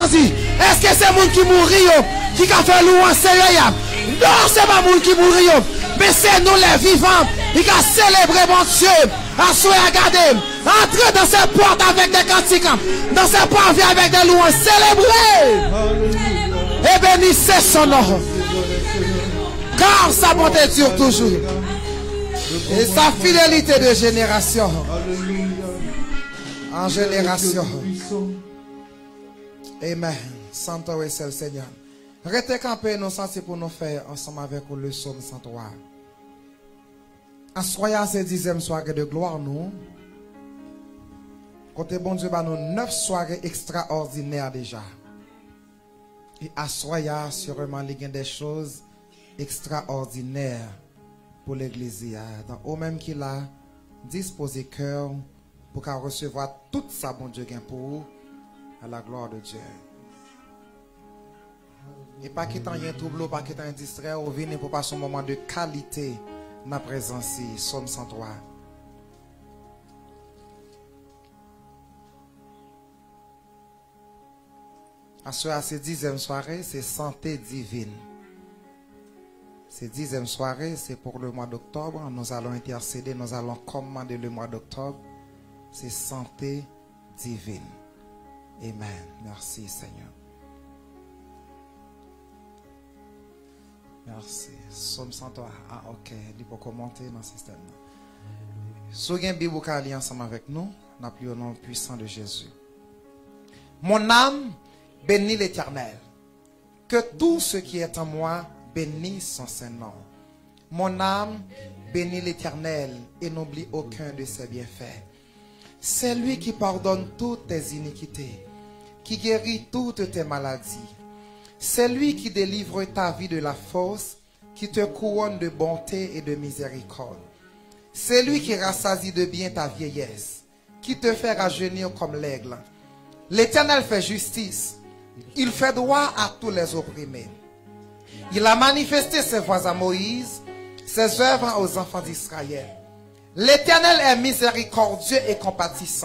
dit, est-ce que c'est moun qui mourit qui a fait louange sérieux? Non, c'est pas moun qui mourit, mais c'est nous les vivants qui a célébré mon Dieu. Assoyez, regardez, entrez dans ces portes avec des cantiques, dans ces portes avec des louanges, célébrez et bénissez son nom. Car sa bonté dure toujours et sa fidélité de génération en génération. Amen. Santo est le Seigneur. Restez campés, nous sentis pour nous faire ensemble avec le psaume 103. En soyant ce 10e soirée de gloire, nous, côté bon Dieu, nous 9 soirées extraordinaires déjà. Et à soyant sûrement, il y a des choses extraordinaires pour l'église. Donc, au même qu'il a disposé cœur pour qu'elle recevoir toute sa bon Dieu gain pour vous, à la gloire de Dieu. Et pas qu'il y ait un trouble, pas qu'il y ait un distrait, ou venez pour passer un moment de qualité dans la présence, Somme 103. À ce 10e soirée, c'est santé divine. Cette 10e soirée, c'est pour le mois d'octobre. Nous allons intercéder, nous allons commander le mois d'octobre. C'est santé divine. Amen. Merci Seigneur. Merci. Somme 103. Ah, ok. Il faut commenter dans le système. Soyez bien ensemble avec nous. Nous prions au nom puissant de Jésus. Mon âme bénit l'Éternel. Que tout ce qui est en moi bénisse son Saint-Nom. Mon âme bénit l'Éternel et n'oublie aucun de ses bienfaits. C'est lui qui pardonne toutes tes iniquités, qui guérit toutes tes maladies. C'est lui qui délivre ta vie de la fosse, qui te couronne de bonté et de miséricorde. C'est lui qui rassasie de bien ta vieillesse, qui te fait rajeunir comme l'aigle. L'Éternel fait justice. Il fait droit à tous les opprimés. Il a manifesté ses voies à Moïse, ses œuvres aux enfants d'Israël. L'Éternel est miséricordieux et compatissant,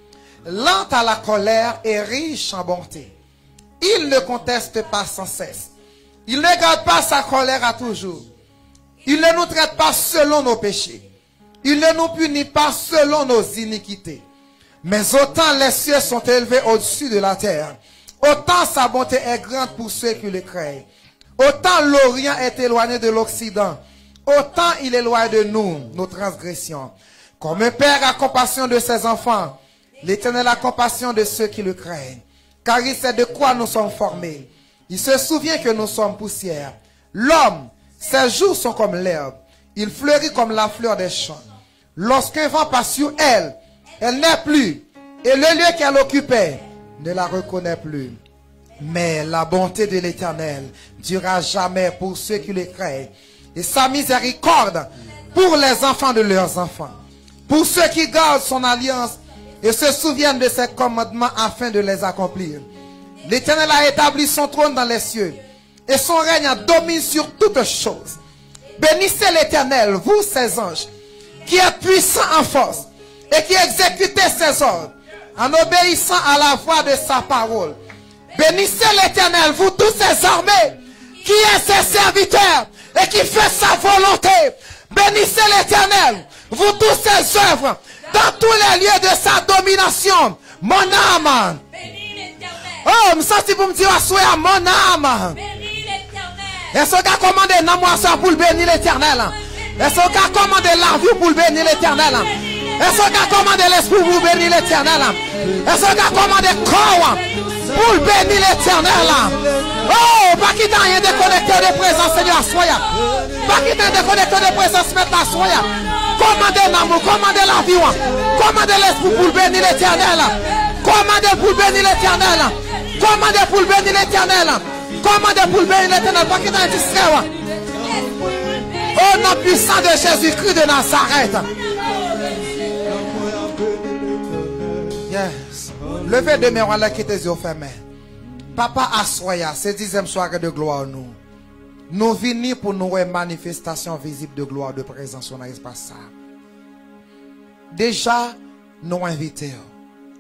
lent à la colère et riche en bonté. Il ne conteste pas sans cesse. Il ne garde pas sa colère à toujours. Il ne nous traite pas selon nos péchés. Il ne nous punit pas selon nos iniquités. Mais autant les cieux sont élevés au-dessus de la terre, autant sa bonté est grande pour ceux qui le craignent. Autant l'Orient est éloigné de l'Occident, autant il éloigne de nous nos transgressions. Comme un père a compassion de ses enfants, l'Éternel a compassion de ceux qui le craignent. Car il sait de quoi nous sommes formés. Il se souvient que nous sommes poussière. L'homme, ses jours sont comme l'herbe. Il fleurit comme la fleur des champs. Lorsqu'un vent passe sur elle, elle n'est plus. Et le lieu qu'elle occupait ne la reconnaît plus. Mais la bonté de l'Éternel durera jamais pour ceux qui le craignent. Et sa miséricorde pour les enfants de leurs enfants. Pour ceux qui gardent son alliance et se souviennent de ses commandements afin de les accomplir. L'Éternel a établi son trône dans les cieux et son règne domine sur toutes choses. Bénissez l'Éternel, vous ses anges, qui êtes puissants en force et qui exécutez ses ordres en obéissant à la voix de sa parole. Bénissez l'Éternel, vous tous ses armées, qui est ses serviteurs et qui fait sa volonté. Bénissez l'Éternel, vous tous ses œuvres, dans tous les lieux de sa domination. Mon âme. Oh, me senti pour me dire, à mon âme. Est-ce qu'on a commandé dans moi ça pour bénir l'Éternel? Est-ce qu'on a commandé la vie pour bénir l'Éternel? Est-ce qu'on a commandé l'esprit pour bénir l'Éternel? Est-ce qu'on a commandé corps pour bénir l'Éternel? Oh, pas qu'il t'en ait déconnecté de présence, Seigneur, soya. Pas qu'il t'en ait déconnecté de présence, maintenant, soya. Commandez l'amour, commandez la vie, commandez l'esprit pour bénir l'Éternel. Commandez pour bénir l'Éternel. Commandez pour bénir l'Éternel. Commandez pour bénir l'Éternel. Pas qu'il t'en ait distrait. Au nom puissant de Jésus-Christ de Nazareth. Yes. Levez de mes rois qui tes yeux fermés. Papa Assoya, c'est 10e soirée de gloire nous. Nous venons pour nous une manifestation visible de gloire, de présence dans l'espace. Déjà, nous invitons.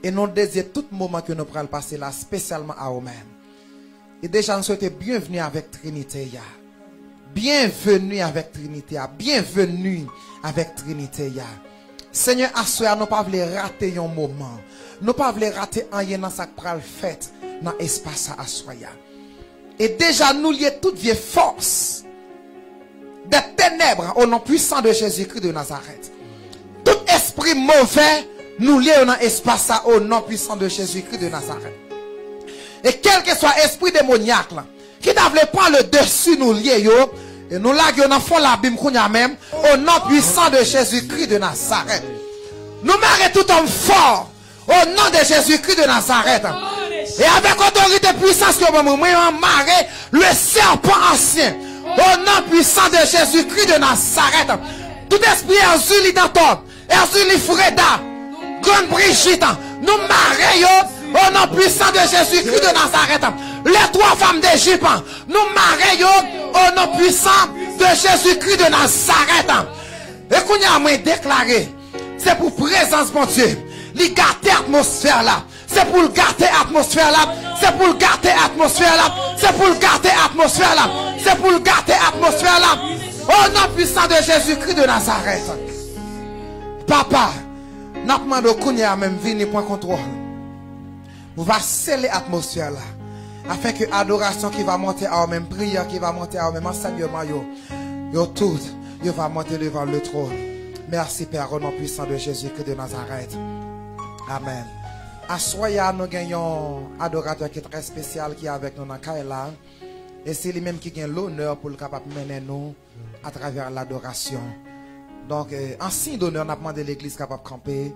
Et nous désirons tout moment que nous prenons passer là, spécialement à nous-mêmes. Et déjà, nous souhaitons bienvenue avec Trinité. Bienvenue avec Trinité. Bienvenue avec Trinité. Seigneur, à ce soir, nous ne pouvons pas rater un moment. Nous ne pouvons pas rater un dans ce que nous fait dans l'espace à soir. Et déjà, nous lions toute vieille force des ténèbres au nom puissant de Jésus-Christ de Nazareth. Tout esprit mauvais, nous lions dans l'espace au nom puissant de Jésus-Christ de Nazareth. Et quel que soit esprit démoniaque là, qui n'a pas le dessus nous lier et nous là on fond la bim même au nom puissant de Jésus-Christ de Nazareth. Nous marrer tout homme fort au nom de Jésus-Christ de Nazareth. Et avec autorité puissance que nous marrer le serpent ancien au nom puissant de Jésus-Christ de Nazareth. Tout esprit Erzulidator, Erzulifreda, Grande Brigitte, nous marrer au nom puissant de Jésus-Christ de Nazareth. Les trois femmes d'Égypte, nous marrer au nom puissant de Jésus-Christ de Nazareth. Et qu'on y a moins déclaré, c'est pour présence mon Dieu. Il garde l'atmosphère là. C'est pour garder l'atmosphère là. C'est pour garder l'atmosphère là. C'est pour garder l'atmosphère là. C'est pour garder l'atmosphère là. Au nom puissant de Jésus-Christ de Nazareth. Papa, nous demandons qu'on y a même venir pour contrôle. Vous va sceller l'atmosphère là. Afin que l'adoration qui va monter à même prière, qui va monter à même enseignement, yo tout, yo va monter devant le trône. Merci Père, au nom puissant de Jésus-Christ de Nazareth. Amen. À Soya, nous gagnons un adorateur qui est très spécial qui est avec nous dans Kaila. Et c'est lui-même qui gagne l'honneur pour le capable de mener nous à travers l'adoration. Donc, en signe d'honneur, on a demandé l'église capable de camper.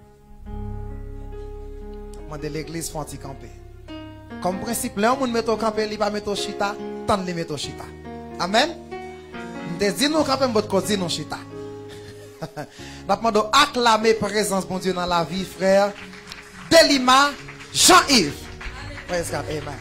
On a demandé l'église font camper. Comme principe, là, on met au camper, il va mettre au chita, tant de mettre au chita. Amen. Nous disons camper, notre côté, non chita. Nous demandons acclamer présence bon Dieu dans la vie, frère. Delima Jean-Yves. Praise God. Amen.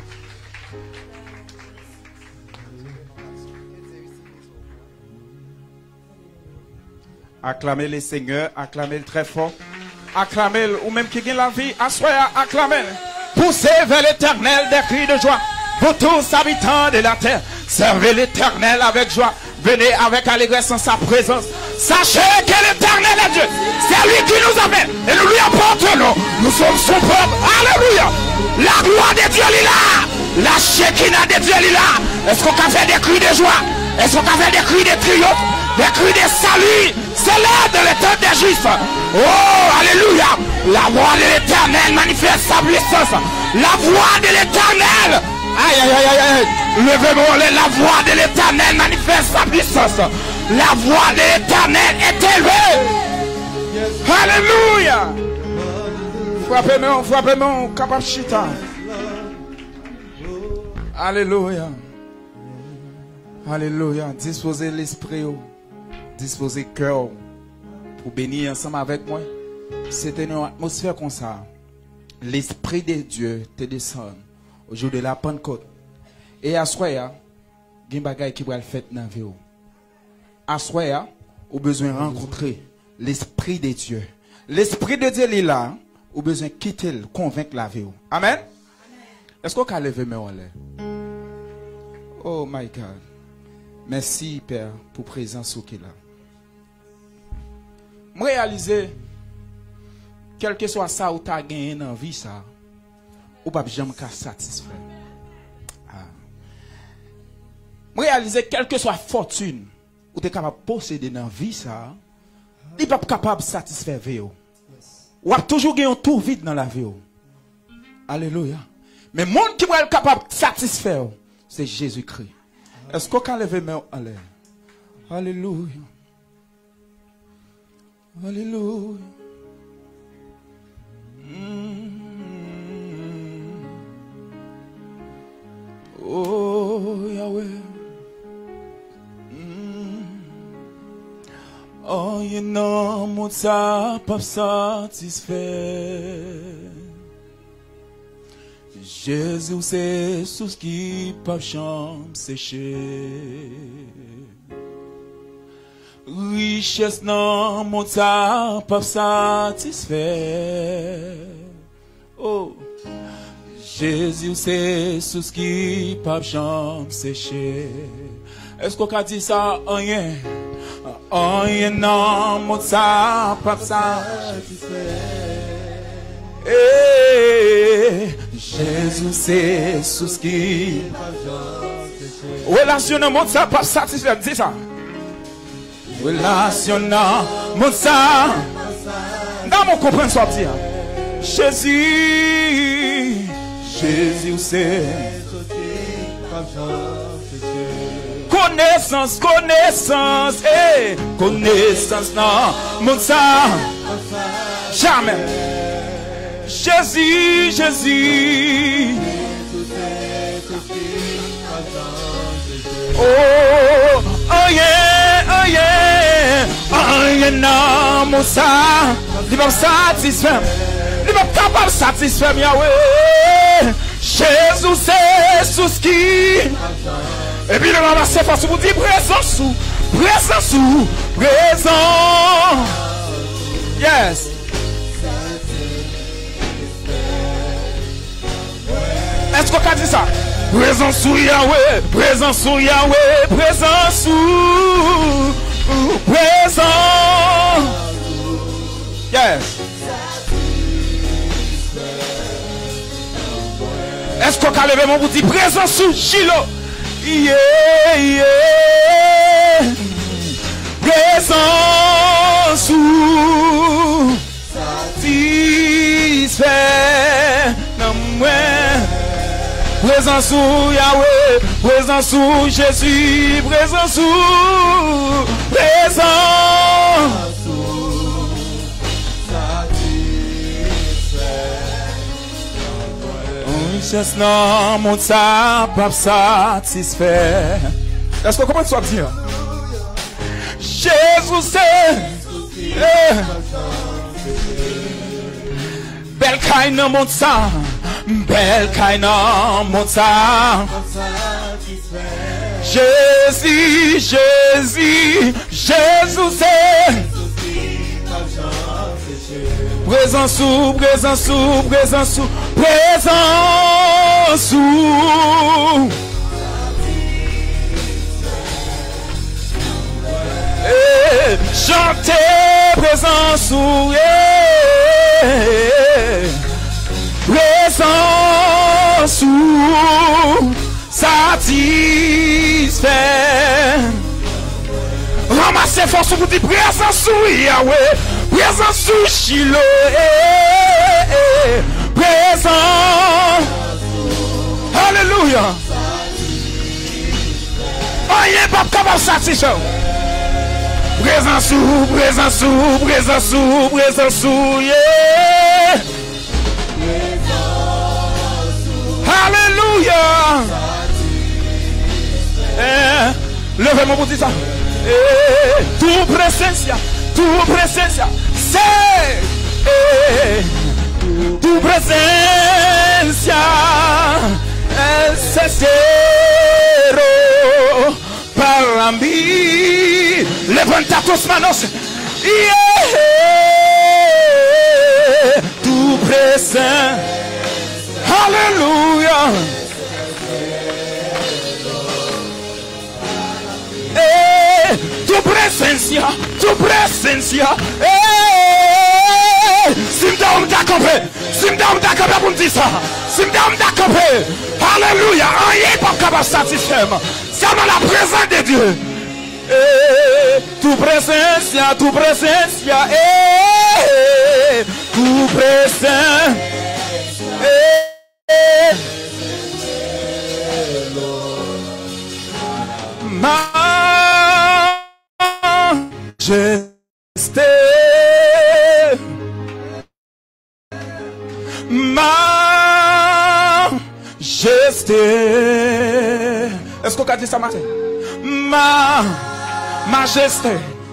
Acclamez le Seigneur, acclamez-le très fort. Acclamez-le, ou même qui gagne la vie, assoyez, acclamez-le. Poussez vers l'éternel des cris de joie. Vous tous habitants de la terre, servez l'éternel avec joie. Venez avec allégresse en sa présence. Sachez que l'éternel est Dieu. C'est lui qui nous appelle et nous lui apportons. Nous sommes son peuple. Alléluia. La gloire de Dieu est là. La Shekinah de Dieu est là. Est-ce qu'on a fait des cris de joie? Est-ce qu'on a fait des cris de triomphe? Des cris de salut? C'est l'heure de l'éternel des Juifs. Oh, alléluia. La voix de l'éternel manifeste sa puissance. La voix de l'éternel. Aïe, aïe, aïe, aïe. Levez-moi, la voix de l'éternel manifeste sa puissance. La voix de l'éternel est élevée. Alléluia. Frappez-moi, capachita. Alléluia. Alléluia. Disposez l'esprit, disposez le cœur pour bénir ensemble avec moi. C'était une atmosphère comme ça. L'esprit de Dieu te descend au jour de la Pentecôte. Et à soi, il y a des choses qui vont le faire dans la vie. À soi, il y a besoin de rencontrer l'esprit de Dieu. L'esprit de Dieu est là. Ou besoin de quitter, convaincre la vie. Amen. Est-ce qu'on peut lever mes mains? Oh my God. Merci Père pour la présence qui est là. Je réalise, quel que soit ça ou tu as gagné dans la vie, ça, ou pas jamais satisfait. Je réalise, quelle que soit fortune ou tu es capable de posséder dans la vie, ça, il n'est pas capable de satisfaire la vie. Ou a toujours gagné un tour vide dans la vie. Alléluia. Mais le monde qui va être capable de satisfaire, c'est Jésus-Christ. Est-ce qu'on peut lever mes mains en l'air? Alléluia. Alléluia. Oh Yahweh. Oh, you know, mon ça pas satisfait. Jésus, c'est tout ce qui pas chambre sécher. Richesse non, mon ça pas satisfait. Oh. Jésus, c'est sous ce qui pas jamais séché. Est-ce qu'on a dit ça? Rien. Rien non, mon ça, pas ça. Jésus, c'est sous ce qui. Relation non, mon ça, pas satisfait. Dis ça. Relation non, mon ça. Non, mon comprendre ça dire. Jésus, Jésus, c'est. Connaissance, connaissance, connaissance, non, mon ça, jamais. Jésus, Jésus. Oh, non, mon ça, il va me satisfaire, il va capable de satisfaire, Yahweh. Jésus, c'est sous ce qui. Et puis le ramasser face vous dit présent sous, présent sous, présent. Yes. Est-ce qu'on a dit ça? Présent sous Yahweh, présent sous Yahweh, présent sous, présent. Yes. Est-ce qu'on a levé mon vous dit présent sous Shiloh? Yeah, yeah. Présence ou satisfait. Non, présence ou Yahweh, présence ou Jésus, présence ou présence ou satisfait. Richesse non, mon ça, pas satisfait. Est-ce qu'on comprend ce que dire? Jésus c'est belle caille non mon ça, belle caille non mon ça. Jésus, Jésus, Jésus c'est présence ou, présence ou, présence ou, présence ou. Chantez présence ou présence ou satisfait. Ramassez force pour dire présence ou Yahweh, présence ou Shiloh, présence. Alléluia. Rien pas capable de satisfaire. Présence ou, présence ou, présence ou, présence ou, yeah. Alléluia. Levez-moi pour dire ça. Tu presencia, c'est tu presencia, c'est cero para mí. Levantatos manos, yeah. Tu presencia, Alléluia. Tu presencia, Simdam d'accompagner, Simdam d'accompagner pour dire ça, Simdam d'accompagner, Alléluia, rien pas capable de satisfaire, seulement la présence de Dieu. Tu presencia, tu presencia, tu presencia, majesté, majesté. Est-ce qu'on a dit ça matin? Majesté.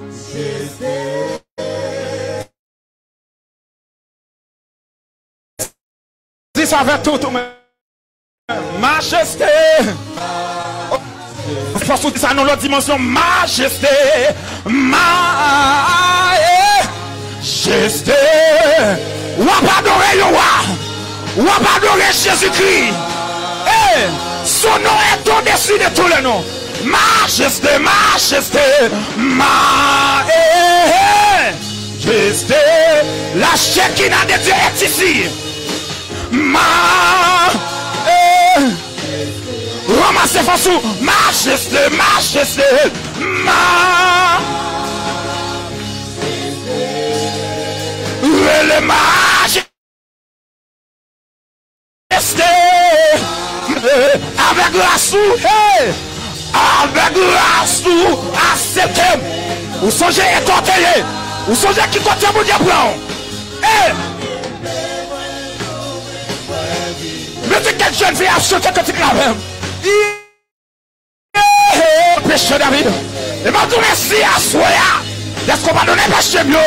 Dis ça avec tout le monde. Majesté. Parce que ça dans l'autre dimension. Majesté. Majesté. Ou pas adorer le roi. On va adorer Jésus-Christ. Eh, son nom est au-dessus de tous les noms. Majesté, majesté, majesté. La Shekinah de Dieu est ici. Ramassez force. Majesté, majesté, le majesté. Avec grâce, avec grâce, acceptez. Vous songez et tortillez. Vous songez qui côté vous dire plan. Mais c'est quelle jeune fille a chanté que tu claves. Péché David. Et m'a dit merci à Soya. Est-ce qu'on va donner péché mieux?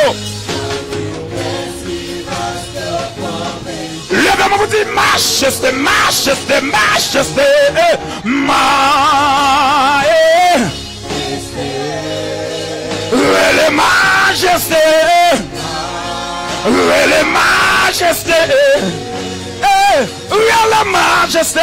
Levez-moi vous dites majesté, majesté, majesté, le majesté, le majesté, la majesté.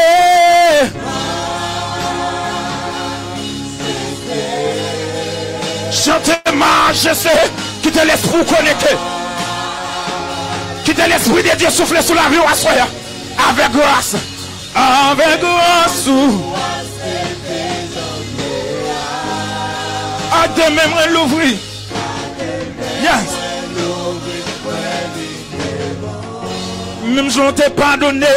Chantez majesté, quittez l'esprit connecté. Quittez l'esprit de Dieu souffler sur la rue à soi. Avec grâce. Avec grâce. À demain, l'ouvrir. Yes. Même je t'ai pardonné.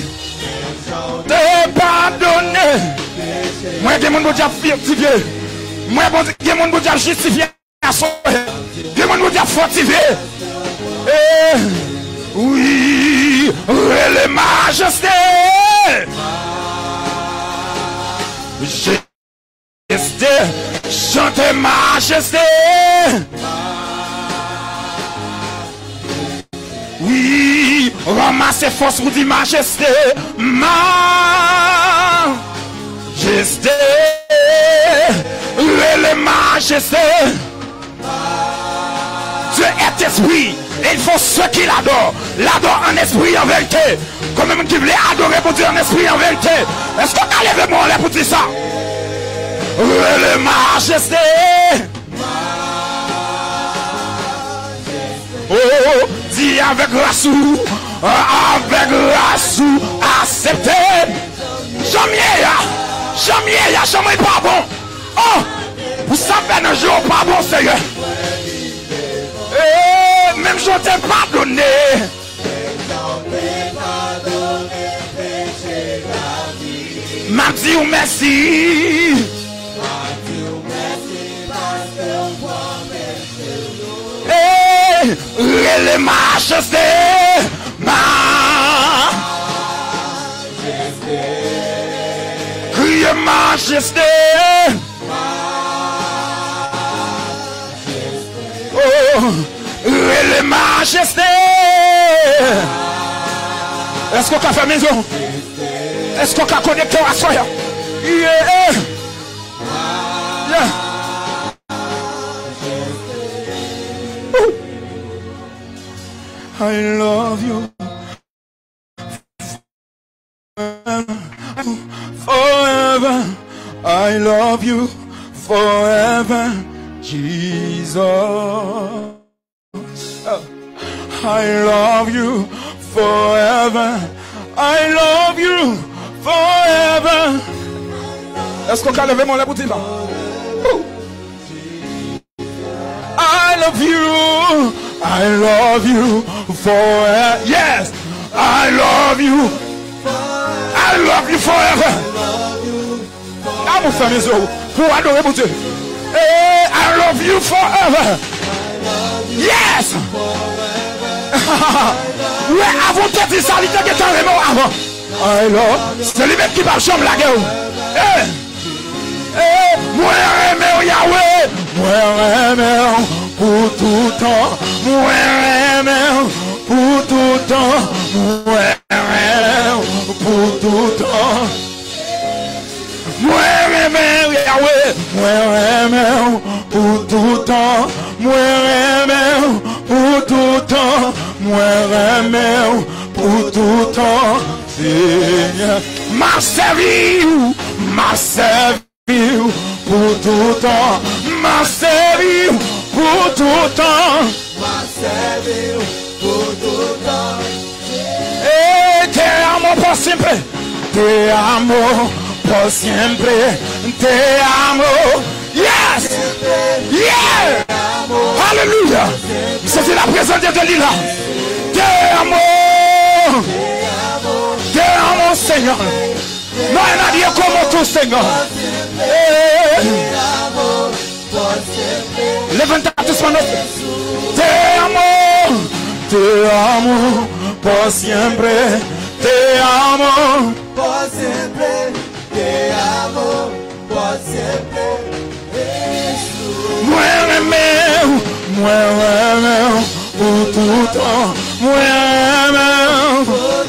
T'ai pardonné. Moi, il y a des gens qui ont fortifié. Moi, il y a des gens qui ont justifié. Il y a des gens qui ont fortifié. Oui, le majesté. Majesté, chantez majesté. Oui, ramassez force pour dire majesté. Majesté, le majesté. Dieu est esprit. Et il faut ceux qui l'adorent. L'adorent en esprit en vérité. Comme même qui voulait adorer pour Dieu en esprit en vérité. Est-ce qu'on a levé mon lait pour dire ça? Le majesté. Oh, dis avec grâce. Avec grâce. Acceptez. Jamais pas bon. Oh, vous savez un jour pas bon Seigneur. Même je t'ai pardonné. M'a dit ou merci. Le majesté. Criez majesté. Oh, le majesté. Est-ce qu'on a fait maison? Est-ce qu'on a connecté à soi? Yeah. Yeah. I love you forever. I love you forever, Jesus. I love you forever. I love you forever. Est-ce qu'on a levé mon lait pour dire ça? I love you. I love you forever. Yes, I love you. I love you forever. Ah, mon frère, mes yeux, pour adorer mon Dieu. Hey, I love you forever. Yes. Ouais, avant de dire ça, il était carrément avant. I love. C'est lui-même qui va chambre la gueule. Hey. Hey, moi, aimé Yahweh. Moi, aimé. Pour tout temps, moi aimé, pour tout temps, moi aimé, pour tout temps, moi aimé, Yahweh, moi aimé, pour tout temps, moi aimé, pour tout temps, moi aimé, pour tout temps. Seigneur, m'a servi pour tout temps. M'a servi pour tout temps. Te amo por siempre, te amo por siempre, te amo. Yes, yeah, hallelujah. C'est la présence de Lila. Te amo, Seigneur. No hay nadie como tú, Señor. Levanta tus manos. Te amo por siempre. Te amo por siempre, te amo por siempre, Jesús. Muéveme por tu temps, muéveme.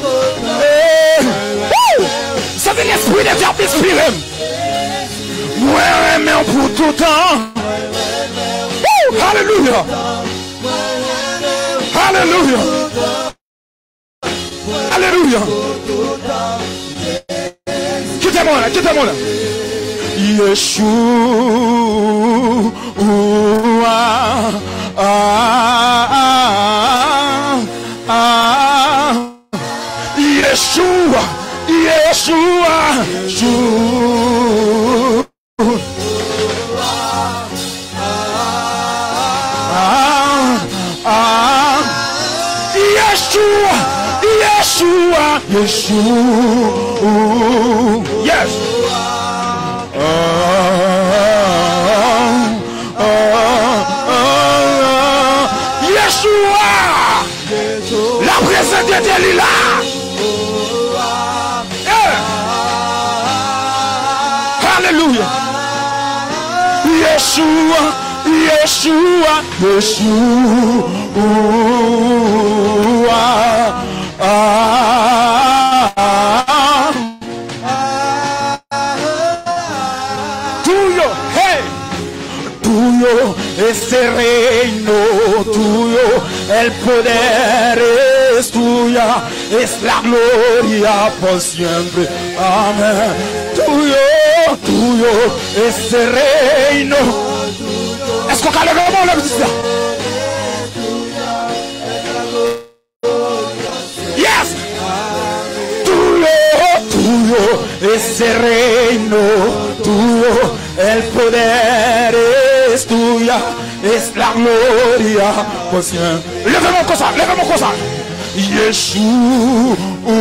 C'est l'esprit de Dieu inspiré. Muéveme pour tout temps. Alléluia. Alléluia. Alléluia. Quittez-moi là. Yeshua. Yes. Yeshua. La présence de Dieu est là. Alléluia. Yeshua. Tuyo es el reino, tuyo el poder es tuya, es la gloria por siempre. Amén. Tuyo es el reino. Est-ce qu'on a le vraiment la musique? Yes. Tuyo es el reino, tuyo el poder es tuya, es la gloria por siempre. Levez-moi comme ça. Yeshua.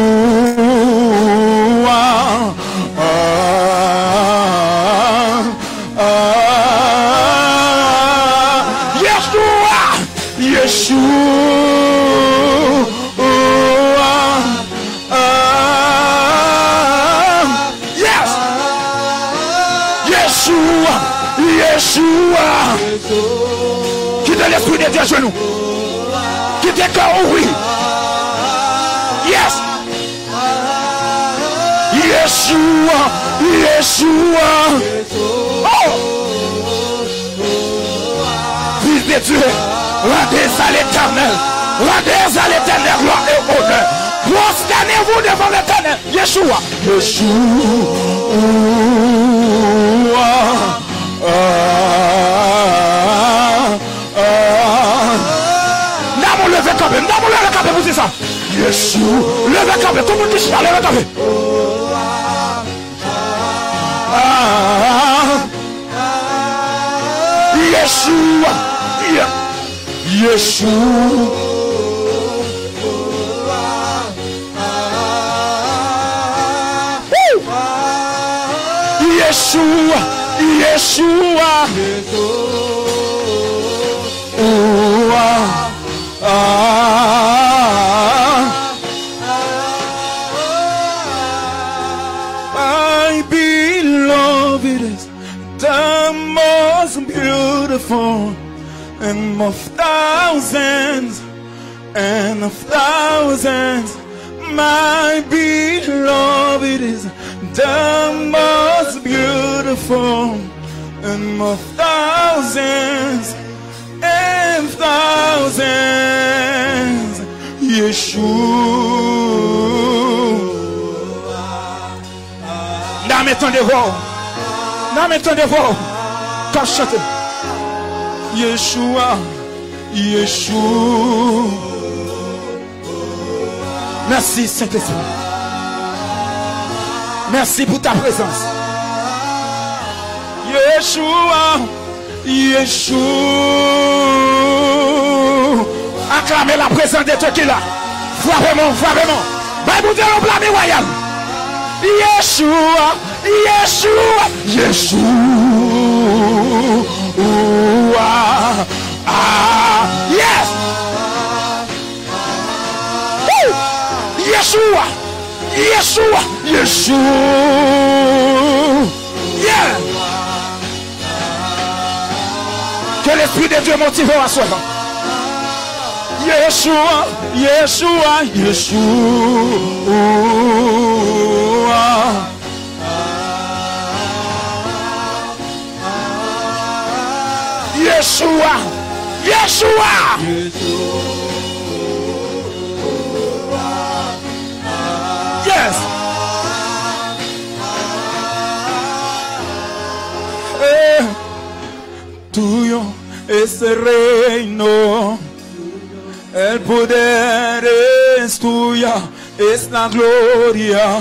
Yeshua. Quittez l'esprit de Dieu à genoux. Quittez le corps, oui. Yes. Yeshua. Oh. Fils de Dieu, rendez à l'éternel. Rendez à l'éternel gloire et honneur. Prosternez-vous devant l'éternel. Yeshua. N'avons levé campé, vous dites ça. Yeshua, levé campé, tout le monde dit ça, levé campé. My beloved is the most beautiful and of thousands and of thousands. My beloved is the most beautiful and of thousands and thousands. Yeshua. N'a m'étendez voir. N'a m'étendez voir. Quand chante. Yeshua. Yeshua. Merci Saint-Esprit. Merci pour ta présence. Yeshua. Yeshua. Acclamez la présence de Dieu qui est là. Frappez-moi, frappez-moi. Bible dit on blâme royal. Yeshua, Yeshua, Yeshua. Ah, yes. Yeshua, Yeshua, Yeshua. Yeah. Que l'Esprit de Dieu motive à soi. Yeshua, Yeshua, Yeshua. Yeshua, Yeshua. Yes. Tuyo es el reino. El poder es tuya, es la gloria.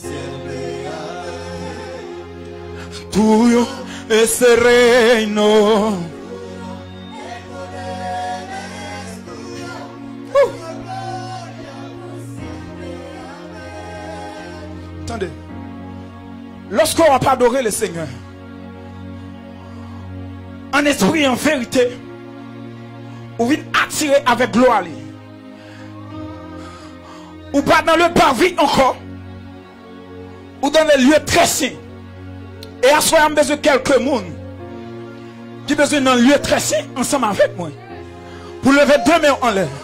Tuyo es el reino. Attendez. Lorsqu'on va pas adorer le Seigneur, en esprit et en vérité, ou vient attirer avec gloire, ou pas dans le parvis encore, ou dans les lieux très saints. Et à soi, on a besoin de quelques monde qui besoin d'un lieu très saint ensemble avec moi, pour lever deux mains en l'air.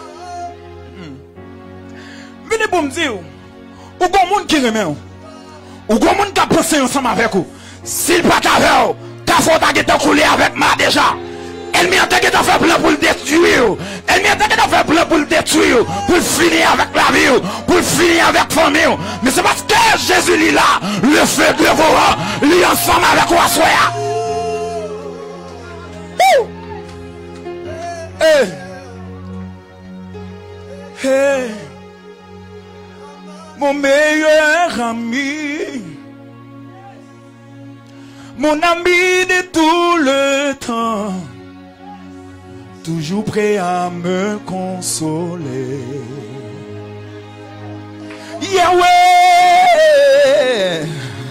Venez pour me dire, ou bon monde qui remet, ou bon monde qui a pensé ensemble avec vous. S'il pas qu'à faire, ta faute a été coulée avec moi déjà. Elle m'a dit qu'elle a fait plan pour le détruire. Elle m'a dit qu'elle a fait plan pour le détruire. Pour finir avec la vie. Pour finir avec la famille. Mais c'est parce que Jésus est là. Le feu de dévorant. Il est ensemble avec toi. Hey. Mon meilleur ami. Mon ami de tout le temps. Toujours prêt à me consoler. Yahweh,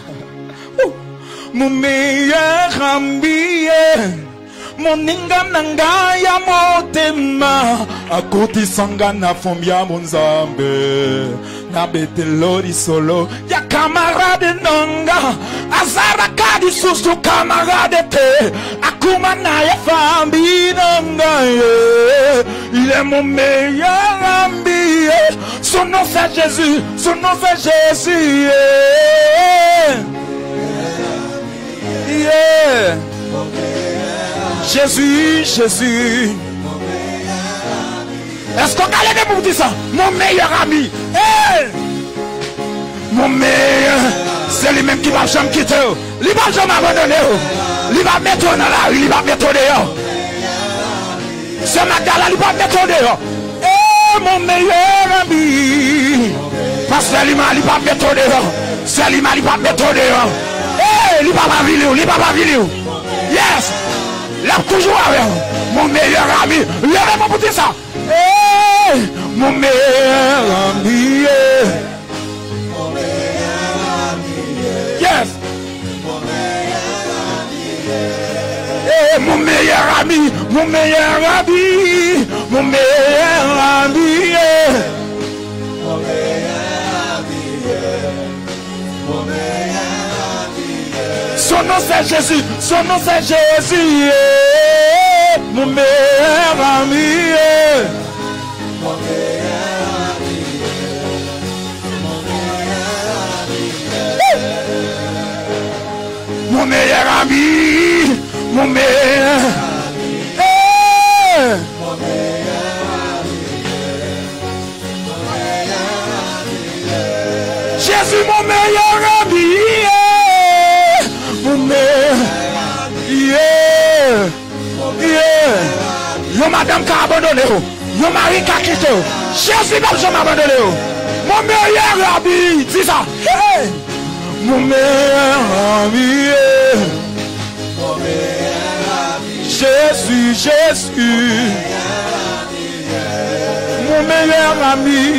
mon meilleur ami, mon ingam nanga ya motema, à côté sangana fombia mon zambe, na betelori solo, ya camarade nanga, azara kadi susu camarade te, akuma na ya famille nanga, il est mon meilleur ami, son nom c'est Jésus, son nom c'est Jésus, yeah. Jésus, Jésus. Est-ce qu'on a l'air de vous dire ça? Mon meilleur ami. Hey! Mon meilleur. C'est lui-même qui va jamais quitter. Il va jamais abandonner. Il va mettre dans la rue. Il va mettre dehors. Ce matin-là, il va mettre dehors. Eh, mon meilleur ami. Parce que il va mettre dehors. C'est lui-même, il va mettre dehors. Eh, il va pas vivre. Il va pas vivre. Yes. Là, toujours avec mon meilleur ami. Lèvez-moi pour dire ça. Hey, mon meilleur ami. Mon meilleur ami. Yes. Mon meilleur ami. Hey, mon meilleur ami. Mon meilleur ami. Mon meilleur ami. Mon meilleur ami. Mon meilleur ami. Son nom c'est Jésus. Son nom c'est Jésus. Mon meilleur ami. Mon meilleur ami. Mon meilleur ami. Mon meilleur ami. Mon meilleur ami. Mon meilleur ami. madame qui a abandonné. Yon mari qui a quitté. Jésus n'a jamais abandonné. Mon meilleur ami. Dis ça. Hey. Mon meilleur ami. Mon meilleur ami. Jésus, Jésus. Mon meilleur ami.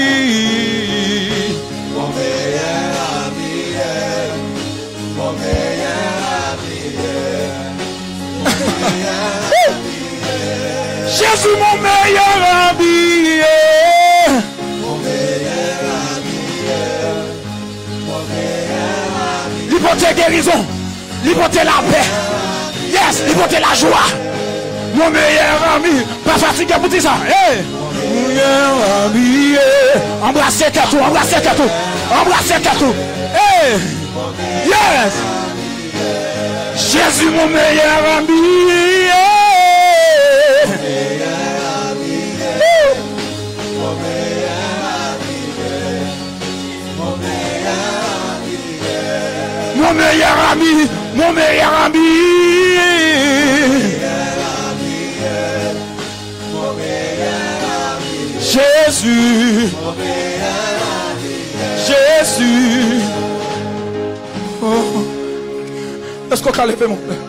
Mon meilleur ami. Mon meilleur ami. Jésus, mon meilleur ami. Mon meilleur ami. Mon meilleur ami. L'hypothèque guérison. L'hypothèque la paix. Yes, l'hypothèque la joie. Mon meilleur ami. Pas fatigué pour dire ça. Hey. Mon meilleur ami. Embrassez tout, embrassez tout. Embrassez tout. Hey. Yes. Jésus, mon meilleur ami. Mon meilleur ami, mon meilleur ami. Jésus, Jésus. Oh. Est-ce qu'on peut lever mon frère?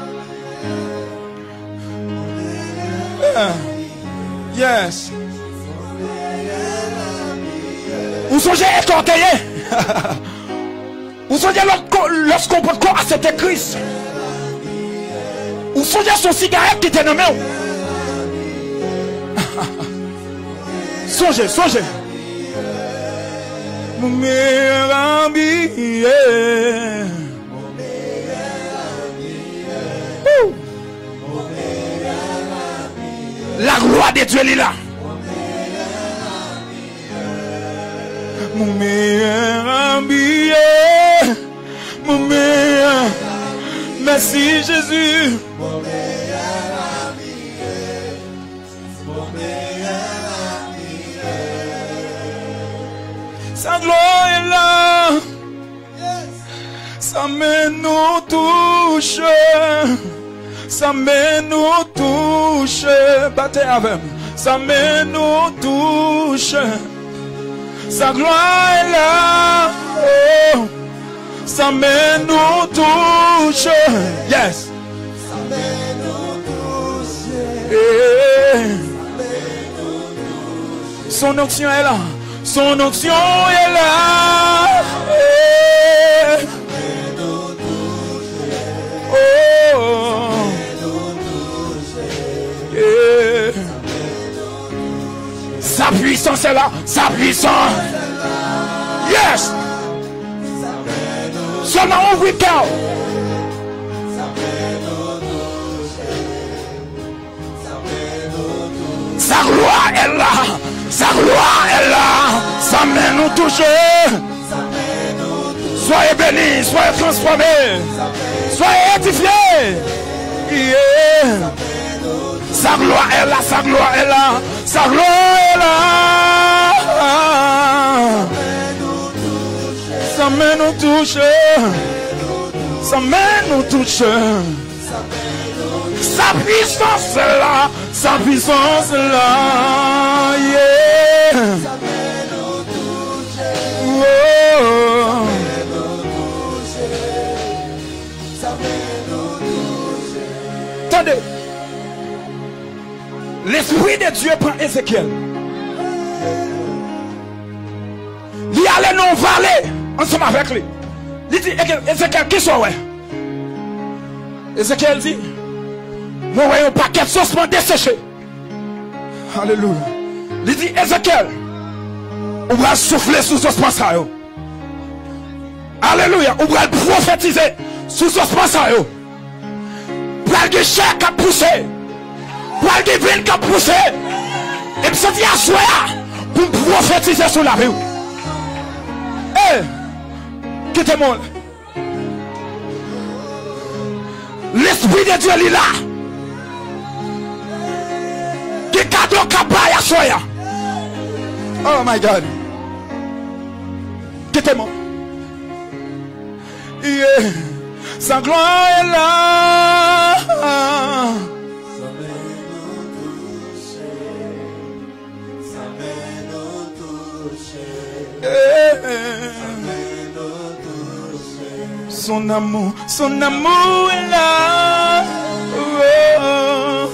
Yes. Vous songez écorteillé? Vous songez lorsqu'on peut accepter Christ? Vous songez son cigarette qui était nommé? Songez, songez. Mon meilleur ami. La gloire de Dieu est là. Mon meilleur ami. Mon meilleur. Merci Jésus. Mon meilleur ami. Mon meilleur ami. Sa gloire est là. Sa main nous touche. Sa main nous touche. Battez avec moi. Sa main nous touche. Sa gloire est là. Oh. Sa main nous touche. Yes. Sa main nous touche. Son onction est là. Son onction est là. Oh. Sa puissance est là. Sa puissance. Yes. Seulement on vous cœur. Sa gloire est là. Sa gloire est là. Sa main nous touche. Soyez bénis, soyez transformés. Soyez édifiés. Yeah. Sa gloire est là, sa gloire est là. Sa gloire est là. Sa main nous touche. Sa main nous touche. Sa puissance est là. Sa puissance est là. Yeah. Oh. Attendez. L'Esprit de Dieu prend Ézéchiel. Il allait dans la vallée ensemble avec lui. Il dit, Ézéchiel, qui soit ouais? Ézéchiel dit, moi voyons un paquet de sauce desséché. Alléluia. Il dit, Ézéchiel, on va souffler sous sauce pansage. Alléluia. On va prophétiser sous sauce pansage. Pour le chèque qui a poussé. Pour le vin qui a poussé. Et puis ça dit à soi pour prophétiser sur la rue. Eh, quittez-moi. L'Esprit de Dieu est là. Qui cadeau cabaye à soi. Oh my God. Quittez-moi. Yeah. Sa gloire est là. Son amour est là. Oh.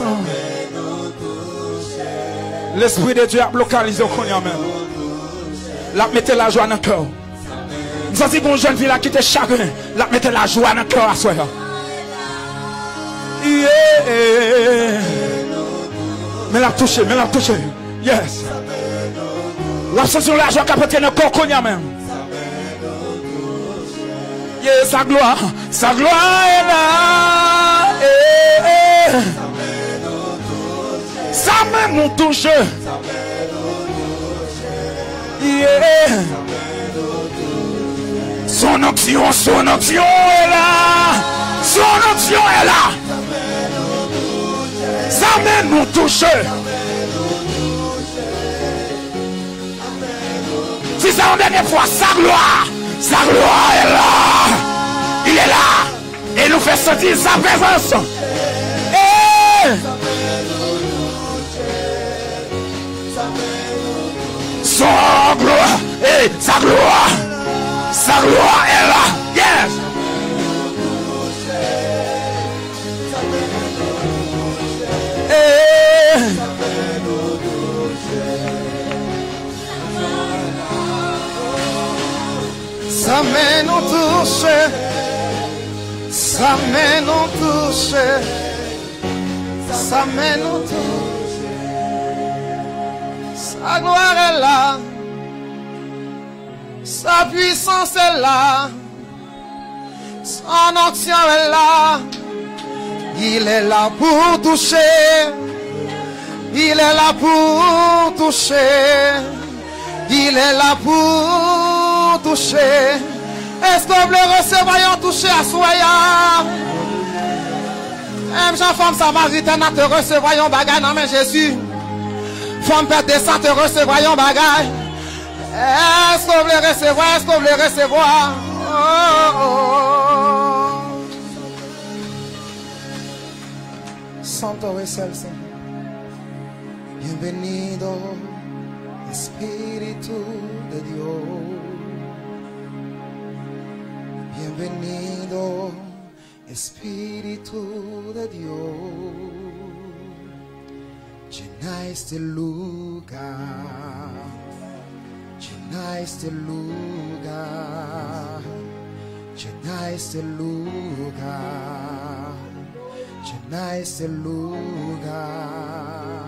L'Esprit de Dieu a localisé au Konya même. La mettez la joie dans le cœur. Nous avons dit qu'on jeune fille qui était chagrin. La mettez la joie dans le cœur à soi. Yeah. Mais la toucher. Yes. La sensation la joie qui appartient au corps Konya même. Yeah, sa gloire est là. Ça même nous touche. Yeah. Son onction est là. Son onction est là. Ça même nous touche. Si c'est la dernière fois, sa gloire est là. Il est là. Et nous fait sentir sa présence. Son gloire, sa gloire est là. Yes. Sa main nous touche. Sa main nous touche. Sa main nous touche. Sa gloire est là. Sa puissance est là. Son onction est là. Il est là pour toucher. Il est là pour toucher. Il est là pour toucher. Est-ce que vous le recevez toucher à soya? Même Jean-Femme Samaritaine te recevons bagay dans main Jésus. Femme père descend te recevons bagay. Est-ce que vous le recevez? Est-ce que vous le recevez? Santo es el Señor. Bienvenido, Espíritu de Dios. Bienvenido, Espíritu de Dios. Llena este lugar. Llena este lugar. Llena este lugar. Llena este lugar.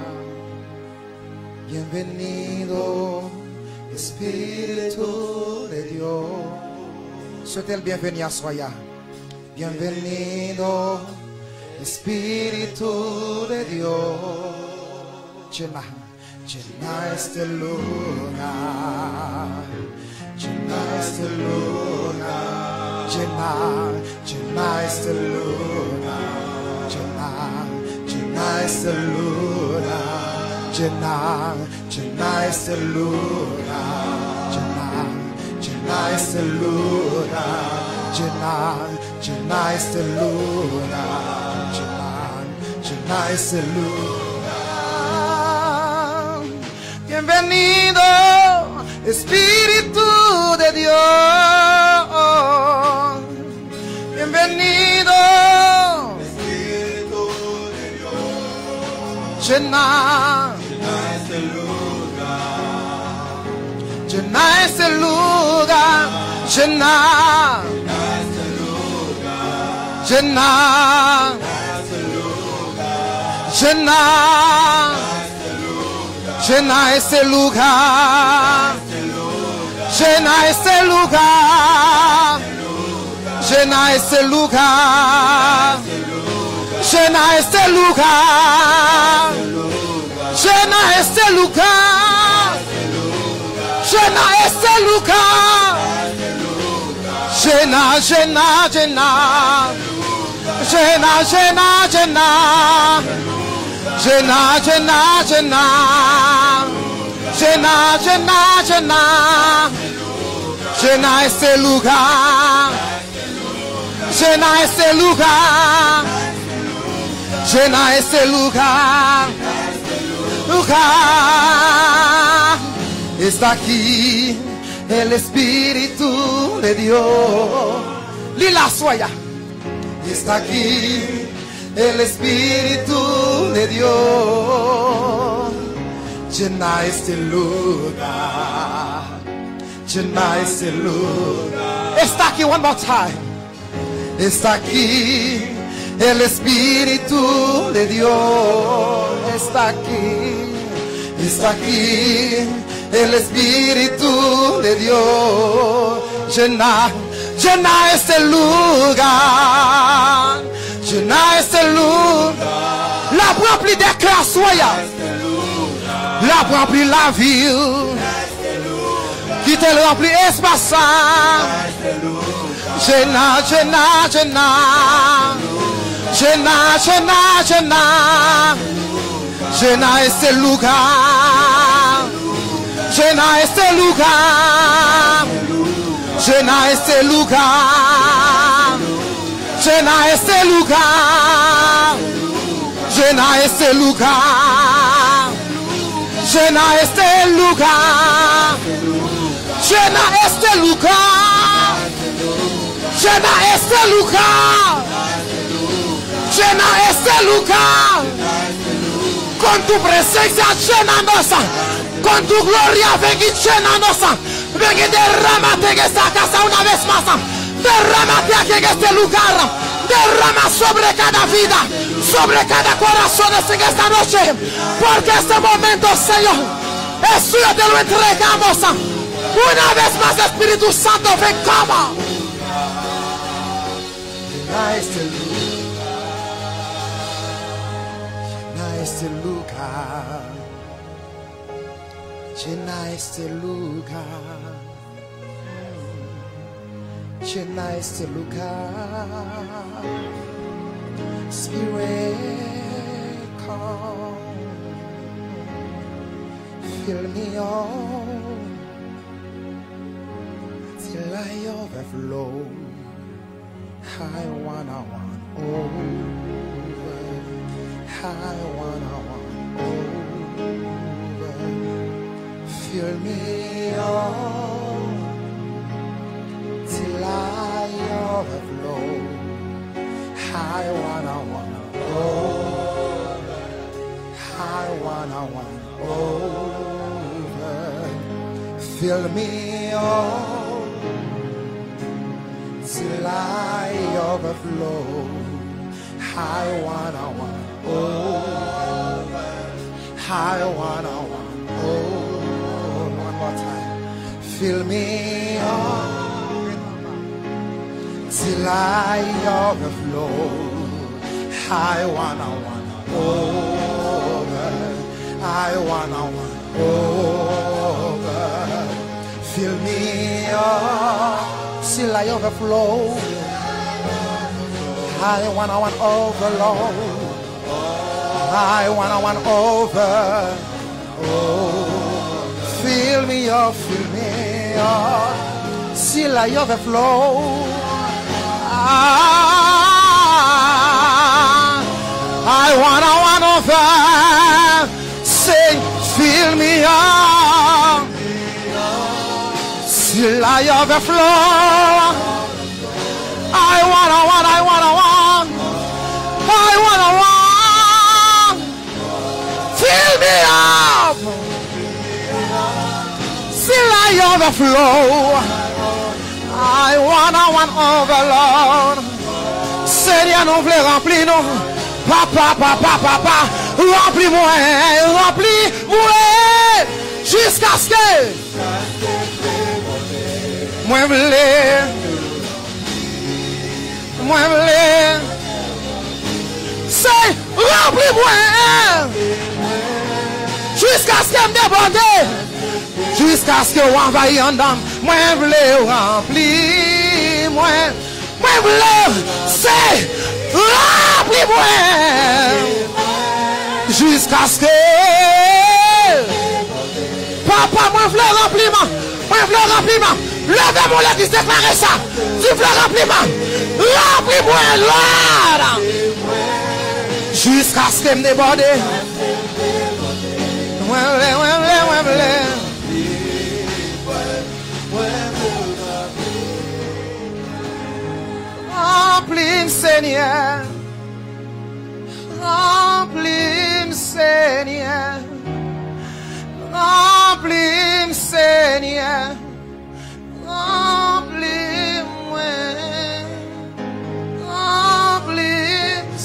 Bienvenido, Espíritu de Dios. Souhaitez le bienvenue à Soya. Bienvenido, Espíritu de Dios. Llena este lugar. Llena este lugar. Llena este lugar. Llena este lugar. Llena este lugar. Llena este lugar. Llena este lugar. Llena este lugar. Bienvenido, Espíritu de Dios. Bienvenido, Espíritu de Dios. Llena este lugar. Llena este lugar. Llena este lugar. Llena este lugar. Llena este lugar. Llena este lugar. Llena este lugar. Llena este lugar. Llena este lugar. Llena este lugar. Llena. Llena. Llena este lugar. Llena este lugar. Llena este lugar. Está aquí el Espíritu de Dios. Lila soya. Está aquí el Espíritu de Dios. Llena este lugar. Llena este lugar. Está aquí, one more time. Está aquí el Espíritu de Dios. Está aquí. Está aquí el Espíritu de Dios. Llena este lugar. Llena este lugar. La rempli des cœurs soya. La rempli la ville. Qui te remplit espace. Llena. Llena este lugar. Llena este lugar. Llena este lugar. Llena este lugar. Llena este lugar. Llena este lugar. Llena este lugar. Llena este lugar. Llena este lugar. Con tu presencia llenándonos. Con tu gloria ven y llenándonos. Ven y derrámate en esta casa una vez más. Derrámate aquí en este lugar. Derrama sobre cada vida, sobre cada corazón en esta noche. Porque este momento, Señor, es suyo, te lo entregamos. Una vez más, Espíritu Santo, ven como. Llena este lugar. Llena este lugar. Llena este lugar. Spirit, come. Fill me up till I overflow. I wanna run over. I wanna run over. Fill me up till I overflow. I wanna over. I wanna over. Fill me up till I overflow. I wanna over. I wanna over. One more time. Fill me up till I overflow. I wanna over. I wanna over. Fill me up till I overflow. I wanna overflow. I wanna over. Oh, fill me up till I overflow. I wanna over. Say, fill me up till I overflow. I wanna fill me up till I overflow. I wanna overload. Seigneur, nous voulons remplir nous. Papa, remplis-moi, jusqu'à ce que moi voulais, c'est remplis-moi jusqu'à ce que me déborde, jusqu'à ce que envahisse en dame. Moi voulais remplir, moi voulais, c'est remplis-moi jusqu'à ce que papa, moi voulais remplir, levez mon l'église, déclarez ça. Tu veux remplir-moi, Lord, jusqu'à ce que me déborde. Remplis-moi, Seigneur. Remplis-moi, Seigneur. Remplis-moi, Seigneur. Remplis-moi. Remplis-moi,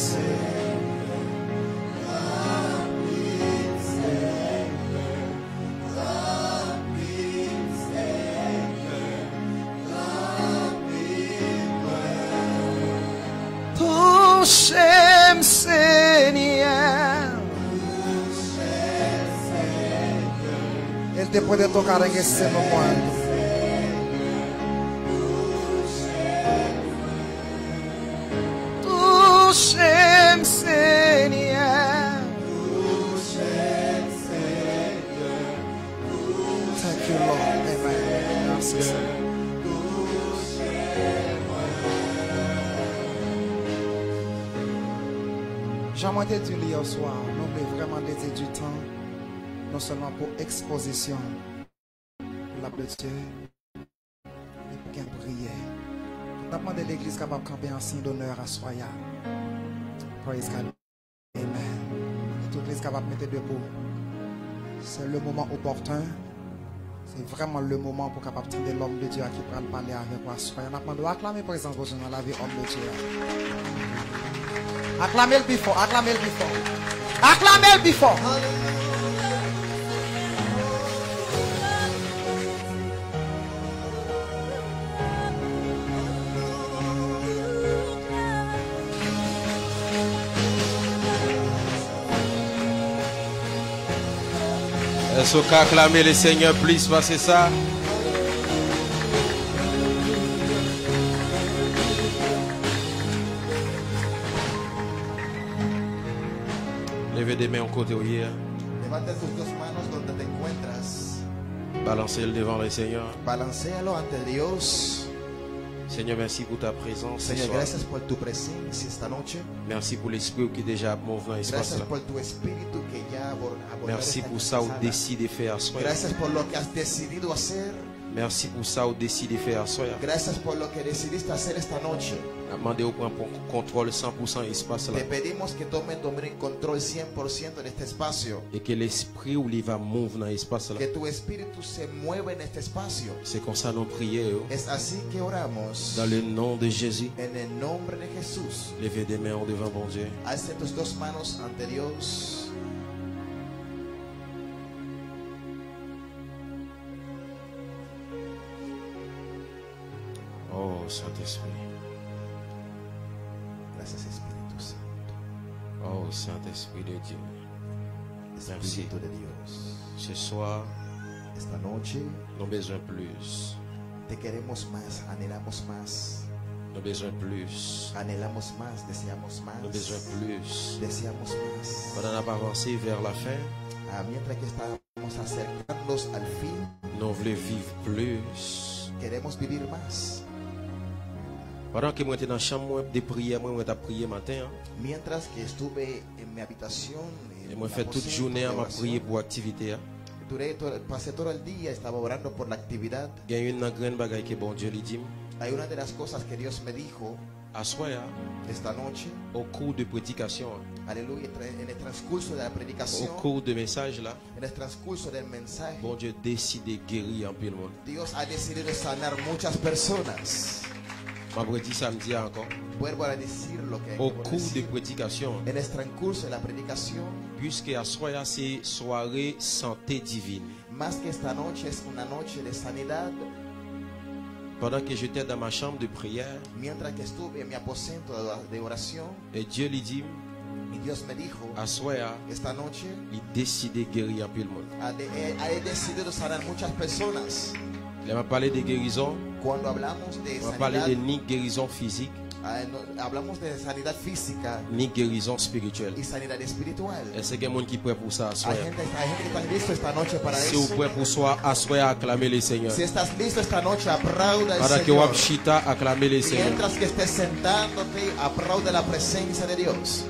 touche-moi, Seigneur. Ele te puede tocar en ese momento. Touche-moi, Seigneur. Thank you, Lord. Amen. Merci, Seigneur. J'aimerais te dire hier soir, nous voulons vraiment dédier du temps, non seulement pour exposition, pour la de Dieu, mais pour qu'un prière. Nous demandons l'église capable de camper en signe d'honneur à Soya. Praise God. Amen. Toute l'église capable de mettre debout. C'est le moment opportun. C'est vraiment le moment pour capable de tenir l'homme de Dieu qui prend le parler avec moi. Soya. Nous demandons acclamer présence de Dieu dans la vie homme de Dieu. Acclamez le plus fort, acclamez le plus fort. Acclamez le plus fort. Est-ce qu'on peut acclamer le Seigneur, please, passez ça? Levez des mains au côté où il est. Levanta tus dos manos donde te encuentras. Balancez-le devant le Seigneur. Balancéalo ante Dios. Seigneur, merci pour ta présence ce Señor, soir. gracias por tu presencia esta noche. Merci pour l'esprit qui est déjà mouvant dans l'espace Gracias là. por tu espíritu que ya abordó Merci esta pour ça, on sala. décide de faire soi. Gracias por lo que has decidido hacer. Merci pour ça, on décide de faire soi. Gracias por lo que decidiste hacer esta noche. Demandez au point pour contrôle 100% l'espace là. Te pedimos que tomen dominio y control 100% de este espacio. Et que l'esprit où il va mouvoir dans l'espace là. Que tu espíritu se mueva en este espacio. C'est comme ça nos prières. Es así que oramos. Dans le nom de Jésus. En el nombre de Jesús. Levez des mains devant bon Dieu. Alza tus dos manos ante Dios. Oh Saint-Esprit. Gracias Espíritu Santo. Oh Saint-Esprit de Dieu. Merci. Espíritu de Dios. Ce soir, Esta noche nous avons besoin plus. te queremos más, anhelamos más, Nous avons besoin plus. anhelamos más, deseamos Nous avons besoin más, plus. deseamos más. Pendant qu'on avance vers la fin, Mientras que estamos acercándonos al fin, nous voulons vivre plus. queremos vivir más. Pendant que moi j'étais dans la chambre de prière, moi j'ai prié matin. Mientras que estuve en mi habitación, Et en moi mi fait toute aposento journée de à ma oración, prier pour activité. pasé todo el día, estaba orando por la actividad. Il y a une grande bagaille que bon Dieu lui dit. Hay una de las cosas que Dios me dijo À soi, esta noche, au cours de prédication, aleluya, en el transcurso de la au predicación, cours de message là, en el transcurso del mensaje, bon Dieu décide de guérir un peu le monde. Dios ha decidido sanar muchas personas. Ma prédication samedi encore. Vuelvo a decir lo que Au acabo de cours de decir. prédication, En el transcurso de la predicación, puisque à soi c'est soirée santé divine. más que esta noche es una noche de sanidad. Pendant que j'étais dans ma chambre de prière, Mientras que estuve en mi aposento de oración, et Dieu lui dit, y Dios me dijo, à soi, esta noche il décide de guérir un peu le monde. he decidido sanar muchas personas. Il m'a parlé de guérison, Cuando hablamos de on m'a parlé de sanidad, ni guérison physique, hablamos de sanidad física ni guérison spirituelle. y sanidad espiritual. Est-ce qu'il y a quelqu'un qui est prêt pour ça à soi? Hay gente que está listo esta noche para Si vous eso. êtes prêt pour soi, à soi, acclamer le Seigneur. Si estás listo esta noche, aplauda al Pendant que Señor. vous chita, acclamer le Seigneur. Mientras que estés sentándote, aplaude la presencia de Dios.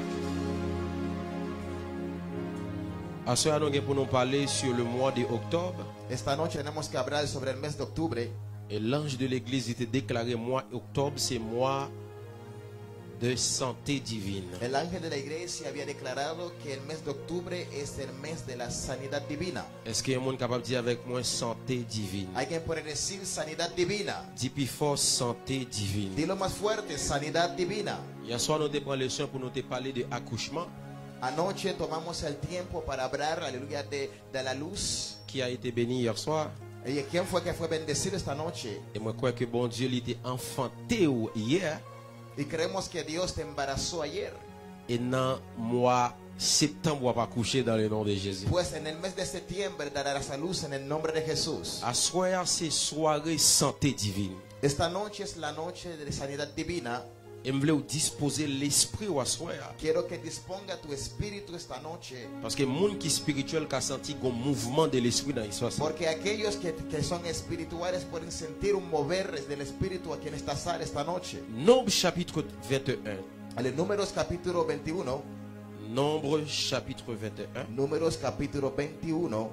À soi, nous allons pour nous parler sur le mois d'octobre. Esta noche tenemos que hablar sobre el mes de octubre. Et l'ange de l'église était déclaré mois octobre, c'est mois de santé divine. El ángel de la iglesia había declarado que el mes de octubre es el mes de la sanidad divina. Est-ce qu'il y a un monde capable de dire avec moi santé divine? Alguien puede decir sanidad divina. Dis plus fort santé divine. Dilo más fuerte, sanidad divina. Hier soir, nous avons pris le soin pour nous parler de accouchement Anoche tomamos el tiempo para hablar, aleluya, de la luz. qui a été béni hier soir. ¿Y quién fue que fue bendecido esta noche? Et moi, je crois que bon Dieu l'était enfanté hier. Y creemos que Dios te embarazó ayer. Et dans le mois septembre, on va coucher dans le nom de Jésus. Pues en el mes de septiembre darás a luz en el nombre de Jesús. À soir, c'est soirée santé divine. Esta noche es la noche de sanidad divina. Et je voulais disposer l'esprit au soir. Quiero que disponga tu espíritu esta noche. Parce que les gens qui sont spirituels ont senti un mouvement de l'esprit dans l'histoire. Porque aquellos que son espirituales pueden sentir un mover del espíritu aquí en esta sala esta noche. Nombre chapitre 21. En Números capítulo 21. Nombre chapitre 21. Números capítulo 21.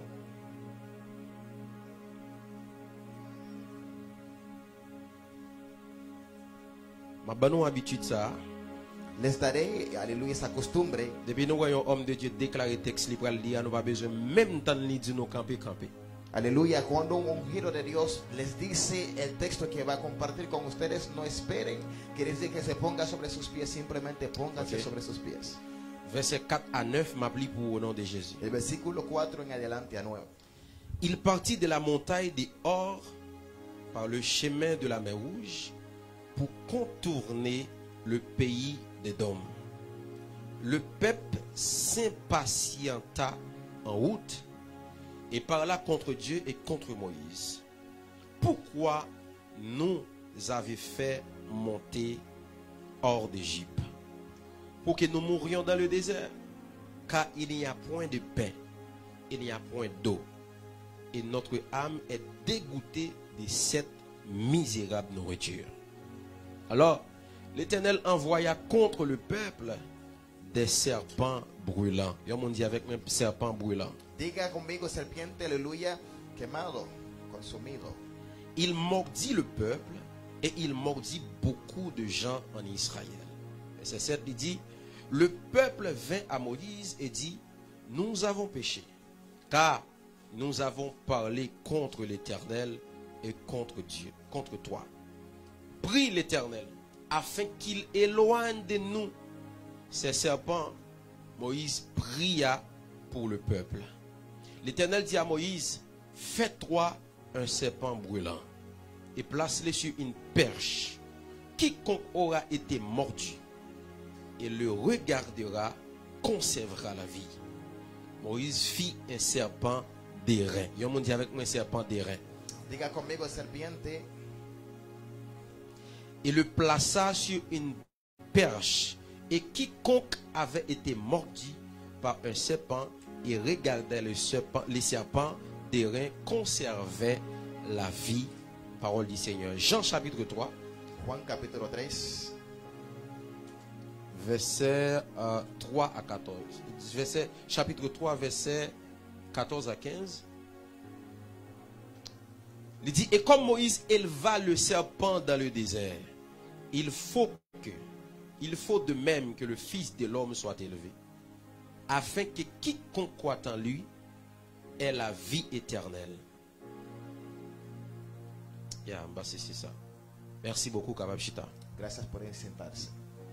Ma bonne habitude ça. Les daré, aleluya, esa costumbre. Depuis nous voyons homme de Dieu déclarer texte libre à lire, nous pas besoin même temps de dire nous camper. Aleluya, cuando un ungido de Dios les dice el texto que va a compartir con ustedes, no esperen que les diga que se ponga sobre sus pies, simplemente pónganse sobre sus pies. Verset 4 à 9 m'appelle pour au nom de Jésus. El versículo 4 en adelante a 9. Il partit de la montagne des Hors par le chemin de la mer Rouge pour contourner le pays d'Édom. Le peuple s'impatienta en route et parla contre Dieu et contre Moïse. Pourquoi nous avez fait monter hors d'Égypte? Pour que nous mourions dans le désert? Car il n'y a point de pain, il n'y a point d'eau. Et notre âme est dégoûtée de cette misérable nourriture. Alors, l'Éternel envoya contre le peuple des serpents brûlants. Yo m'ont dit avec même serpents brûlants. Diga conmigo serpiente, aleluya, quemado, consumido. Il mordit le peuple et il mordit beaucoup de gens en Israël. Verset 7, il dit, le peuple vint à Moïse et dit, nous avons péché, car nous avons parlé contre l'Éternel et contre Dieu, contre toi. Prie l'Éternel afin qu'il éloigne de nous ces serpents. Moïse pria pour le peuple. L'Éternel dit à Moïse, fais-toi un serpent brûlant et place-le sur une perche. Quiconque aura été mordu et le regardera conservera la vie. Moïse fit un serpent d'airain. Yo m'ont dit avec moi un serpent d'airain. Diga conmigo serpiente. Et le plaça sur une perche. Et quiconque avait été mordu par un serpent et regardait les serpents d'airain conservait la vie. Parole du Seigneur. Jean chapitre 3. Juan capítulo 3. Verset 3 à 14. Chapitre 3, verset 14 à 15. Il dit, et comme Moïse éleva le serpent dans le désert, il faut de même que le Fils de l'homme soit élevé, afin que quiconque croit en lui ait la vie éternelle. C'est ça. Merci beaucoup, Kababchita. Gracias por sentarse.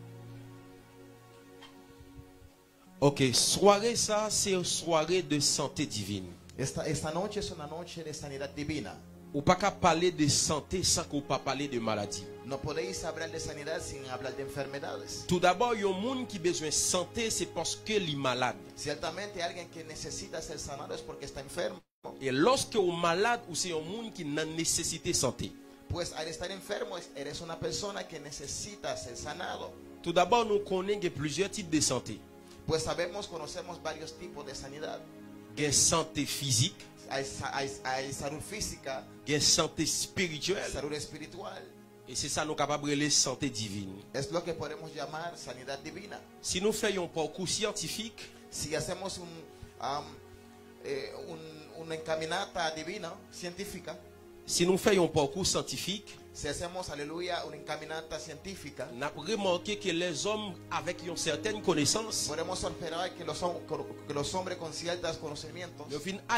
Ok, soirée ça, c'est une soirée de santé divine. Esta noche es una noche de sanidad divina. Ou pas qu'à parler de santé sans qu'on pas parler de maladie. No podéis hablar de sanidad sin hablar de enfermedades. Tout d'abord, il y a un monde qui a besoin de santé, c'est parce que il est malade. Ciertamente alguien que necesita ser sanado es porque está enfermo. Et lorsque vous êtes malade, ou c'est un monde qui a nécessité santé. Pues al estar enfermo eres una persona que necesita ser sanado. Tout d'abord, nous connaissons plusieurs types de santé. Pues conocemos varios tipos de sanidad. Il y a santé physique, Hay salud física, il y a santé spirituelle. salud espiritual. Et c'est ça nous capables de santé divine. Es lo que podemos llamar sanidad divina. Si nous faisons un parcours scientifique, Si hacemos una encaminata divina, científica, si nous faisons un parcours scientifique, Si hacemos, aleluya, una encaminata científica, nous avons remarqué que les hommes avec une certaine connaissance, podemos observar que los hombres con ciertos conocimientos, ils viennent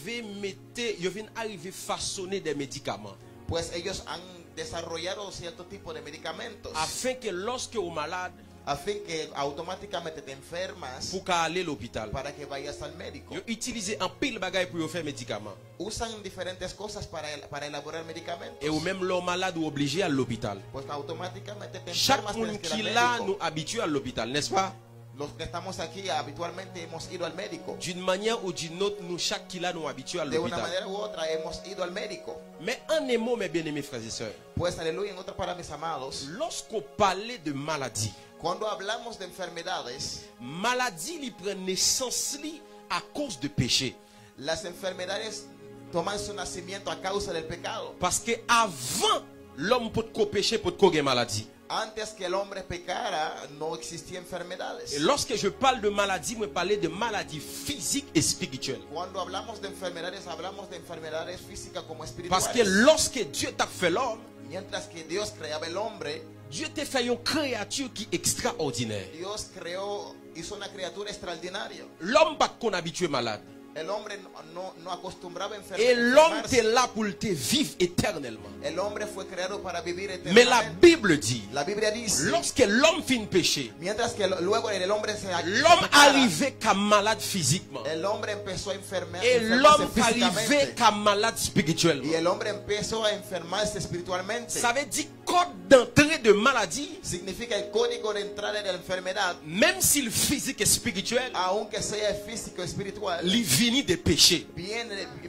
arriver façonner des médicaments. pues ellos han desarrollado cierto tipo de medicamentos Afin que lorsque vous êtes malade, a fin que automáticamente te enfermas pour aller à l'hôpital. para que vayas al médico. Ils utilisent un pile bagaille pour faire médicaments. Usan diferentes cosas para elaborar medicamentos. Et ou même l'homme malade ou obligé à l'hôpital. Pues automáticamente te Chaque enfermas, monde tienes que qui ir al là médico. nous habitue à l'hôpital, n'est-ce pas? Los que estamos aquí habitualmente hemos ido al médico. D'une manière ou d'une autre, nous chaque qui là nous habitue à De una l'hôpital. manera u otra hemos ido al médico. Mais en un mot, mes bien-aimés frères et sœurs, Pues aleluya, en otra para mis amados, lorsqu'on parlait de maladie, cuando hablamos de enfermedades, maladie lui prend naissance li à cause de péché. las enfermedades toman su nacimiento a causa del pecado. Parce que avant l'homme peut pécher pour causer maladie. Antes que el hombre pecara, no existía enfermedades. Et lorsque je parle de maladie, je parle de maladie physique et spirituelle. Cuando hablamos de enfermedades físicas como Parce que espirituales. lorsque Dieu t'a fait l'homme, Mientras que Dios creaba el hombre, Dieu t'a fait une créature qui est extraordinaire. Dios hizo una criatura extraordinaria. L'homme pas qu'on habitué malade. El hombre no acostumbraba a Et l'homme enfermarse. est là pour te vivre éternellement. El hombre fue creado para vivir Mais la eternamente. Bible dit, La Biblia dice, lorsque l'homme finit péché, mientras que luego el hombre l'homme arrivait qu'à malade physiquement. el hombre empezó a enfermarse Et l'homme arrivait físicamente. qu'à malade spirituellement. Y el hombre empezó a enfermarse espiritualmente. Ça veut dire code d'entrée de maladie, Significa el código de entrada de la enfermedad, même si le physique est spirituel, aunque sea físico espiritual, il vient des péchés. viene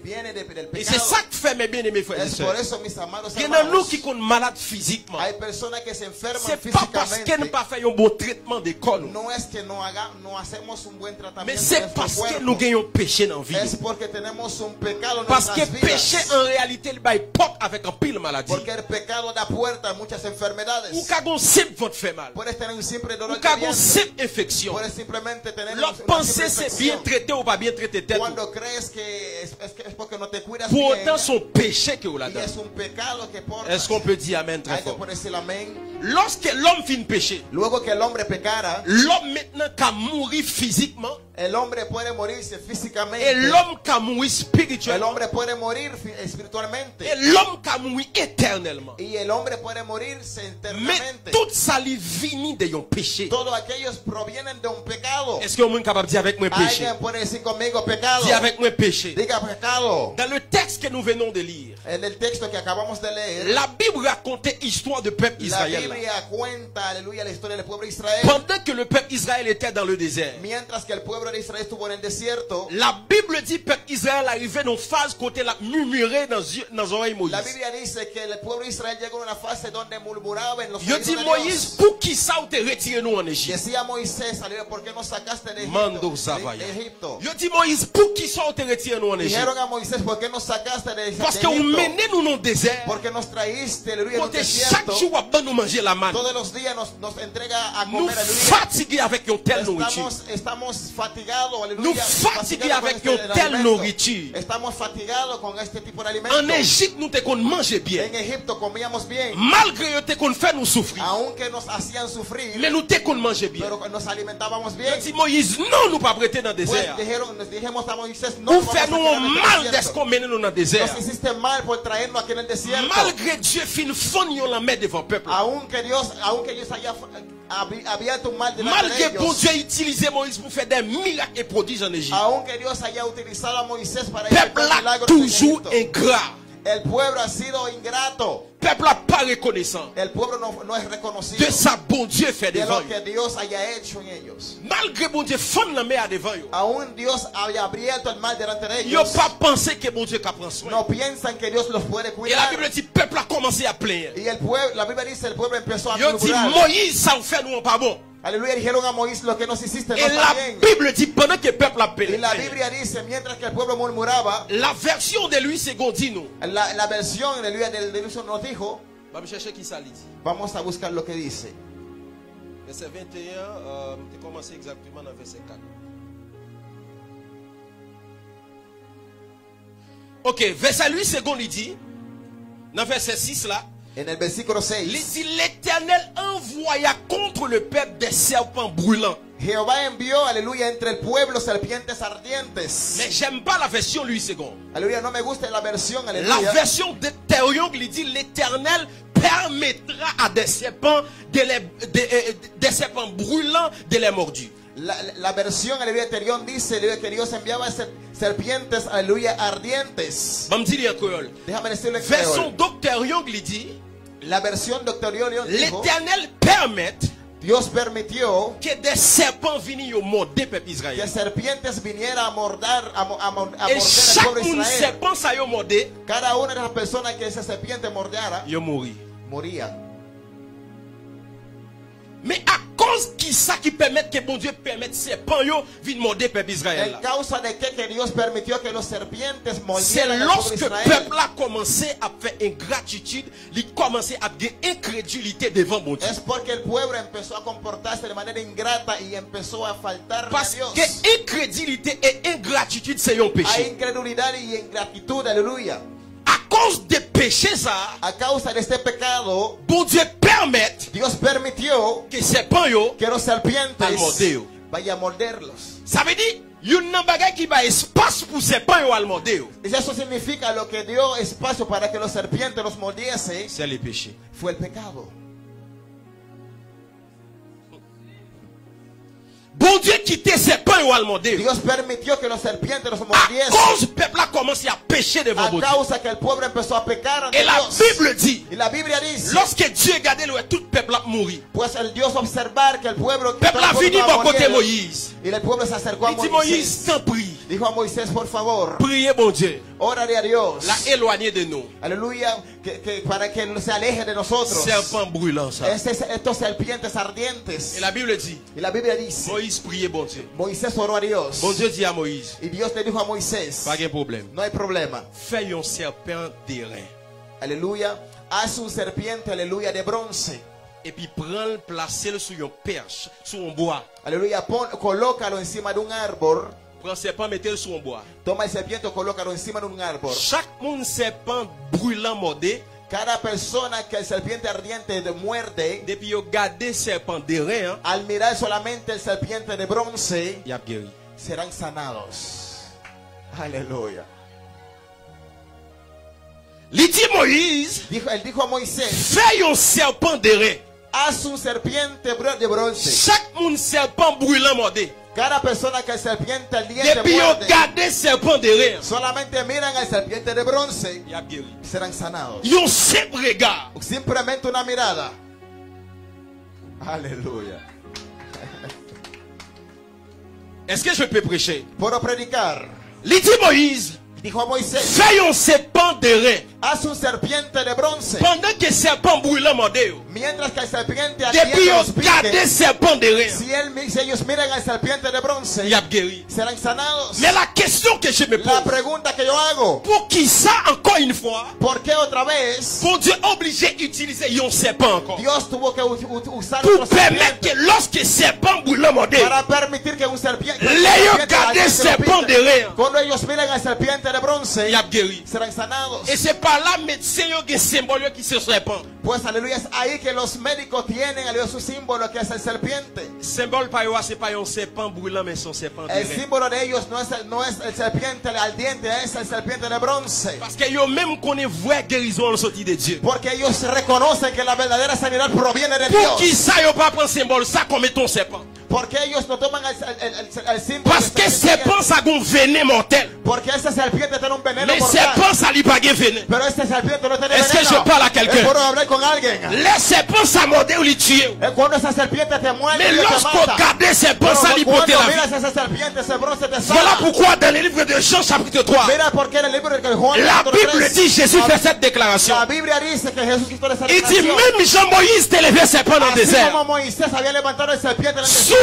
del Et c'est pecado. ça que fait mes bien-aimés frères et Es por sœurs. eso, mis amados Il y en a nous hermanos, qui sont malades physiquement. hay personas que se enferman C'est pas parce qu'elles n'ont físicamente. pas fait un bon traitement d'école. No es que no hacemos un buen Mais tratamiento de c'est nuestro parce que cuerpo. nous gagnons péché dans la vie. Es porque tenemos un pecado en Parce que nuestras vidas. péché en réalité, il va porte avec un pile maladie. Porque el pecado da puerta a muchas enfermedades. Ou qu'un simple ventre fait mal. Puedes tener un simple dolor Ou de qu'un vientre. simple infection. Puedes simplemente tener L'autre una pensée simple c'est bien infección. traité ou pas bien traité tête. Cuando crees que es porque no te cuidas Pour bien, autant son péché que vous y là-dedans. es un pecado que portas. Est-ce qu'on peut dire amen très Hay que fort? poder decir amén. Lorsque l'homme finit péché, Luego que el hombre pecara, l'homme maintenant qui mourir physiquement el hombre puede morirse et físicamente. l'homme qui mourir El spirituellement hombre puede morir espiritualmente. et l'homme qui mourir éternellement. Y el hombre puede morirse Mais eternamente. tout ça lui vient de un péché. Todos aquellos provienen de un pecado. Est-ce que vous êtes capable de dire avec moi péché? Alguien puede decir conmigo pecado. Dis avec moi péché. Diga pecado. Dans le texte que nous venons de lire, En el texto que acabamos de leer, la Bible racontait l'histoire du peuple la Israël. Biblia cuenta, aleluya, la historia del pueblo de Israel. Pendant que le peuple Israël était dans le désert, Mientras que el pueblo de Israel estuvo en el desierto, la Bible dit que le peuple Israël arrivait dans une phase côté la murmurer dans les oreilles de Moïse. la Biblia dice que el pueblo de Israel llegó a una fase donde murmuraba en los Yo oídos dis de Moïse, Dios. pour qui ça ou te retirer nous en Égypte? Decía Moisés, aleluya, ¿por qué nos sacaste de Mando Egipto? Zavaya. De Egipto. Yo dis Moïse, pour qui ça ou te retirer nous en Égypte? Dijeron a Moisés, ¿por qué nos sacaste de Parce que vous Egipto? menez nous dans le désert. Porque nos traíste, aleluya, en un Côté chaque desierto. jour, à nous manger la manne. Todos los días nos entrega a Nous comer, aleluya. fatigués avec une telle nourriture. Estamos fatigados, aleluya. Nous fatigués fatigados con avec este une telle alimento. nourriture. Estamos fatigados con este tipo de alimento. En Égypte, nous te qu'on manger bien. En Egipto comíamos bien, Malgré te qu'on fait nous souffrir. aunque nos hacían sufrir, Mais nous te qu'on manger bien. pero nos alimentábamos Je bien. dis Moïse, non, nous pas prêter dans le Pues désert. nos dijimos a Moisés, no Ou nos faire vamos nous a quedar en mal el d'est-ce desierto. qu'on mène nous dans le désert. Nos hiciste mal por traernos aquí en el desierto. Malgré Dieu fin fond la main devant le peuple. Aunque Dios haya abierto un mal delante de Malgré bon ellos. Dieu utilisé Moïse pour faire des miracles et prodiges en Égypte. Aunque Dios haya utilizado a Moisés para Peuple ejecutar là milagros en toujours Egipto. ingrat. El pueblo ha sido ingrato. Peuple là pas reconnaissant El pueblo no es reconocido de sa bon Dieu fait de devant lo eux. que Dios haya hecho en ellos. Malgré bon Dieu fond la main devant eux. Aún Dios haya abierto el mal delante de Ils n'ont ellos. pas pensé que bon Dieu qu'a prendre soin. No piensan que Dios los puede Et la cuidar. Bible dit peuple a commencé à plaindre. Y el pueblo, la Biblia dice, el pueblo empezó a Ils ont dit murmurar. Moïse ça vous fait nous pas bon. Aleluya, dijeron a Moisés, lo que nos hiciste no Et está la bien. Bible dit pendant que le peuple a Y la plaint. Biblia dice, mientras que el pueblo murmuraba, La version de lui c'est qu'on dit nous. la versión de Biblia del uso nos dijo, Va chercher qui ça dit. vamos a buscar lo que dice. Verset 21, tu commencé exactement dans verset 4. Ok, verset lui, second, il dit, Dans verset 6 là, En el versículo il 6, dit l'Éternel envoya contre le peuple des serpents brûlants. Jehová envió, aleluya, entre el pueblo serpientes ardientes. Mais j'aime pas la version Louis II. Aleluya, no me gusta la versión, La aleluya. version de Théorion, il dit l'Éternel permettra à des serpents, des serpents brûlants de les mordus. La versión, aleluya, Terión dice, aleluya, que Dios enviaba serpientes, aleluya, ardientes. Vamos dire en créole. Déjame decirlo en Version creol. Docteur Young, il dit La versión Dr. Leon dijo, l'Éternel permet Dios permitió que des serpents viennent au morder peuple que Israël. serpientes viniera a morder Et al chaque pueblo de une Israel. serpent ça yo mordé, Cada una de las personas que esa serpiente mordiera, yo mouri. moría. Mais à cause qui ça qui permet que bon Dieu permette serpents yo viennent morder peuple Israël. En là. causa de que Dios permitió que los serpientes C'est mordieran al lorsque pueblo le de Israel. peuple a commencé à faire ingratitude, il commençait à avoir incrédulité devant bon Dieu. Es porque el pueblo empezó a comportarse de manera ingrata y empezó a faltarle a Parce Dios. que incrédulité et ingratitude c'est un Hay péché. incredulidad y ingratitud, aleluya. À cause des péchés ça, A causa de este pecado, bon Dieu permet Dios permitió que serpents yo, que los serpientes Al mordeo. vayan a morderlos. ça veut dire yon nan bagay qui va espace pour serpents yo al morder yo. Y eso significa lo que dio espacio para que los serpientes los mordiese C'est le péché. fue el pecado. Bon Dieu quittait serpents yo al morder yo. Dios permitió que los serpientes los À mordiesen cause du peuple a commencé à pécher devant a bon Dieu. causa que el pueblo empezó a pecar ante Et la Dios. Bible dit, Y la Biblia dice, lorsque Dieu regardait tout le peuple a mouru. pues el Dios observar que el pueblo Le peuple a todo el venu pueblo bon côté muriendo, Moïse. y el pueblo se acercó a Il dit Moïse, Moisés. t'en prie, Dijo a Moisés, por favor, priez bon Dieu, órale a Dios. l'a éloigné de nous. Aleluya, que para que se aleje de nosotros. Serpent brûlant ça. Estos serpientes ardientes. Et la Bible dit, Y la Biblia dice, Moïse priait bon Dieu. Moisés oró a Dios. Bon Dieu dit à Moïse, Y Dios le dijo a Moisés, pas de problème. no hay problema. Fais un serpent d'airain. Aleluya, haz un serpiente, aleluya, de bronce. Et puis prends-le, place-le sur une perche, sur un bois. Aleluya, colócalo encima de un árbol. Prends le serpent, mettez-le sur un bois. Toma el serpiente, colócalo encima de un árbol. Chaque monde serpent brûlant mordé, Cada persona que el serpiente ardiente muerde, depuis yo gardé serpent d'airain, hein, al mirar solamente el serpiente de bronce, il a guéri. serán sanados. Aleluya. Il dit Moïse, Él dijo a Moisés, fais un serpent d'airain. haz un serpiente de bronce. Chaque monde serpent brûlant mordé. Cada persona que el serpiente ardiente Depuis yo muerde, gardé serpent d'airain, solamente miran al serpiente de bronce, il a guéri. serán sanados. Yon simple regard. Simplemente una mirada. Aleluya. Est-ce que je peux prêcher? Puedo predicar. Il dit Moïse, Dijo a Moisés, fais un serpent d'airain. haz un serpiente de bronce. Pendant que serpent brûlant mordé yo. Mientras que el serpiente Depuis ardiente yo los gardé pique, serpent d'airain, si ellos miran al serpiente de bronce, il a guéri. serán sanados. Mais la question que je me La pose, pregunta que yo hago, pour qui ça encore une fois, ¿por qué otra vez pour Dieu obligé d'utiliser un serpent encore? Dios tuvo que usar Pour otro permettre serpiente que lorsque serpent brûlant mordé, para permitir que un serpiente, les gardé serpent d'airain, cuando ellos miran al serpiente de bronce, il a guéri. serán sanados? Et c'est par là médecin yo gen symbole qui se serpent. Pues aleluya, es ahí que los médicos tienen aleluya su símbolo, que es el serpiente. Symbole pa yo c'est pas un serpent brûlant mais son serpent El d'airain. símbolo de ellos no es el serpiente ardiente, es el serpiente de bronce. Parce que yo même connaît vraie guérison en sortie de Dieu. Porque ellos reconocen que la verdadera sanidad proviene de Pour qui Dios. ça yo pas prendre symbole ça comme ton serpent? Porque ellos no toman el símbolo. Parce que del serpiente, serpent ça gon venin mortel. porque ese serpiente tiene un veneno Mais mortal. serpent ça li pas gen venin. Pero este serpiente no tiene Est-ce que veneno. je parle à quelqu'un? ¿Puedo hablar con alguien? Les serpents ça mordé ou li tué. Cuando esa serpiente te muerde, Mais Dios te lorsqu'on mata. regarde serpent Pero ça li porter cuando la vie. miras esa serpiente, ese bronce te Voilà sana. pourquoi dans le livre de Jean chapitre 3, Mira por qué en el libro de Juan, la capítulo Bible 3, dit, Jésus fait cette déclaration. la Biblia dice que Jesús hizo esa Il dit declaración. même Jean-Moïse t'élevait serpent dans le Así désert. como Moisés había levantado el serpiente en el Sous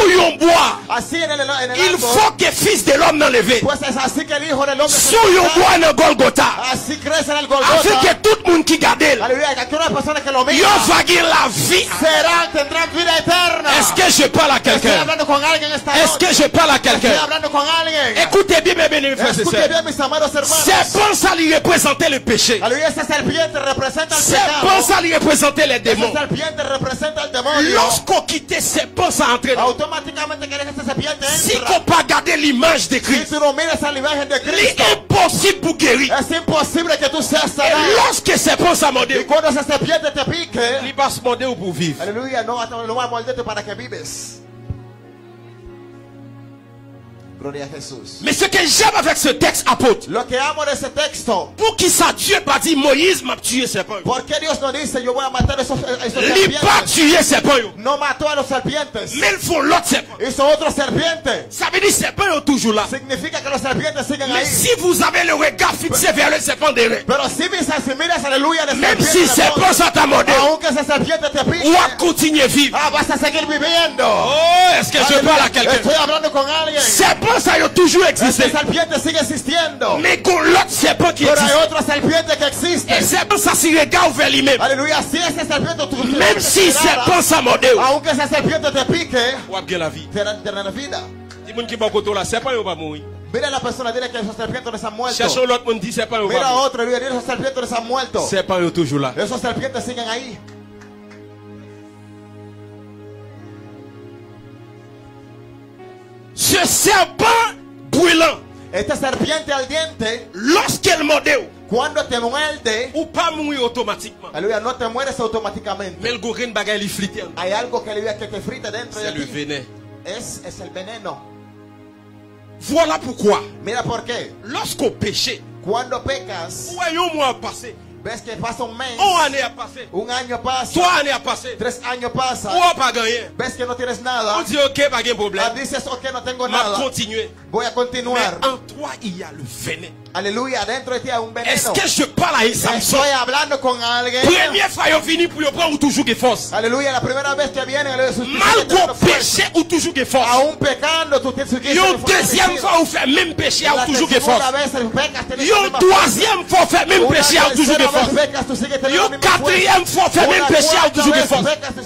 Sous bois. Así en el Il árbol, faut que fils de l'homme n'enlève. pues es así que el hijo del hombre se Sous levantará. bois dans Golgotha. Así crece en el Afin Golgotha. que tout le monde qui garde, Aleluya, que aquellas personas que lo yo miran va gagner la vie. tendrán vida eterna. Est-ce que je parle à Estoy quelqu'un? hablando con alguien esta Est-ce noche. que je parle à Estoy quelqu'un? hablando con alguien. Écoutez bien, mes bien-aimés frères et Escuche sœurs. bien, mis amados hermanos. C'est ça lui représenter le péché. Aleluya, esa serpiente representa el C'est pecado. ça lui représenter les Esa démons. serpiente representa el demonio. Lorsqu'on quitte, c'est ça entrer dans. Automáticamente que esa serpiente Si entra. on pas garder l'image de Si Christ, tú no miras a la imagen de Cristo, c'est impossible pour guérir. es imposible que tú seas Et sanado. lorsque c'est ça Y morder, cuando esa serpiente te pique, il va se morder ou pour vivre. aleluya, no va a morderte para que vives. Gloria a Jesús. Mais ce que j'aime avec ce texte, apôtre, Lo que amo de ese texto, pour qui ça Dieu pas dit Moïse m'a tué serpent. ¿por qué Dios no dice yo voy a matar esos Il pas serpientes? tué serpent. No mató a los serpientes, Mais ils font l'autre serpent. hizo otros serpientes. Ça veut dire serpent est toujours là. Significa que los serpientes siguen Mais ahí. si vous avez le regard fixé vers le serpent derrière, Pero si miras, aleluya, de même serpiente si de serpent fondo, ça t'a mordé, aunque esa serpiente te pique, ou à continuer à vivre. vas a seguir viviendo. Oh, est-ce que je Aleluya. parle à quelqu'un? Estoy hablando con alguien. Serpent ça a toujours Esta existé. serpiente sigue existiendo. Mais con l'autre serpent qui Pero hay existe. otra serpiente que existe. Et serpent ça s'y regarde vers lui-même. Aleluya, si esa serpiente tú Même si serpent ça mordé, aunque esa serpiente te pique, ou à bien la vie. tendrá vida. Dis moun qui va côté là, serpent ou pas mourir. Mira a la persona, dile que esos serpientes no se han muerto. Cherchons l'autre monde dit serpent ou Mira pas a mourir. otro, dile que esos serpientes no se han muerto. Serpent est toujours là. Esos serpientes siguen ahí. Ce serpent brûlant, Esta serpiente ardiente, lorsqu'elle mordait, cuando te muerde, ou pas mourir automatiquement. aleluya, no te mueres automáticamente. Mais le gorin bagay li flité. Hay algo que, aleluya, que te frita dentro de C'est le ti. venin. Es el veneno. Voilà pourquoi, Mira por qué. lorsqu'on péchait, Cuando pecas, voyons mois passé, ves que pasa un mes, un année a passé, un año pasa, 3 années a passé, 3 años pasa, ou pas gagné. ves que no tienes nada, On dit ok, pas de problème. dices, ok, no tengo On va nada, continuer. voy a Mais continuar. en toi, il y a le venin. Aleluya, dentro de ti hay un Est-ce veneno. que je parle à Samson? Estoy hablando con alguien. Première fois, il venu pour prendre ou toujours de force. Aleluya, la primera vez que vienen, aleluya, sus Mal qu'on péché ou toujours de force. aún pecando, tú tienes que Une deuxième fois, vous faites même péché ou toujours de force. Une Une troisième fois, vous faites même péché ou toujours de force. Une quatrième fois, vous faites même péché ou toujours de force.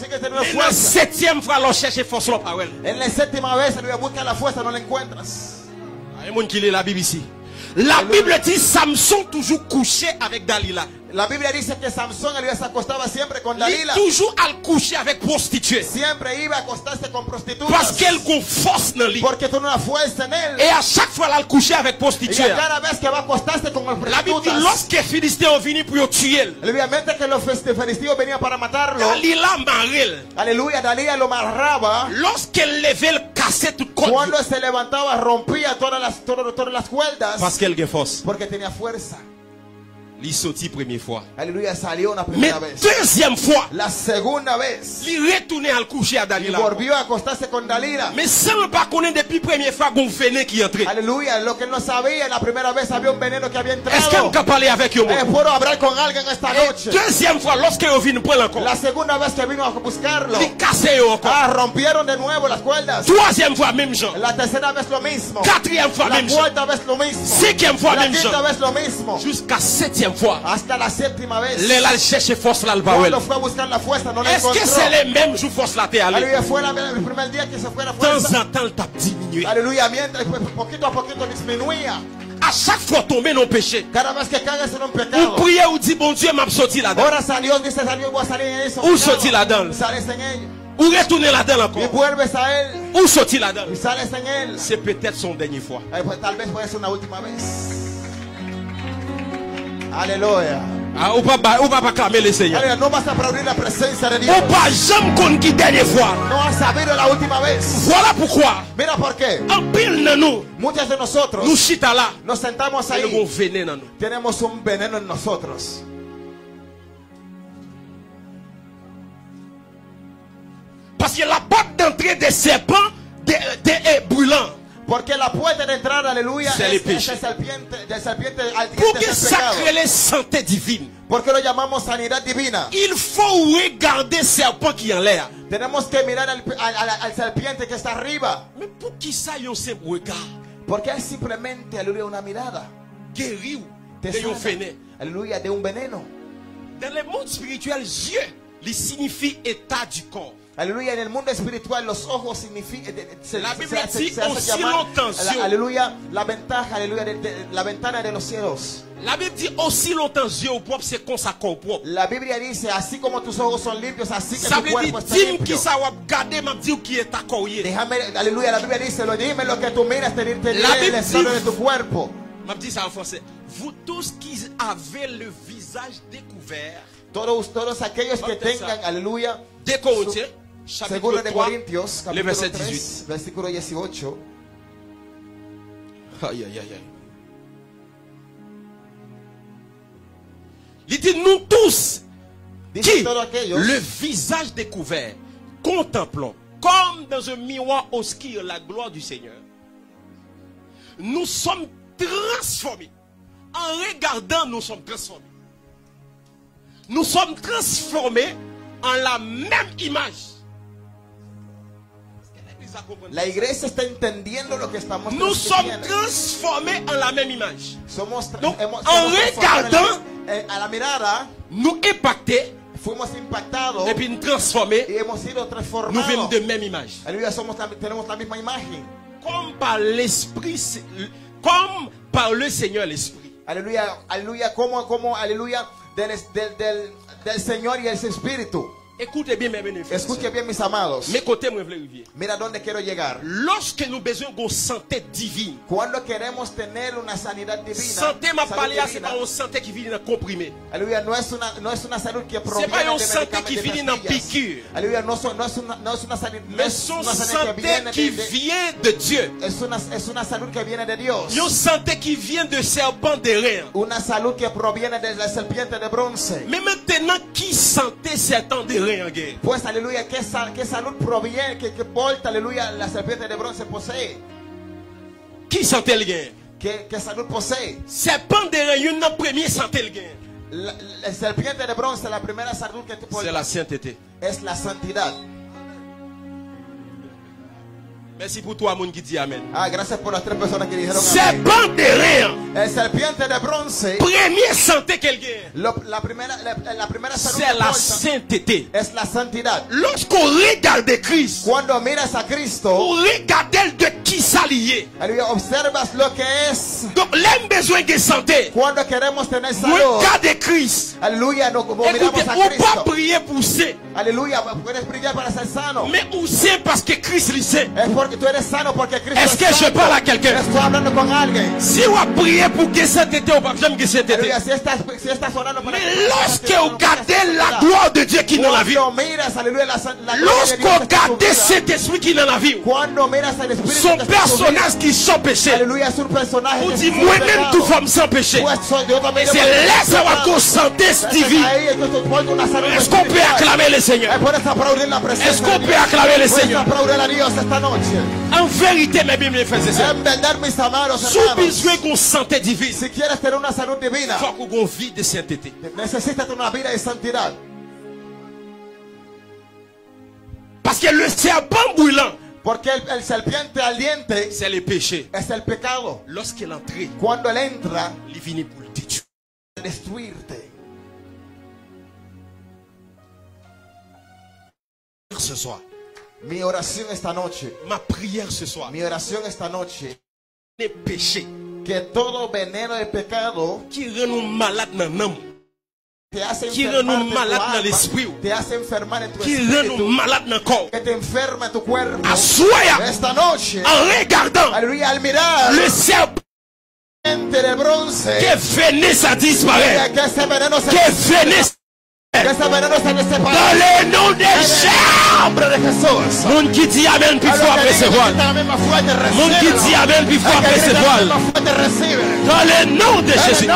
Et la septième fois, on cherche force la parole. En la séptima vez, aleluya, busca la fuerza, no la encuentras. Il y a un monde qui lit la Bible ici. La Bible dit Samson toujours couché avec Dalila. La Biblia dice que Samson, aleluya, se acostaba siempre con Il Dalila. toujours à coucher avec prostituée. Siempre iba a acostarse con prostitutas. Parce qu'elle a force dans lui. Porque tiene una fuerza en él. Et à chaque fois, elle a couché avec Y prostituée. a cada vez que va a acostarse con las La Bible dit prostitutas. lorsque les Philistins ont venu pour tuer, Obviamente que los filisteos venían para matarlo. Dalila marrel. Aleluya, Dalila lo amarraba. Lorsqu'elle levait le cassait tout côté. Cuando se levantaba, rompía todas las cuerdas. Parce qu'elle a force. Porque tenía fuerza. Il sortit première fois. Aleluya, salió una Mais primera vez. deuxième fois, La segunda vez, il retournait à coucher à y Dalila. volvió a acostarse con Dalila. Mais sans pas connaître depuis première fois qu'on venait qui entrait. Aleluya, lo que él no sabía, la primera vez había un veneno que había Est-ce qu'on entrado. peut parler avec eux? Puedo hablar con alguien esta Et noche. deuxième fois, lorsqu'elle est venue prendre encore, La segunda vez que vino a buscarlo, il cassait encore. rompieron de nuevo las cuerdas. Troisième fois, même genre. La tercera vez lo mismo. Quatrième fois, La même genre. cuarta vez lo mismo. Cinquième fois, La même quinta genre. vez lo mismo. Jusqu'à septième fois. Hasta la séptima vez. Elle cherche force là, le bawel. Cuando fue a buscar la fuerza, no la Est-ce que encontró. c'est les mêmes jours force là t'es allé? Aleluya, fue el primer día que se fue la De temps fuerza. en temps, t'as diminué. Aleluya, mientras poquito a poquito disminuía. À chaque fois tombé dans le péché. Cada vez que cagas en un Ou pecado. prier ou dit bon Dieu m'a sorti là-dedans. Ahora salió, dice salió, voy a salir en eso. Où sorti là-dedans? Sales en ello. Ou retourner là-dedans Y encore. vuelves a él. Où sorti là-dedans? Y sales en él. C'est peut-être son dernier fois. Pues, tal vez puede ser una última vez. Aleluya. Ah, ou pas clamer le Seigneur. Aleluya, no vas a aplaudir la presencia de Dios. Ou pas jamais qu'on qui dernière fois. No has sabido la última vez. Voilà pourquoi. Mira por qué. En pile de nous, Muchos de nosotros nous chita là. nos sentamos Et nous avons ahí. venin dans nous. Tenemos un veneno en nosotros. Parce que la porte d'entrée des serpents est brûlante. Porque la puerta de entrada, aleluya, C'est le es péché. el serpiente Pour ardiente que del ça pecado. crée les santé divine. ¿Por qué lo llamamos sanidad divina? Il faut regarder serpent qui en l'air. Tenemos que mirar al serpiente que está arriba. Mais pour qui ça y a un simple regard? Porque es simplemente, aleluya, una mirada. Guéri ou Te de un sana, venin. aleluya, de un veneno. Dans le monde spirituel, yeux, il signifie état du corps. Aleluya, en el mundo espiritual los ojos significan La Biblia dit aussi longtemps yeux. aleluya, la ventaja, aleluya, la ventana de los cielos. La Bible dit aussi longtemps yeux au propre, c'est comme ça corps propre. La Biblia dice, así como tus ojos son limpios, así que Ça tu veut cuerpo dire, está dis-moi limpio. qui ça va garder, m'a dit qui est à corps. Déjame, aleluya, la Biblia dice, dime lo que tú miras, te La diré el Bible estado dit- de tu cuerpo. M'a dit ça en français. Vous tous qui avez le visage découvert, Todos aquellos que Ponte ça. tengan, aleluya, des Corinthiens, chapitre Segundo de 3, Corintios, le capítulo verset 3, 18. versículo 18. Aïe, aïe, aïe, aïe. Il dit nous tous Dice qui, todos aquellos le visage découvert, contemplons comme dans un miroir obscur la gloire du Seigneur, nous sommes transformés. En regardant, nous sommes transformés. Nous sommes transformés en la même image. La iglesia está entendiendo lo que estamos Nous sommes transmitiendo. transformés en la même image. Somos Donc, hemos- en somos transformados regardant- a la mirada, Nous impactés fuimos impactados et puis nous transformés, y hemos sido nous venons transformados. de même image. Aleluya, tenemos la misma imagen. Comme par l'esprit, comme par le Seigneur l'esprit. Aleluya, aleluya, como aleluya, del Señor y el Espíritu. Écoutez bien mes bénéfices. Escuche bien, mis amados. Mes côtés, moi, je veux rivière. Mira dónde quiero llegar. Lorsque nous besoin d'une santé divine, Cuando queremos tener una sanidad divina, santé m'a salud parlé, c'est divina, pas une santé qui vient dans comprimé. aleluya, no es una salud que proviene pas une de santé qui medicamentos, vient de en pastillas. piqûre. Aleluya, no es una salud, no Mais es son una sanidad santé que viene qui de, vient de Dieu. es una salud que viene de Dios. Une santé qui vient de serpent d'airain. Una salud que proviene de la serpiente de bronce. Mais maintenant, qui santé serpent d'airain en guerre? Pues aleluya, ¿qué salud proviene, que porta, aleluya, la serpiente de bronce posee? Qui santé le gain? ¿Qué salud posee? Serpent d'airain, une dans premier santé le gain. La serpiente de bronce, la primera salud que te C'est porta la sainteté. es la santidad. Merci pour toi, mon qui dit Amen. Ah, gracias por las tres personas que dijeron amén. Serpent d'airain, El serpiente de bronce, première santé qu'elle gagne, la primera salud c'est que la porta sainteté. es la santidad. Lorsqu'on regarde Christ, Cuando miras a Cristo, on regarde de qui s'allier. aleluya, observas lo que es. Donc, l'homme besoin de santé. Cuando queremos tener salud, Regarde Christ. aleluya, no, como Écoutez, miramos a on pas Cristo. prier pour ça, Aleluya, puedes brillar para ser sano. mais on sait parce que Christ le sait. Es porque tú eres sano, porque Cristo Est-ce es que je santo. parle à quelqu'un? Estoy hablando con alguien. Si on a prié pour que sainteté, on va jamais que sainteté. Aleluya, si estás orando para Mais que lorsque on regarde la gloire de Dieu qui est dans la vie, Cuando miras, aleluya, la gloria de Dios lorsqu'on que está en tu regarde vida, cet esprit qui est dans la vie, cuando miras al Espíritu son que está en tu vida, personnage qui sont péchés, aleluya, es un personaje on que dit es un moi-même pecado. tout femme sans péché. Pues yo también Et c'est là ça va qu'on santé divine. Est-ce qu'on peut acclamer le Seigneur? Est-ce qu'on peut acclamer le Seigneur? a Dios esta noche. En vérité, mes bien, mes frères et sœurs, En verdad, mis amados sous hermanos, besoin qu'on santé divine, si quieres tener una salud divina, il faut qu'on vit de sainteté. necesitas una vida de santidad. Parce que le serpent brûlant, Porque el serpiente ardiente c'est le péché. es el pecado. Lorsqu'il entre, Cuando él entra, il finit pour le détruire. destruirte. Ce soir, Mi oración esta noche, ma prière ce soir, mi oración esta noche, les péchés que todo veneno de pecado qui rend nous malades dans l'âme, te hace qui rend enfermar nous en tu malades dans alma, l'esprit, te hace enfermar en tu qui rend nous espíritu, malades dans le corps. que te enferma en tu cuerpo. Assoya, Esta noche, en regardant aleluya, al mirar le serpent de bronce, que venait ça disparaît, que ese veneno se que venait que ese veneno se dans separa. le nom de Jésus. Nombre de Jesús. Monde qui dit Amen, puis faut après ses voiles. Monde qui dit Amen, puis faut après ses voiles. Dans le nom de Jésus.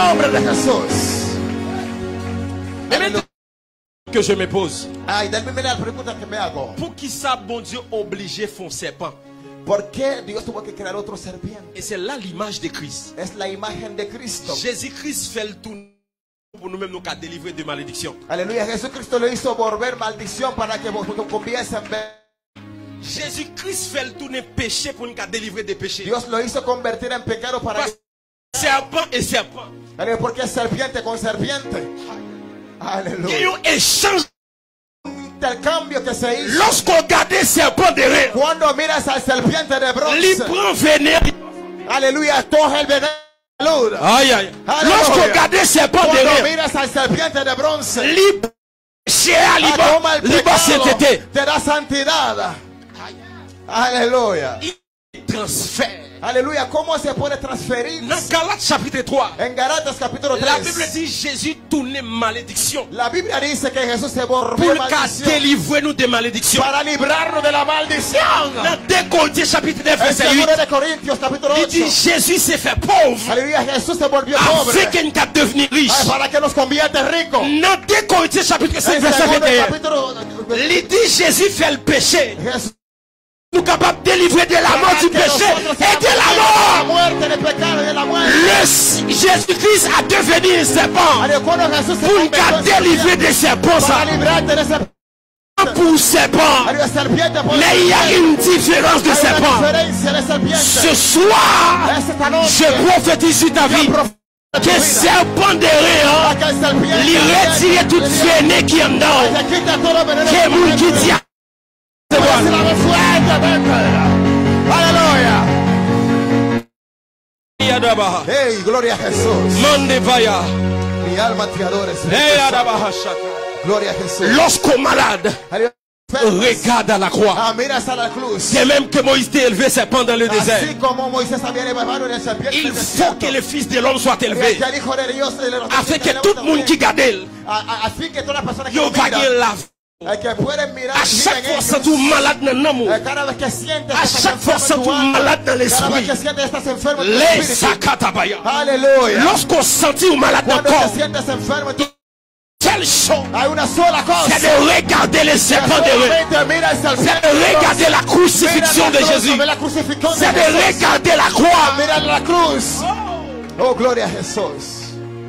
Mais maintenant que je me pose, Ay, déjame mirar la pregunta que me hago. pour qui ça, bon Dieu, obligé font serpent? ¿Por qué Dios tuvo que crear otro serpiente? Et c'est là l'image de Christ. Es la imagen de Cristo. Jésus-Christ fait le tour pour nous-mêmes nous délivrer de malédiction. Aleluya. Jesucristo lo hizo volver maldición para que conviesen. Jésus-Christ fait le tourner péché pour nous délivrer des péchés. Dios lo hizo convertir en pecado para que... Serpent et serpent. Porque es serpiente con serpiente. Aleluya. Il y a un échange. El cambio que se hizo. Lorsqu'on regarde serpent de rêve, Cuando miras al serpiente de il bronce. prend venir. Aleluya. Coge el veneno. Aïe aïe. Lorsqu'on regarde serpent de Cuando rêve, miras al serpiente de bronce. libre, Toma el pecado, sainteté. te da santidad. Aleluya. Il transfère. Aleluya. ¿Cómo se puede transferir? Dans Galates chapitre 3, En Galatas capítulo la 3. Bible dit Jésus tournait malédiction. La Biblia dice que Jesús se volvió Pour maldición délivrer nous de malédiction. para librarnos de la maldición. Dans 2 Corinthiens chapitre 9 En verset 8, 2 de Corintios capítulo il 8. dit Jésus s'est fait pauvre Aleluya. Jesús se volvió pobre afin qu'il puisse devenir riche. para que nos convierta ricos. Dans 2 Corinthiens chapitre 5 En verset 2 21, capítulo il dit Jésus fait le péché. Jesús Nous capables de délivrer de la mort para du que péché nosotros et de la la mort. muerte, del pecado y de la muerte. Jésus-Christ a devenu un serpent Aleluya. Cuando Jesús se pour nous convirtió en délivrer serpiente, des serpents. para librarte de ese Pour serpent. Aleluya, serpiente por Mais il y a une différence de Hay una serpent. diferencia de serpiente. Ce soir, Esta noche je prophétise sur ta vie que serpent de rire, que el serpiente il retire toute veine qui est en dedans. se quita todo el veneno Que moun qui dit Se la ve fuertemente. Aleluya. Hey, gloria a Jesús. Mande vaya. Mi alma te adora. Gloria a Jesús. Lorsqu'on malade, Aleluya. regarde à la croix. Miras a la cruz. C'est même que Moïse t'a élevé serpent dans le désert. Así como Moisés había elevado en el serpiente Il del faut desierto. que le Fils de l'homme soit élevé. Que el Hijo de Dios Afin que tout le monde qui garde, así que todas las personas que yo lo va miran, gagner la vie. que pueden mirar À chaque miren fois, ça ellos. tout malade dans l'amour. Cada vez que sientes À que estás chaque fois, ça enfermo en tout tu alma, malade dans cada vez l'esprit. que sientes que estás enfermo en tu Les espíritu. sakatabaya. Aleluya. Lorsqu'on sentit ou malade dans le Cuando te corps, sientes enfermo en tu quelle chose, hay una sola cosa. c'est de regarder les serpents de rêve. Solamente mira el C'est serpiente. de regarder la crucifixion de Jésus. Ve la crucifixión de C'est de Jesús. regarder la croix. Mira la cruz. Oh, gloria a Jesús.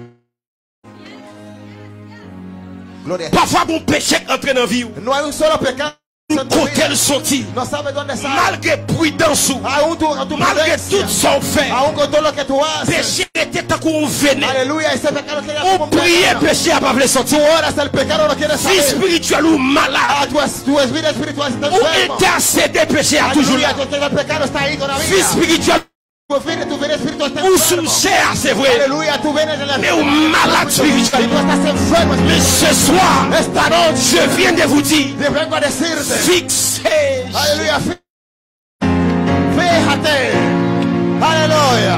Gloria a Jesús. Parfois, mon péché entre dans la vie. No hay un solo pecado en tu Côté vida. le sorti. No sabes dónde sale. Malgré prudence, Aún tu malgré prudencia. tout son fait, Aún con todo lo que tú haces. péché était tant qu'on venait. Aleluya. Ese pecado que On priait, péché à pas voulu sortir. Tú oras, el pecado no quiere Vie saber. spirituelle ou malade. Tu vida espiritual está Ou enfermo. intercéder, péché à toujours là. Aleluya, el pecado está ahí Vie todavía. spirituelle Tu vida espiritual está ou sous enfermo. chair, c'est vrai. Aleluya, tú vienes de la Mais ou malade Y spirituel. tú estás enfermo. Mais ce soir, Esta noche je viens de vous dire, te vengo a decirte. fixez. Aleluya. Fíjate. Aleluya.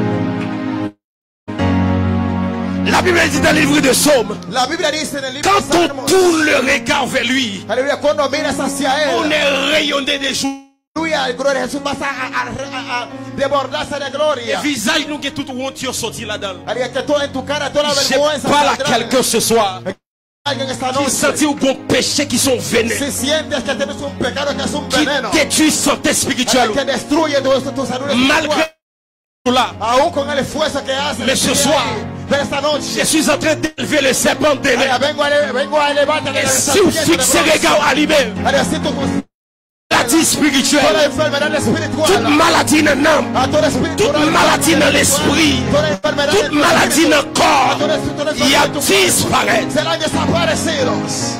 La Bible dit dans le livre de Psaumes, La Biblia dice en el libro quand de on Salmos. tourne le regard vers lui, Aleluya, cuando miras hacia on él. est rayonné des jours. Aleluya, el gloria de Jesús vas a desbordarse de Le gloria. visage nous qui tout honte sorti là-dedans. Aleluya, que todo en tu cara, toda la Je vergüenza. parle à saldrá. quelqu'un ce soir Alguien esta qui noche. sentit au bon péché qui sont vénés, Si sientes que tienes un pecado que es un qui veneno. détruit santé spirituelle, Que destruye tu salud malgré espiritual. tout là. Aún con el esfuerzo que hace. Mais ce soir, pero esta noche. Je suis en train d'élever le serpent de Aleluya, l'air. vengo a elevarte de Et la si vous fixez le regard à lui-même, Aleluya, si tu maladie toda spirituelle, enfermedad espiritual. toute maladie dans l'âme, A todo espíritu, toute toda maladie dans enfermedad l'esprit, espiritual, toda enfermedad toute en tu maladie espíritu, dans le corps, toda il y a enfermedad en tu cuerpo, disparaître. serán desaparecidos.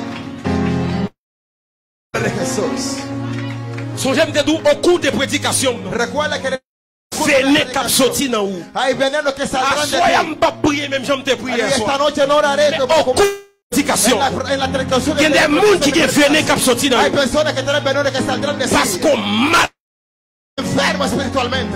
De Jesús. Son j'aime te dire au cours des prédications, Recuerda que venez cap sorti dans où. hay venenos que À saldrán soi, de je ti. ne pas prier, même j'aime te prier. Y esta noche no oraré Mais como- au cours des prédications, en la predicación il y a des gens qui viennent cap sorti dans hay où. personas que tienen venenos que saldrán de Parce sí. qu'on mal. Enfermos espiritualmente.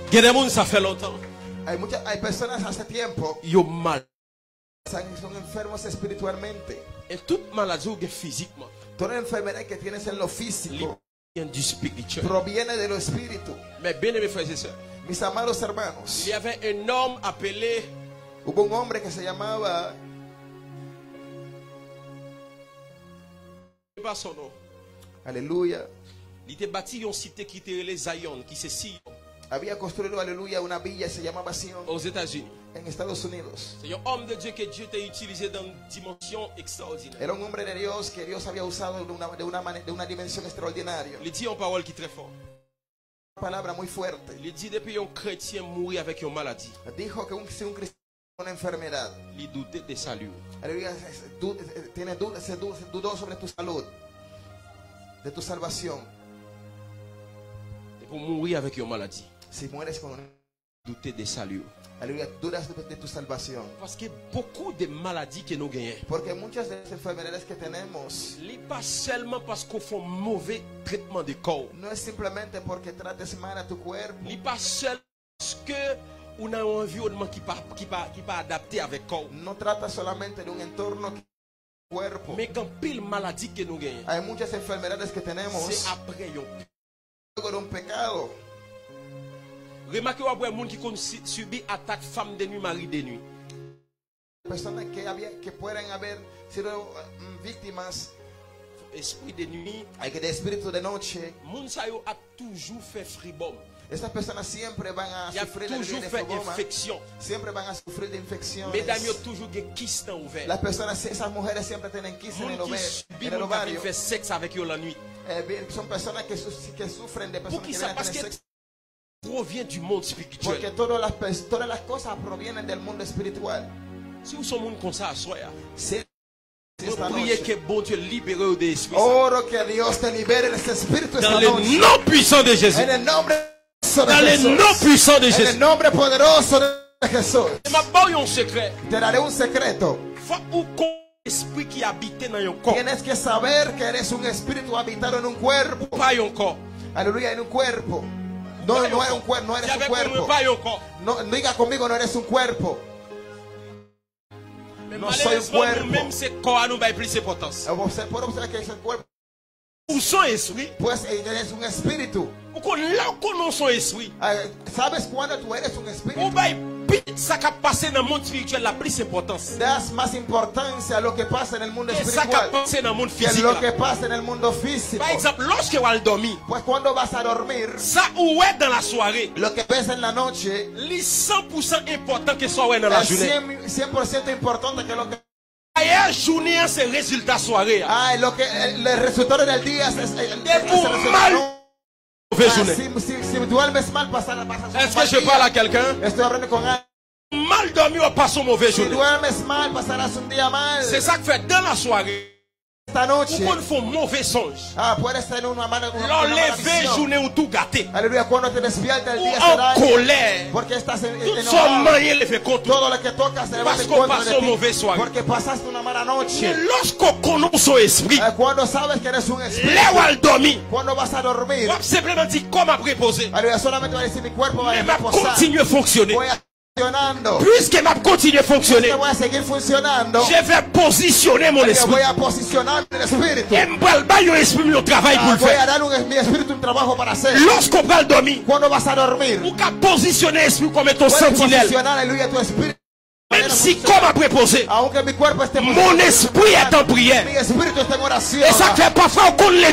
Il y a des gens, ça fait longtemps. Hay personas hace tiempo Ils ont mal. son enfermos espiritualmente. Et toute maladie ou physiquement, Toda enfermedad que tienes en lo físico vient du spirituel. proviene de lo espíritu. Mais bien aimés frères et sœurs, Mis amados hermanos, il y avait un homme appelé hubo un hombre que se llamaba, pas son nom. aleluya, Il était bâti une cité qui était les Zion, qui c'est Sion, había construido, aleluya, una villa y se llamaba Sion aux États-Unis. en Estados Unidos. C'est un homme de Dieu que Dieu t'a utilisé dans une dimension extraordinaire. Era un hombre de Dios que Dios había usado de una dimensión extraordinaria. Il dit en parole qui est très fort. Una palabra muy fuerte. Il dit depuis un chrétien mourir avec une maladie, Dijo que si un cristiano tiene una enfermedad, il doutait de salut. aleluya, se dudó sobre tu salud, de tu salvación. Et pour mourir avec une maladie, Si mueres con una, douter de salut. aleluya, dudas de tu salvación. Parce que beaucoup de maladies que nous gagnons, Porque muchas de las enfermedades que tenemos ce n'est pas seulement parce qu'on fait un mauvais traitement de corps. no es simplemente porque trates mal a tu cuerpo. Ce n'est pas seulement parce qu'on a un environnement qui pas adapté avec le corps. No trata solamente de un entorno que cuerpo. Mais quand pile maladie que nous gagnons, Hay muchas enfermedades que tenemos c'est après. luego de un pecado. Remarquez qu'il y a des gens qui subissent attaque femme de nuit, mari de nuit. Personas que pueden haber sido víctimas Esprit de nuit, de espíritu de noche. moun sa yo a toujours fait fribom. Estas personas siempre van a Il a sufrir de toujours fait fleboma, infection. siempre van a sufrir de infecciones. Mesdames, yo toujours des kystes ouverts. Las personas, esas mujeres siempre tienen quistes en el Moun qui en el ovario. fait sexe avec yo la nuit. Son personas que sufren de Pour personas qui que ça? vienen a Parce tener que sexo. provient du monde spirituel. Porque todas las cosas provienen del mundo espiritual. Si vous sommes monde comme ça à soi, Si vous esta priez noche, que bon Dieu libère de l'esprit. oro que Dios te libere de este espíritu Dans esta le noche. nom puissant de Jésus. En el nombre poderoso de Dans le Jesús. nom puissant de En Jésus. el nombre poderoso de Jesús. Je m'aborde un secret. Te daré un secreto. Faut ou esprit qui habite dans un corps. Tienes que saber que eres un espíritu habitado en un cuerpo. Pas un corps. Aleluya, en un cuerpo. No eres un cuerpo, no eres un cuerpo. Pas un corps. No, diga conmigo, no eres un cuerpo. Mais No soy un malheureusement, cuerpo. nous-mêmes, c'est corps à nous va plus d'importance. Puede observar que es el cuerpo. Ou son esprit. Pues eres un espíritu. Ou qu'on là qu'on son esprit. ¿Sabes cuándo tú eres un Ou espíritu? va ça qui a passé dans le monde spirituel la plus importance. Das más importancia a lo que pasa en el mundo Et ça qui a espiritual passé dans le monde que physique. lo que là. pasa en el mundo físico. Par exemple, lorsque vous allez dormir, Pues cuando vas a dormir, ça ou est dans la soirée, lo que ves en la noche les 100% important que soit ouais dans la es journée. 100% importante que lo que Ailleurs journée c'est résultat soirée. lo que el resultado del día es el pour mal. Mauvaise journée. Si duermes mal pasas Est-ce que je parle à quelqu'un? Estoy hablando con alguien. Mal dormi ou passe une mauvaise Si journée. duermes mal pasarás un día mal. C'est ça que fait dans la soirée. Esta noche Ou qu'on fait mauvais songe. puedes tener una mala L'enlever visión. journée ou tout gâté. Aleluya, cuando te despierta el Ou día en será colère. porque estás Tout son enojado. manier le fait contre. Todo lo que tocas se va Parce en qu'on contra passe de une mauvaise ti. soirée. Porque pasaste una mala Mais noche. lorsqu'on connaît son esprit, Cuando sabes que eres un espíritu, là où elle dormi, cuando vas a dormir, on simplement dit comment préposer. aleluya, solamente va a decir mi cuerpo va Mais a m'a reposar. continuer à fonctionner. Voy a funcionando. Puisque m'a continuer à fonctionner, Que voy a seguir funcionando. je vais positionner mon Aleluya, esprit. voy a posicionar el espíritu. Et m'balba yo esprit mon travail pour le Voy a faire. dar mi espíritu un trabajo para hacer. Lorsqu'on va dormir, Cuando vas a dormir, ou qu'à positionner l'esprit comme étant puedes sentinelle. posicionar, aleluya, tu espíritu. Même si comme à préposer, Aunque mi cuerpo esté mon esprit est en prière. mi espíritu está en oración. Et ça fait parfois qu'on les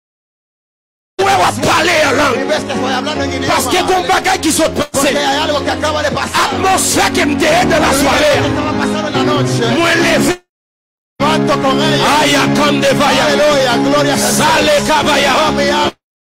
ouais, on va parler en Y langue. ves que estoy hablando en idioma. Parce que qu'on bagaille qui sont Porque passés. hay algo que acaba de pasar. Atmosphère qui me déhait dans la ¿Qué soirée. estaba pasando en la noche? Moi levé. Levanto con ella. Aya comme de vaya. Aleluya, gloria a Jesús. Sale cabaya. Oh, mi alma.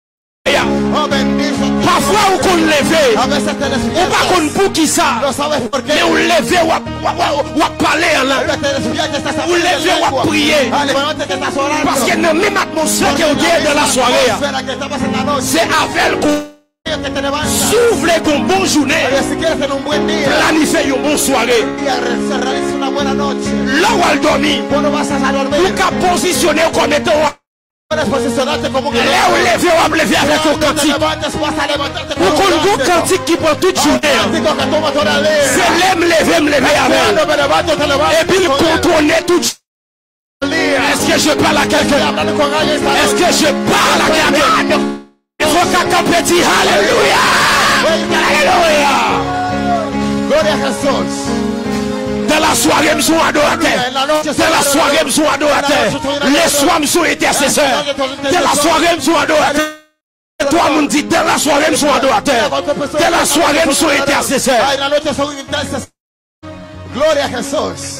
Oh, bendice. Parfois on qu'on levé. A veces te Ou pas despiertas. qu'on pour qui ça. No sabes por qué. Mais on levé ou à parler en langue. Te despiertas, estás Ou hablando en levé ou lengua. à prier. Levántate que estás orando. Parce que dans la même atmosphère Porque qui est au la de la misma soirée. atmósfera que estabas en la noche. C'est avec qu'on Que te levantas. s'ouvre qu'on bonne journée. Si quieres tener un buen día. Planifier une bonne soirée. Y se realiza una buena noche. Là où elle dormit. Cuando vas a dormir. Ou qu'à positionner comme étant posicionarte como un Là où lever, on va me lever avec un cantique. Pour qu'on ait un cantique qui prend toute journée. C'est l'aime lever avec. Et puis le contourner toute. Est-ce que je parle à quelqu'un? Est-ce que je parle à quelqu'un? Il faut qu'un peut dire Alléluia. Alléluia. Gloria a Jesús. Dans la soirée, nous sommes adorateurs. Dans la soirée, nous sommes adorateurs. Les soirs, nous sommes intercesseurs. Dans la soirée, nous sommes adorateurs. Et toi, on dit, dans la soirée, nous sommes adorateurs. Dans la soirée, nous sommes intercesseurs. Ay, la noche son intensas. Gloria a Jesús.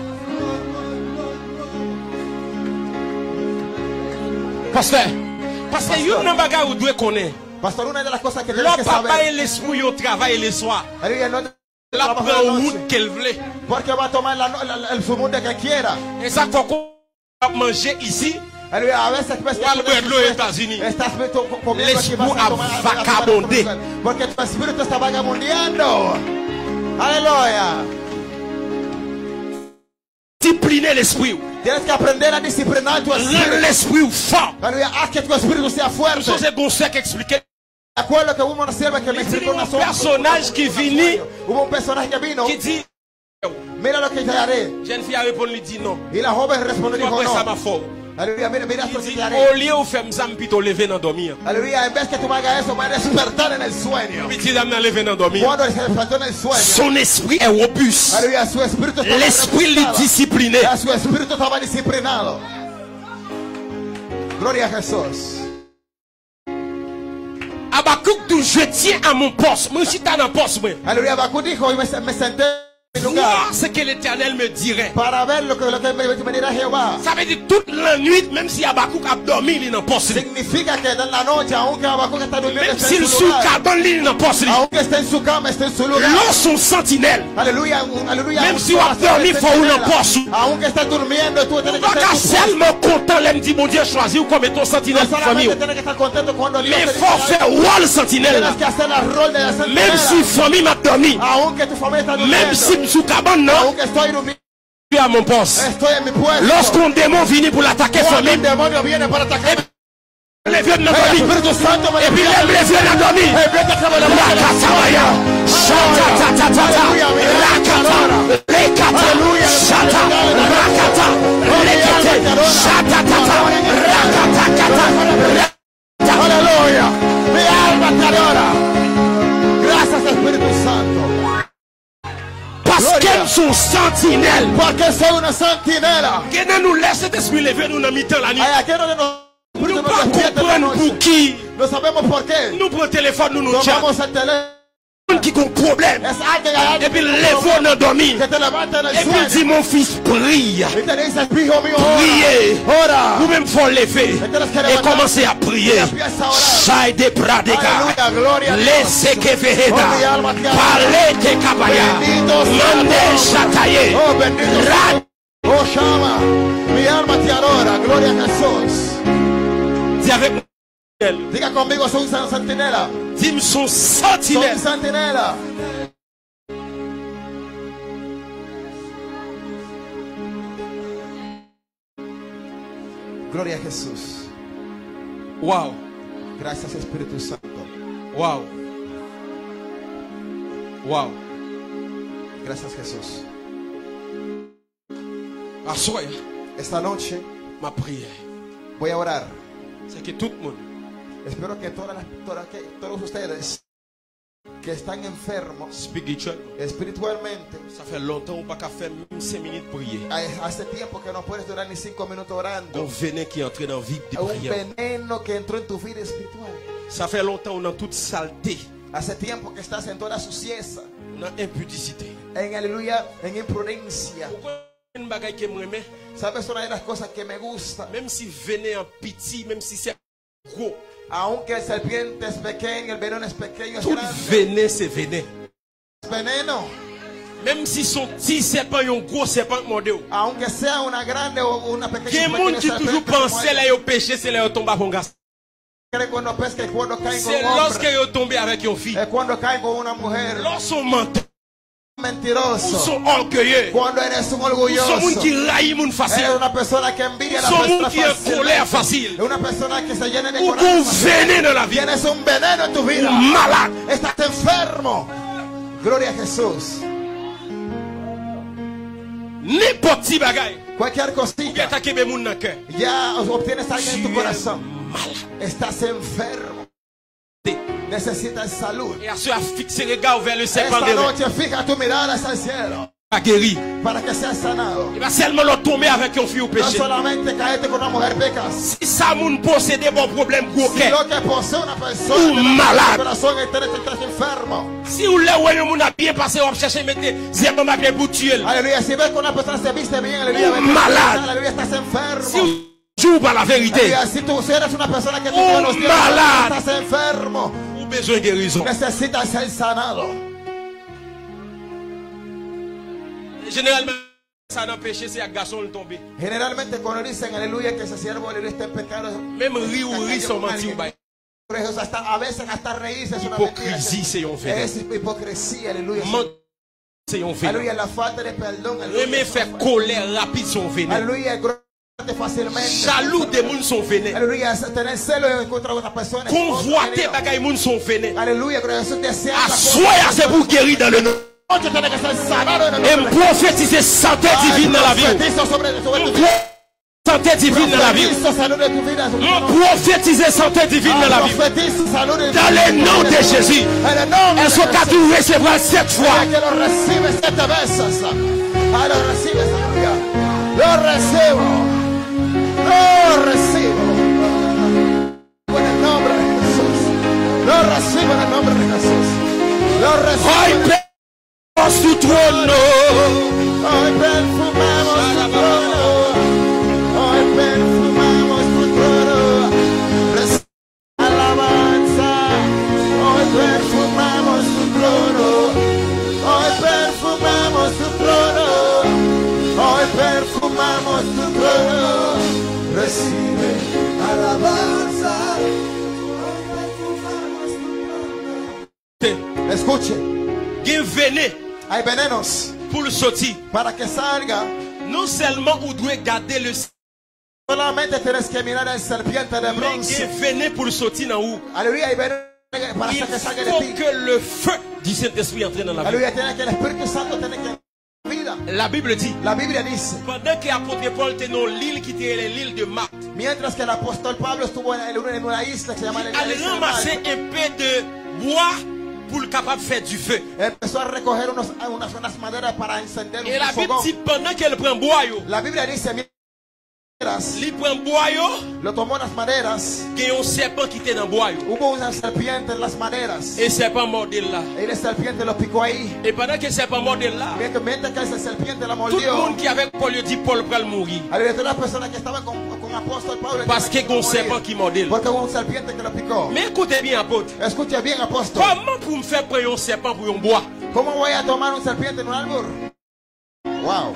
Pasteur, parce que vous n'avez pas où doit connaître. Pastor, una de las cosas que Le tienes que papa saber. et l'esprit au travail le soir. Aleluya, no La trabaja prend la au noche, route qu'elle voulait. porque va a tomar el fumunde que quiera. Et ça, faut qu'on va manger ici. Aleluya, a veces ves que O algo en los Estados Unidos. estás comiendo aquí, vas L'esprit a tomar a vagabondé. porque tu espíritu está vagabundeando. Aleluya. Discipliner l'esprit. Tienes que aprender a disciplinar tu Rendre espíritu. l'esprit fort. Aleluya, haz que tu espíritu sea fuerte. Ça, c'est Gonçalves qui expliquait. De acuerdo que hubo una sierva que me Il dit, explicó una un personnage qui vini, Hubo un personaje que vino. qui dit, Mira lo que te haré. jeune fille a répondu, il dit non. Y la joven respondió y dijo Après ça m'a no. fort. Aleluya, mira Il lo que dit, te haré. au lieu où faire ça, me plutôt lever dans dormir. Aleluya, en vez que tú me hagas eso, me vas a despertar en el sueño. Petit dame n'a levé dans dormir. Cuando se despertó en el sueño. Son esprit est robuste. Aleluya, su espíritu estaba L'esprit est discipliné. Su espíritu estaba disciplinado. Gloria a Jesús. Habakkuk dit, je tiens à mon poste. Moi, je suis dans le poste. Moi. Aleluya, Habacuc dijo, y me senté en mi lugar Voir ce que l'Éternel me dirait. para ver lo que me dirá Jehová. Ça veut dire toute la nuit, même si Habakkuk a dormi, il est dans le poste. Significa que en la noche, aunque Habacuc está durmiendo, Même está si en le su lugar. sous-carbone, il est dans le poste. Aunque está en su cama, está en su lugar. L'on sont sentinelles. Aleluya, aleluya. Même si on a dormi, il faut une poste. Aunque está durmiendo, tú tienes que Donc, estar seulement content, l'aime dit, mon Dieu, choisi ou comme étant sentinelle pour famille. solamente tienes que estar contento cuando Dios Mais te il faut dice, faire rôle sentinelle. tienes que hacer el rol de la Même sentinela. si famille m'a dormi. Aunque tu familia está durmiendo. Même si sous-carbone, non. Aunque estoy durmiendo, Je suis à mon poste. estoy en mi puesto. Lorsqu'un démon vient pour l'attaquer Cuando famille, el demonio viene para atacar, les vieux de la el famille. Espíritu Santo me Et puis les vieux de la famille. Rakatabaya, shatatatata, rakata, lekata, shata, rakata, lekete, shatatata, rakatakata, rakata. Aleluya. Mi alma te adora. Gracias Espíritu Santo. Parce qu'elles sont sentinelles. Porque soy una sentinela. Qui ne nous laisse cet esprit lever nous dans mi-temps la nuit. Ay, aquí donde nos Nous ne nos pas despierta en la comprendre noche. pour qui. No sabemos por qué. Nous prenons le téléphone, nous nous Tomamos chatons. el teléfono. Qui ont problème. Es alguien Et puis les vont dans dormir. que te levanta en el Et puis il dit sueño. mon fils prie. Y te dice, hijo mío, Priez. ora. Vous-même faut lever et commencer à prier. Chai de pradega. Aleluya, gloria a Dios. Laissez que veheda. Oh, mi alma te adora. Parlez de kabaya. Bendito sea Mande Dios. chataye. Oh, bendito sea. Oh, llama. Mi alma te adora. Gloria a Jesús. Dis avec moi. Diga conmigo, soy una sentinela. Dis son Soy sentinelle. sentinela. Gloria a Jesús. Wow. Gracias Espíritu Santo. Wow. Wow. Gracias Jesús. Assoya. Esta noche Ma prière. voy a orar. C'est que tout le monde. Espero que todos ustedes que están enfermos Spirituellement. espiritualmente, Ça fait longtemps qu'on n'a pas fait même 5 minutes prier. hace tiempo que no puedes durar ni 5 minutos orando. On venin qui est entré dans la vie de Un prière. veneno que entró en tu vida espiritual. Ça fait longtemps qu'on a toute saleté. Hace tiempo que estás en toda suciedad, On a impudicité. en aleluya, en imprudencia. Pourquoi une bagaille qui me ¿Sabes una de las cosas que me gusta? même si venez en petit, même si c'est gros, Aunque el serpiente es pequeño, el veneno es pequeño, es tout grande. venez c'est venez. Veneno, Même si son petit serpent et un gros serpent mordé. aunque sea una grande o una Il y a pequeña. des gens qui toujours pensent là au péché, c'est là où tombe con gas. Cuando pesca y cuando caen con C'est un lorsque hombre. ils tombent avec une fille. Es cuando caen con una mujer. Lorsqu'on menton, mentiroso, sont orgueilleux, cuando eres un sont orgulloso, gens qui raillent moun facile, eres una persona que envidia a la sont gens persona qui ont colère fácil, facile, una persona que se llena de ou coraje qu'on fácil. venez dans la vie, Tienes un veneno en tu vida, ou malade. estás enfermo. Gloria a Jesús. N'importe qui bagaille, Cualquier ou cosita, bien attaquer mes moun dans le cœur. ya obtienes algo en tu Tu es corazón. malade. Estás enfermo. Necesitas salud. Et à ceux à fixer les gars vers le serpent Esta de l'air, noche fija tu mirada hacia el cielo pas guéri. para que seas sanado. Il va seulement le tomber avec un fille au No péché. solamente caerte con una mujer pecas. Si ça moun possède bon problème gros Si cœur, lo que posee una persona Un que no malade. tiene corazón estás enfermo. si vous le voyez moun a bien passé, on va chercher mettre serpent ma bien pour tuer. Aleluya. Si ves que una persona se viste bien, aleluya. Un malade. Aleluya, estás Si enfermo. vous jouez par la vérité, Aleluya. Si tú eres una persona que Un los días malade. estás enfermo, vous avez besoin de guérison. necesitas ser sanado. Généralement, ça n'a péché, c'est un garçon le tomber. Generalmente cuando dicen aleluya que ese siervo aleluya está en pecado, Même rire ou rire sont mentis ou bail. a veces hasta reírse es una Hypocrisie, mentira. c'est un fait. Es hipocresía, aleluya. Mentir, c'est un fait. Aleluya, la falta de perdón. Aimer faire colère rapide son véné. Aleluya, grande fácilmente. Jaloux des moun son véné. Aleluya, tener celo contra otras personas. Convoiter bagay moun son véné. Aleluya, Jesús desea. Assoya c'est pour guérir dans le nom. Tiene que ser sanado en el Et nombre. prophétiser santé divine dans la vie. Profetizo sobre tu vida. Santé divine dans la vie. Profetizo salud de tu vida. Prophétiser santé divine dans la vie. Profetizo salud de tu Dans vida. le nom de Jésus. En el nombre de Est-ce que Jesús. tu recevras 7 fois? Que lo recibes 7 veces. Lo recibes, aleluya. Lo recibo. Lo recibo. En el nombre de Jesús. Lo recibo en el nombre de Jesús. Lo recibo. Hoy perdemos tu trono. Hoy perfumamos tu trono. Hoy perfumamos tu trono. Recibe alabanza. Hoy perfumamos tu trono. Hoy perfumamos tu trono. Hoy perfumamos tu trono. Recibe alabanza. Hoy perfumamos tu trono. Escuche, Gen venez hay venenos pour le sortir. para que salga. Non seulement vous devez garder le Solamente tienes que mirar el serpiente de mais bronce. gen venez pour le sortir dans où? Aleluya, hay venenos para Il que salga de faut ti. que le feu du Saint-Esprit entre dans la vie. Aleluya, tiene que el Espíritu Santo tiene que vida. La Bible dit, La Biblia dice, pendant que l'apôtre Paul était dans l'île qui était l'île de Marc, mientras que el apóstol Pablo estuvo en una isla que se llama la il isla a de ramassé Malta, un peu de bois pour le capable de faire du feu. empezó a recoger unas maderas para encender Et la un Bible fogón. dit, pendant qu'elle prend bois, yo, La Biblia dice, il prend bois, yo, lo tomó las maderas. qu'il y a un serpent qui était dans bois, yo. Hubo una serpiente en las maderas. Et le serpent mordait là. Y la serpiente lo picó ahí. Et pendant que le serpent mordait là, Mientras que esa serpiente la tout le mordió. monde qui avait Paul lui dit, Paul va mourir. Aleluya, todas las personas que estaban con apóstol Pablo. Parce qu'il y a un serpent qui mordait là. Porque hubo un serpiente que lo picó. Mais écoutez bien, apôtre. Escucha bien, apóstol. Comment pour me faire prendre un serpent pour un bois? ¿Cómo voy a tomar un serpiente en un árbol? Wow.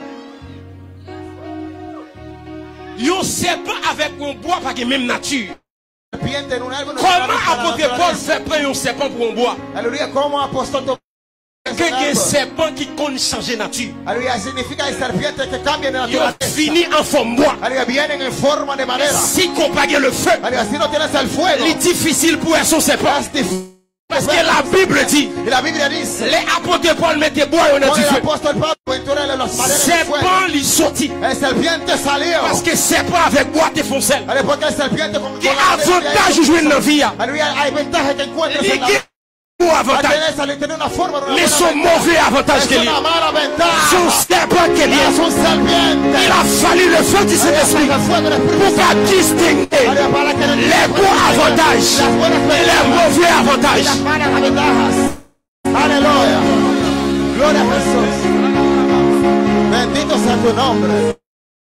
Un serpent avec un bois pas de même nature. Serpiente en un árbol. no Comment se va a apôtre la Paul naturaleza. fait prendre un serpent pour un bois? Aleluya, ¿cómo apóstol tomó Que un un árbol? serpent qui compte changer nature. Aleluya, significa el serpiente que cambia de Il naturaleza. finit en forme bois. Aleluya, vienen en forma de madera. Si qu'on pague le feu, Aleluya, si no tienes el fuego. il est difficile pour son serpent. es difícil. Parce que la Bible dit, Y la Biblia dice. les apôtres Paul mettaient bois et on a Con du el feu. apóstol Pablo entró en las maderas del fuego. Serpent lui sortit. El serpiente salió. Parce que serpent avec bois te foncelle. Aleluya, porque el serpiente con Qui avantage de jouer dans la vie. Aleluya, hay ventajas que encuentras Il en la y a un avantage. tiene una forma de una Mais buena son ventaja. mauvais avantage Es qu'il y una a. mala ventaja. Son serpent qu'il y a. Es un serpiente. Il a fallu le feu du Saint-Esprit pour pas distinguer Aleluya, para que les bons avantages las buenas et les ventajas mauvais y las avantages. malas ventajas. Aleluya. Gloria a Jesús. Bendito sea tu nombre.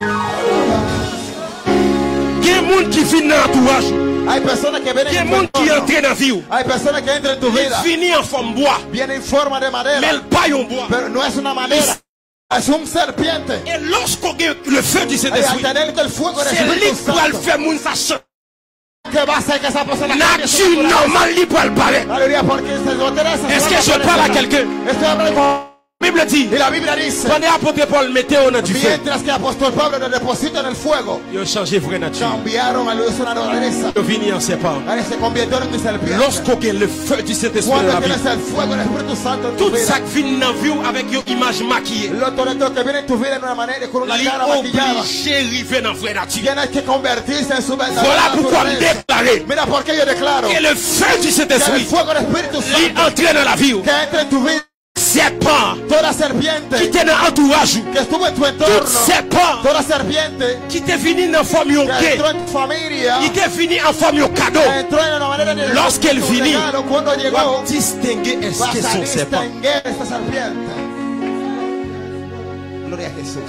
Il y a des gens qui viennent dans l'entourage. Hay personas que vienen Il y a en des tu gens qui entorno. entrent dans la vie. Hay personas que entran en tu Ils vida. finissent en forme bois. Vienen en forma de Mais madera. ils paillent en bois. Pero no es una madera. Es un serpiente. Et lorsqu'on a le feu du Y al Saint-Esprit, tener el fuego del c'est lui Espíritu qui va le Santo, faire moun ça change. que va a hacer que esa persona cambie su Nature naturaleza. normale, lui pour le parler. Aleluya, porque se lo interesa. Est-ce que je parle à quelqu'un? Estoy hablando con Bible dit, Y la Biblia dice, pendant l'apôtre Paul mettait au du feu, mientras que el apóstol Pablo lo deposita en el fuego, ils ont changé vraie nature. cambiaron a luz una naturaleza. Ils sont venus en serpent. Se convirtieron en serpientes. Lorsqu'on a le feu du Saint-Esprit dans Cuando la vie, tienes el fuego del Espíritu Santo en tu tout vida, ça qui vient dans la vie avec une image maquillée, lo que viene en tu vida de una manera con una il est cara maquillada, obligé d'arriver dans la vraie nature. tienes que convertirse en su Voilà verdadera pourquoi on naturaleza. déclare Mira por qué yo declaro que le feu du que el Saint-Esprit fuego del Espíritu est Santo entré dans la vie. que entre en tu vida, Serpent toda qui serpiente était dans l'entourage, que estuvo en tu tout entorno, serpent toda serpiente qui était venu dans la forme de que entró en tu familia, il était venu en forme de cadeau. entró en una manera de Lorsqu'elle un finit, regalo, cuando On llegó, va distinguer est-ce vas que a son serpent. distinguir esta serpiente. Gloria a Jesús.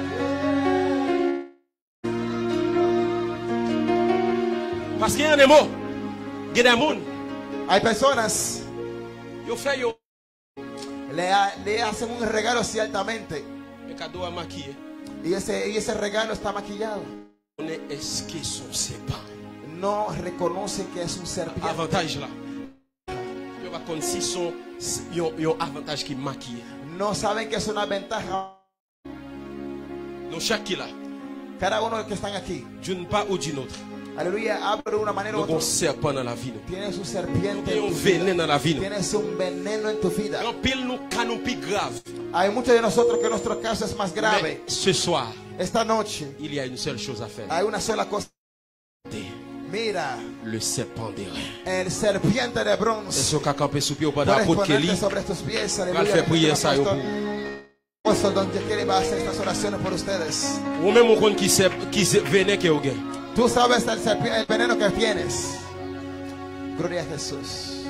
Parce qu'il y a des mots, il y a des gens, Hay personas ils font yo, le hacen un regalo ciertamente le cadeau à maquiller. y ese regalo está maquillado. On est est-ce que son serpent. No reconoce que es un serpiente. Avantage là. Il va comme si son un avantage qui maquille. No saben que es una ventaja. Donc chaque qui là, Cada uno que están aquí, d'une part ou d'une autre, aleluya, habla de una manera u nous avons un otra. serpent dans la vie. Tienes un serpiente Nous avons en un tu venin vida. dans la vie. Tienes un veneno en tu vida. En pile nous canons plus grave. Hay muchos de nosotros que nuestro caso es más grave. Mais ce soir, Esta noche il y a une seule chose à faire. hay una sola cosa. Mira, Le serpent des reins. el serpiente de Est-ce bronce. qu'on a campé sous pied au pas Puedes d'apôtre Kelly? ponerte sobre tus pies, Cal aleluya. fait prier ça yo Pastor- pour. Apóstol Don Kelly va a hacer estas oraciones por ustedes. Ou même on qui venait que au gain. Tú sabes el veneno que tienes. Gloria a Jesús.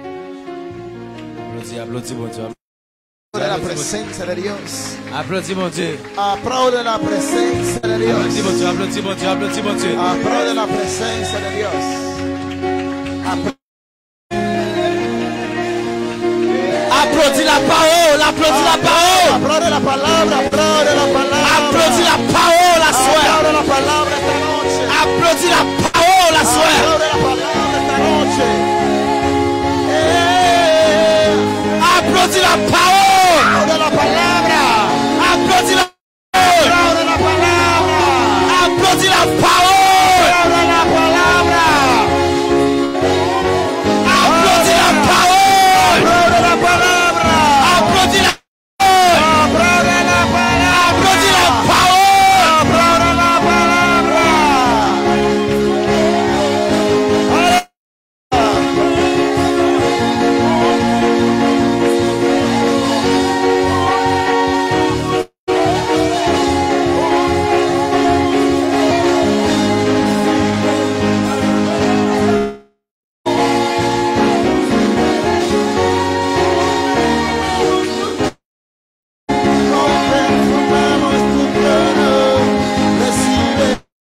Applaudis mon Dieu. De la presencia de Dios. Applaudis mon Dieu. Aplaude la presencia de Dios. Applaudis mon Dieu. Applaudis mon Dieu. Applaudis mon Dieu. Aplaude la presencia de Dios. Applaudis la parole. Applaudis la parole. Aplaude la palabra. Aplaude la palabra. Applaudis la parole à soi. Aplaude la palabra esta noche. Applaudis la parole à soi. Aplaude la palabra esta noche. Applaudis la parole. Aplaude la palabra. Applaudis la parole. Aplaude la palabra. Applaudis la parole. Aplaude la palabra. Applaudis la parole. Aplaude la palabra. Applaudis la parole. Aplaude la palabra. Applaudis la parole. Aplaude la palabra. Confesamos tu trono, recibe.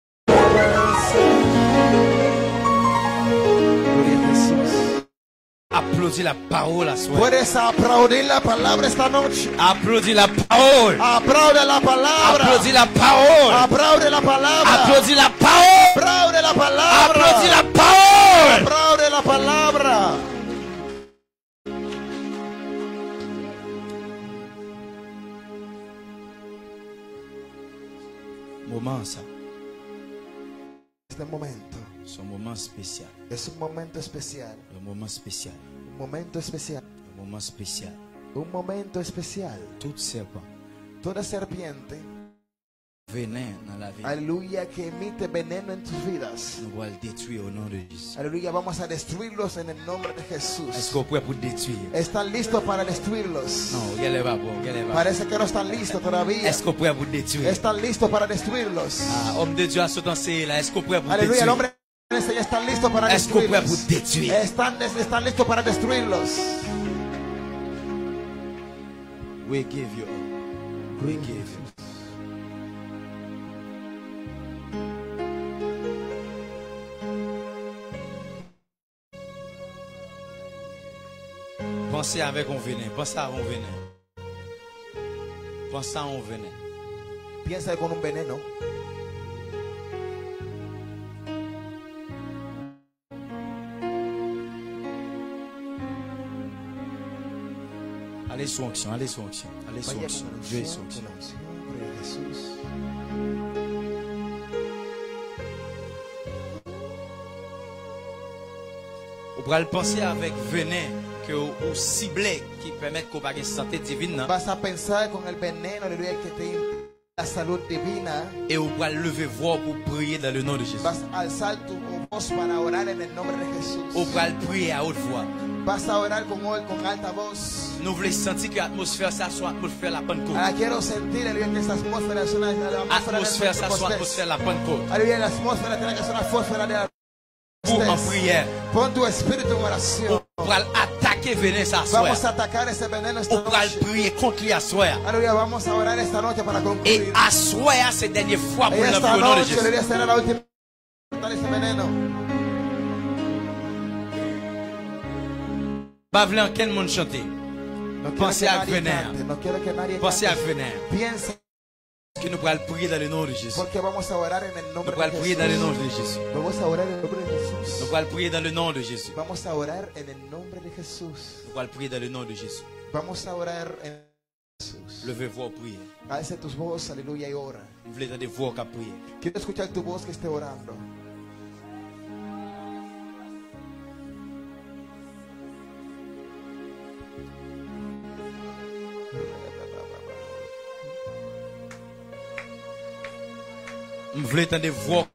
Gloria a Jesús. Applaudis la parole à soi. Puedes aplaudir la palabra esta noche. Applaudis la parole. Aplaude la palabra. Applaudis la parole. Aplaude la palabra. Applaudis la parole. Aplaude la palabra. Applaudis la parole. Aplaude la palabra. Moment ça. Este momento C'est un moment spécial. es un momento especial. Un moment spécial. Un momento especial. Un moment spécial. Un momento especial. Tout serpent Toda serpiente, venin dans la vie, aleluya, que emite veneno en tus vidas. nous allons le détruire au nom de Jésus. Aleluya, vamos a destruirlos en el nombre de Est-ce Jesús. qu'on pourrait pour détruire? ¿Están listos para destruirlos? Non, regardez pas, bon, regardez pas. Parece que no están listos todavía. Est-ce qu'on pourrait pour détruire? ¿Están listos para destruirlos? Ah, homme de Dieu a sauté là. Est-ce qu'on pourrait pour Aleluya, el détruire? hombre ya están listos para Est-ce qu'on pourrait pour destruirlos. détruire? Están listos para destruirlos. We give you all. We give you. Pensez avec un venin. Pensez à un venin. Pensez à un venin. Piensa con un veneno. Allez sous onction, allez sous onction, allez sous onction. Dieu est sous onction. Vous pouvez penser avec venin que vous ciblez qui permet qu'on ait une santé divine. Vas a pensar con el veneno, aleluya, que te impide la salud divina. Et vous pouvez lever voix pour prier dans le nom de Jésus. Vas a alzar tu voz para orar en el nombre de Jesús. Vous pouvez prier à haute voix. Vas a orar con alta voz. Nous voulons sentir que l'atmosphère, ça soit l'atmosphère de la Pentecôte. Ahora quiero sentir, aleluya, que esta atmósfera es una L'atmosphère, ça soit l'atmosphère de la Pentecôte. Aleluya, la atmósfera tiene que ser una atmósfera de la Vous en prière. Pon tu espíritu en oración. Vous pouvez attaquer venir ça soir. Vamos a atacar ese veneno esta Vous pouvez noche. prier contre lui à soir. Aleluya, vamos a orar esta noche para Et concluir. à soir, c'est la dernière fois pour Y le esta nom de noche, Jésus. aleluya, será la última vez para ese veneno. Pas vouloir quel monde chanter. No quiero Pensez que à nadie venir. cante, no quiero que nadie Pensez à cante. venir. Piensa Que nous pourrons prier dans le nom de Jésus. porque vamos a orar en el Nous nombre pourrons de prier dans le nom Jesús. de Jésus. Vamos a orar en el nombre de Nous Jesús. pourrons prier dans le nom de Jésus. Vamos a orar en el nombre de Jesús. Nous pourrons prier dans le nom de Jésus. Vamos a orar en Jesús. Levez-vous à prier. Alza tus voces, aleluya, y ora. Vous voulez entendre voix qu'à prier. Quiero escuchar tu voz que esté orando. Vous voulez entendre voix.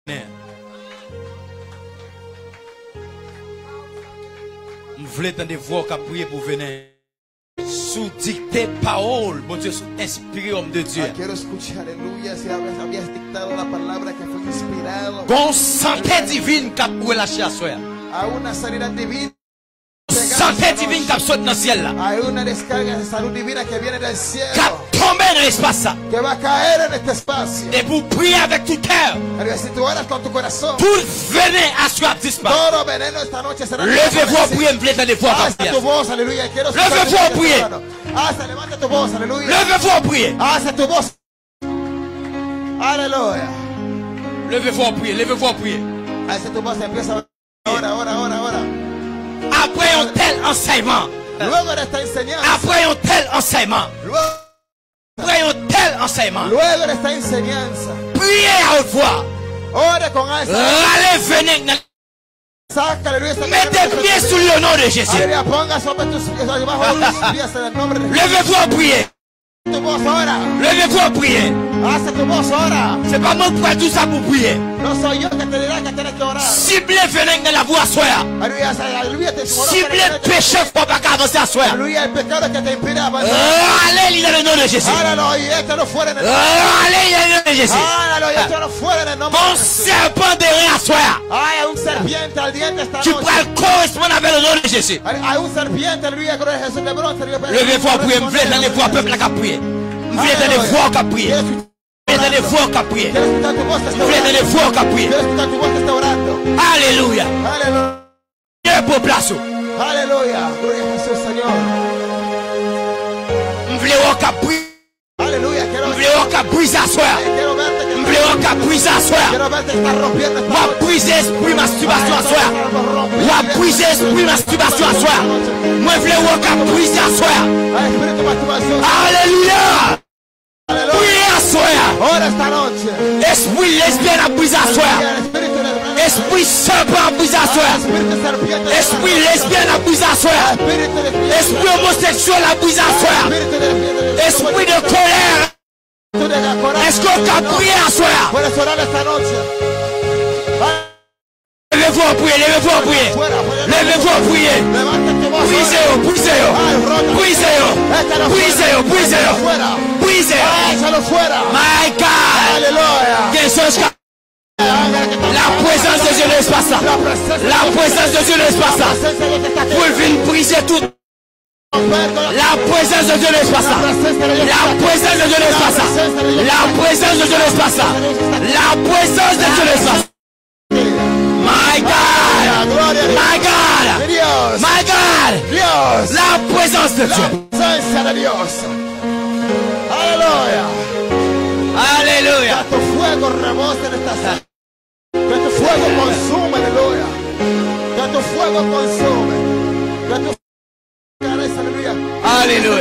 Vous voulez entendre voix qu'à prier pour venir. Sous dictée parole, mon Dieu, sous inspiré homme de Dieu. Quiero escuchar, aleluya, si habías dictado la palabra que fue inspirado Bon santé divine qu'a relâché à soir. a una sanidad divina. Santé divine qu'a sauté dans le ciel là. Hay una descarga de salud divina que viene del cielo, Qu'a tombé dans l'espace là. que va a caer en este espacio. Et pour prier avec tout cœur. Aleluya, si tú oras con tu corazón, Tout venez à soir disparaître. todo veneno esta noche será Levez-vous à desaparecido. prier, me plaît, entendre voix qu'à Alza tu prier. voz, aleluya. Quiero escuchar Levez-vous tu a voz, prier. hermano. Alza, levanta tu voz, aleluya. Levez-vous à prier. Alza tu voz. Aleluya. Levez-vous à prier. Levez-vous à prier. Alza tu voz, empieza a orar, ora. Après un tel enseignement. Luego de esta enseñanza, Après un tel enseignement. Après un tel enseignement. luego de esta enseñanza, Priez à haute voix. ore con alza. Allez, venez. Saca, aleluya. esta Mettez pieds sous le nom de Jésus. Aleluya, ponga sobre tus pies, debajo de tus pies en el nombre de Jesús. Levez-vous à prier. Tu voz ahora. Levez-vous à prier. Alza tu voz ahora. C'est pas moi qui prends tout ça pour prier. No soy yo que te dirá que tienes que orar. Ciblez, venez dans la voix à soir. Aleluya, aleluya, te Ciblez le péché, faut pas avancer à soir. Aleluya, el pecado que te impide avanzar. Allez, dans le nom de Jésus. Aleluya, échalo fuera en el Allez, dans le nom de Jésus. Aleluya, échalo fuera en el nombre Bon de Jesús. serpent de rien à soir. Hay un serpiente ardiente esta Tu noche. pourras correspondre avec le nom de Jésus. Hay un serpiente, aleluya, con el Jesús de bronce. Levez-vous à prier, me plaît, dans les voix, peuple, à prier. Me plaît, dans les voix, à prier. Me plaît, dans les voix, à prier. Quiero escuchar tu voz que está Me plaît, dans les orando. voix, à prier. Quiero escuchar tu voz que está orando. Alléluia. Aleluya. Dieu pour place. Aleluya. Gloria a Jesús, Señor. Me plaît, à prier. Aleluya. Me plaît, à briser à soir. Quiero verte que Me plaît, à briser à soir. quiero verte que está rompiendo esta Va noche. briser esprit masturbation à soir. Va briser esprit masturbation à soir. Moi, je voulais à briser à soir. Ay, espíritu de masturbación. Alléluia. Aleluya. Priez à soir. Ora esta noche. Esprit lesbien à briser à soir. El espíritu de Esprit serpent à briser à soir. espíritu de serpiente. Esprit lesbien à briser à soir. Espíritu de Esprit homosexuel à briser à soir. espíritu de Esprit de colère. espíritu de coraje. Est-ce qu'on peut prier à soir? Puedes orar esta noche. Levez-vous à prier, levez-vous à prier. Levez-vous à prier. Levanta tu voz. Brisez-vous, brisez-vous. Brisez-vous. Brisez-vous, brisez-vous. Fuera. Brisez-vous. Échalo fuera. My God. Aleluya. Quel songe qu'a- La présence de Dieu ne laisse pas ça. La présence de Dieu ne laisse pas ça. Pour venir briser tout. La présence de Dieu ne laisse pas ça. La présence de Dieu ne laisse pas ça. La présence de Dieu ne laisse pas ça. La présence de Dieu ne laisse pas ça. My God. My God. Dios. My God. Dios. La présence de Dieu. Presencia de Dios. Aleluya. Alléluia. Que tu fuego rebose en esta sala. Que tu fuego consume, aleluya. Que tu fuego consume. Que tu fuego, aleluya. Alléluia.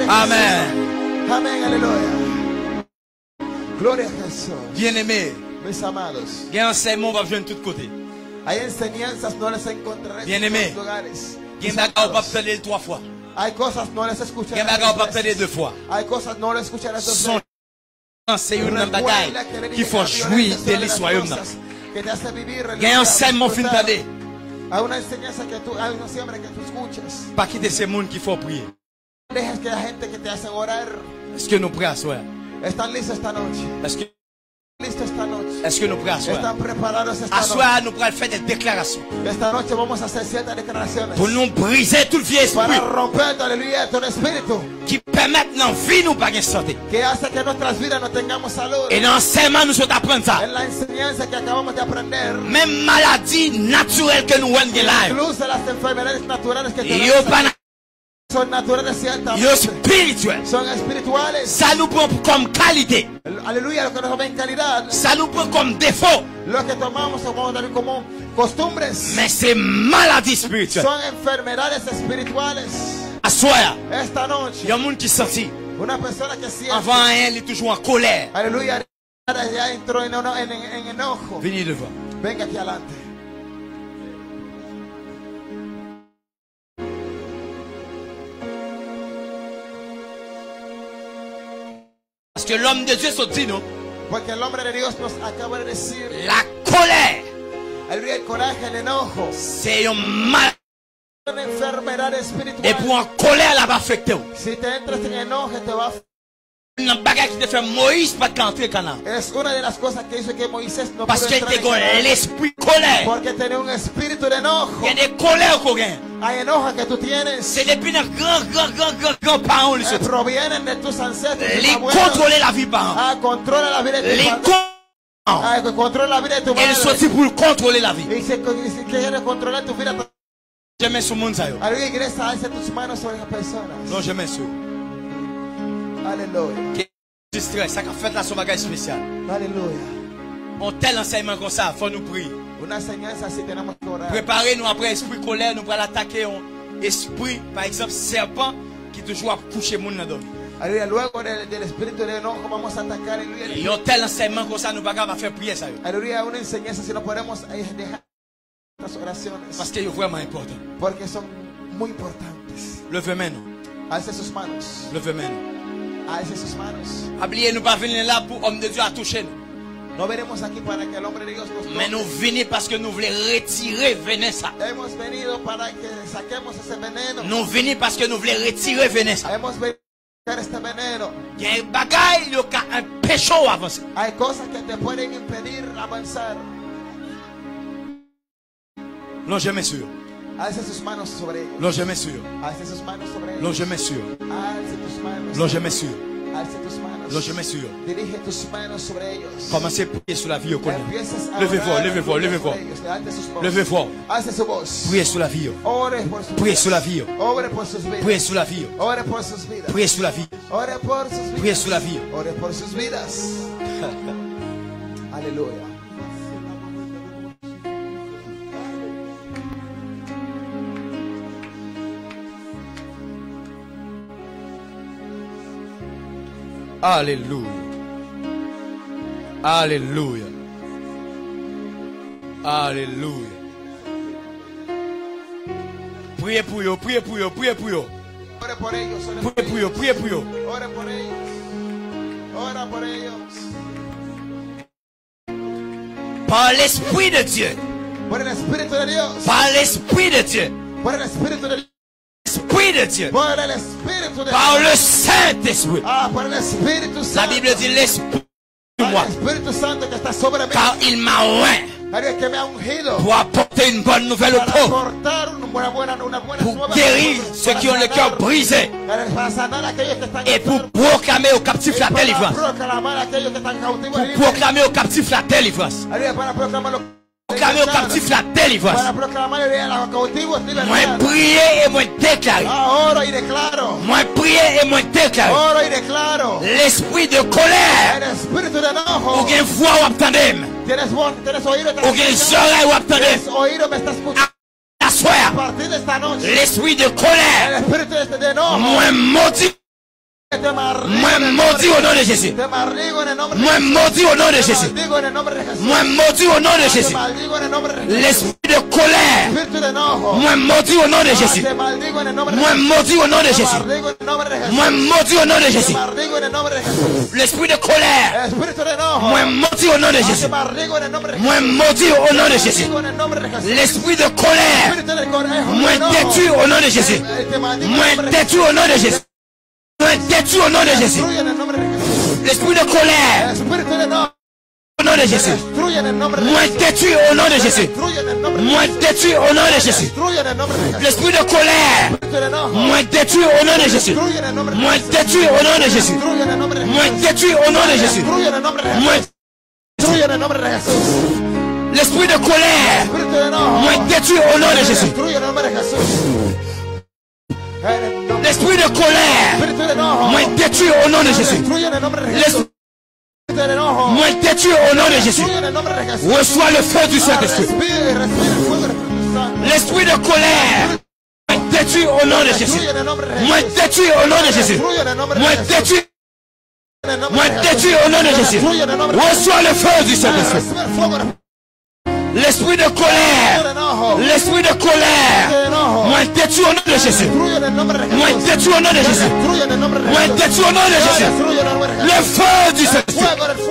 Gloria a Amen. Jesús. Amén, aleluya. Gloria a Jesús. Bien-aimé, Mis amados, il y a un enseignement, on va venir de tous côtés. hay enseñanzas, no les encontraré Bien-aimé. en todos lugares. Il y a Mis un bagage, on va amados, peut-être 3 fois. hay cosas, no les Il y escucharé a un bagage, on va 2 peut-être 2 fois. Hay cosas, no les escucharé 2 Son veces. c'est une bagaille qu'il faut jouir de l'histoire. Que te hace vivir Il y a un enseignement fin d'année. hay una enseñanza que tú, hay una siembra que tú escuches. Pas quitter ces mondes qu'il faut prier. Dejes que la gente que te hacen orar. Est-ce que nous prions à soi? Están listos esta noche. Est-ce que Est-ce nous prions à soi? Están preparados esta À noche. soi, nous pourrons faire des déclarations Esta noche vamos a hacer ciertas declaraciones pour nous briser tout le vieux esprit para romper, aleluya, todo espíritu qui permettent nos vies nous pas de santé. que hace que nuestras vidas no tengamos salud. Et dans l'enseignement, nous sommes apprendre ça. En la enseñanza que acabamos de aprender, Même maladie naturelle que nous avons là, incluso las enfermedades naturales que il y a pas son naturales il y ciertamente, a spirituel. son espirituales. Ça nous prend comme qualité. Aleluya, lo que nos toma en calidad, Ça nous prend comme défaut. lo que tomamos como costumbres, Mais c'est maladie spirituelle. son enfermedades espirituales. À soi, Esta il noche, y a un monde qui sentit. una persona que siente, Avant, elle est toujours en colère. aleluya, ya entró en enojo. Venez devant. Venga aquí adelante. Parce que l'homme de Dieu se dit, non? Porque el hombre de Dios nos acaba de decir, La colère, aleluya, el coraje, el enojo, c'est un mal. una enfermedad Et espiritual. pour en colère, la va affecter. Si te entras en enojo, te va a... Une bagarre qui te fait Moïse pas qu'entrer canard. Es una de las cosas que hizo que Moisés no Parce pudo qu'il entrar était en Canaán. l'esprit colère. Porque tenía un espíritu de enojo. Il y a des colères qu'on gagne. Hay enojo que tú tienes. C'est depuis nos grands parents, les Provienen de tus ancestros. tus les abuelos. contrôler la vie parents. Ah, controla la vida de Les tu padre. contrôler. Ah, controla la vida de tu Elle madre. sortit pour contrôler la vie. Y si quieres controlar tu vida, Je mets sur le monde ça. Yo. aleluya, quieres alzar tus manos sobre las personas. Non, je mets sur. Aleluya. Du stress, ça qu'a fait là son bagage spécial. Aleluya. On tel enseignement comme ça, faut nous prier. Una enseñanza así tenemos que orar. Préparez-nous après esprit colère, nous allons attaquer un esprit, par exemple, serpent qui toujours a couché mon dans. Aleluya. Luego del espíritu de enojo vamos a atacar. Aleluya. Et un tel enseignement comme ça, nous allons faire prier ça. Yo. Aleluya. Una enseñanza si no podemos dejar las oraciones. Parce que c'est vraiment important. Porque son muy importantes. Levez maintenant. Alce sus manos. Levez maintenant. Alce sus manos. Oubliez, nous pas venir là pour homme de Dieu à toucher nous. No venimos aquí para que el hombre de Dios nos Mais nous venons parce que nous voulons retirer venez ça. Hemos venido para que saquemos ese veneno. Nous venons parce que nous voulons retirer venez ça. Hemos venido para sacar este veneno. Il y a un bagaille, il y a un péché à avancer. Hay cosas que te pueden impedir avanzar. Non, je m'assure. Alce sus manos sobre ellos. Non, je m'assure. Alce sus manos sobre ellos. Non, je m'assure. Alce tus manos. Non, je m'assure. Alce tus manos. Non, je m'assure. Dirige tus manos sobre ellos. Commencez à prier sur la vie au connaît. Empieces a Levez orar fort, levez fort, levez sobre fort. ellos. Levante sus voces. Levez fort. Alce su voz. Priez sur la vie. Ore por sus Priez vidas. sur la vie. Ore por sus vidas. Priez sur la vie. Ore por sus vidas. Priez sur la vie. Ore por sus vidas. Priez sur la vie. Ore por sus vidas. Aleluya. Alléluia. Alléluia. Alléluia. Priez pour eux, priez pour eux, priez pour eux. Ore por ellos. Ore por Priez pour eux, priez pour eux. Ora por ellos. Ora por ellos. Par l'Esprit de Dieu. Por el Espíritu de Dios. Par l'Esprit de Dieu. Por el Espíritu de Dios. L'Esprit de Dieu. Por el Espíritu de Par Dios. le Saint-Esprit. Ah, por el Espíritu La Santo. Bible dit l'Esprit de Por moi. el Espíritu Santo que está sobre mí. Car il m'a oint Dios que me ha ungido. pour apporter une bonne nouvelle aux Para pauvres. aportar una buena Pour nueva. guérir ceux qui ont le cœur brisé. Para sanar a aquellos que están Et pour enfermos. proclamer aux captifs la Para délivrance. proclamar a aquellos que están cautivos. Pour libres. proclamer aux captifs la délivrance. Para proclamar los Proclamer aux captifs la délivrance. Para proclamar a los cautivos Moi libertad. prier et moi déclarer. Oro y declaro. Moi prier et moi déclarer. Oro y declaro. L'esprit de colère. El espíritu de Ou enojo. bien voix ou attendez. Tienes voz, tienes oído. Ou bien oreille ou attendez. Tienes oído, me estás escuchando. La A soir. partir de esta noche. L'esprit de El colère. espíritu de enojo. Moi maudit Moi maudit au nom de Jésus. Moi maudit au nom de Jésus. Moi maudit au nom de Jésus. L'esprit de colère. Moi maudit au nom de Jésus. Moi maudit au nom de Jésus. Moi maudit au nom de Jésus. L'esprit de colère. Moi maudit au nom de Jésus. Moi maudit au nom de Jésus. L'esprit de colère. Moi détruit au nom de Jésus. Moi détruit au nom de Jésus. Moi détruit au nom de Jésus. L'esprit de colère. Au nom de Jésus. Moi détruit au nom de Jésus. Moi détruit au nom de Jésus. L'esprit de colère. Moi détruit au nom de Jésus. Moi détruit au nom de Jésus. Moi détruit au nom de Jésus. Moi l'esprit de colère. Moi détruit au nom de Jésus. L'esprit de colère. Moi détruit au nom de Jésus. Moi détruit au nom de Jésus. Reçois le feu du Saint-Esprit. L'esprit de colère. Moi détruit au nom de Jésus. Moi détruit au nom de Jésus. Moi détruit. Moi détruit au nom de Jésus. Reçois le feu du Saint-Esprit. L'esprit de colère. L'esprit de colère. Moi détruit au nom de Jésus. Moi détruit au nom de Jésus. Moi détruit au nom de Jésus. Le feu du Saint-Esprit.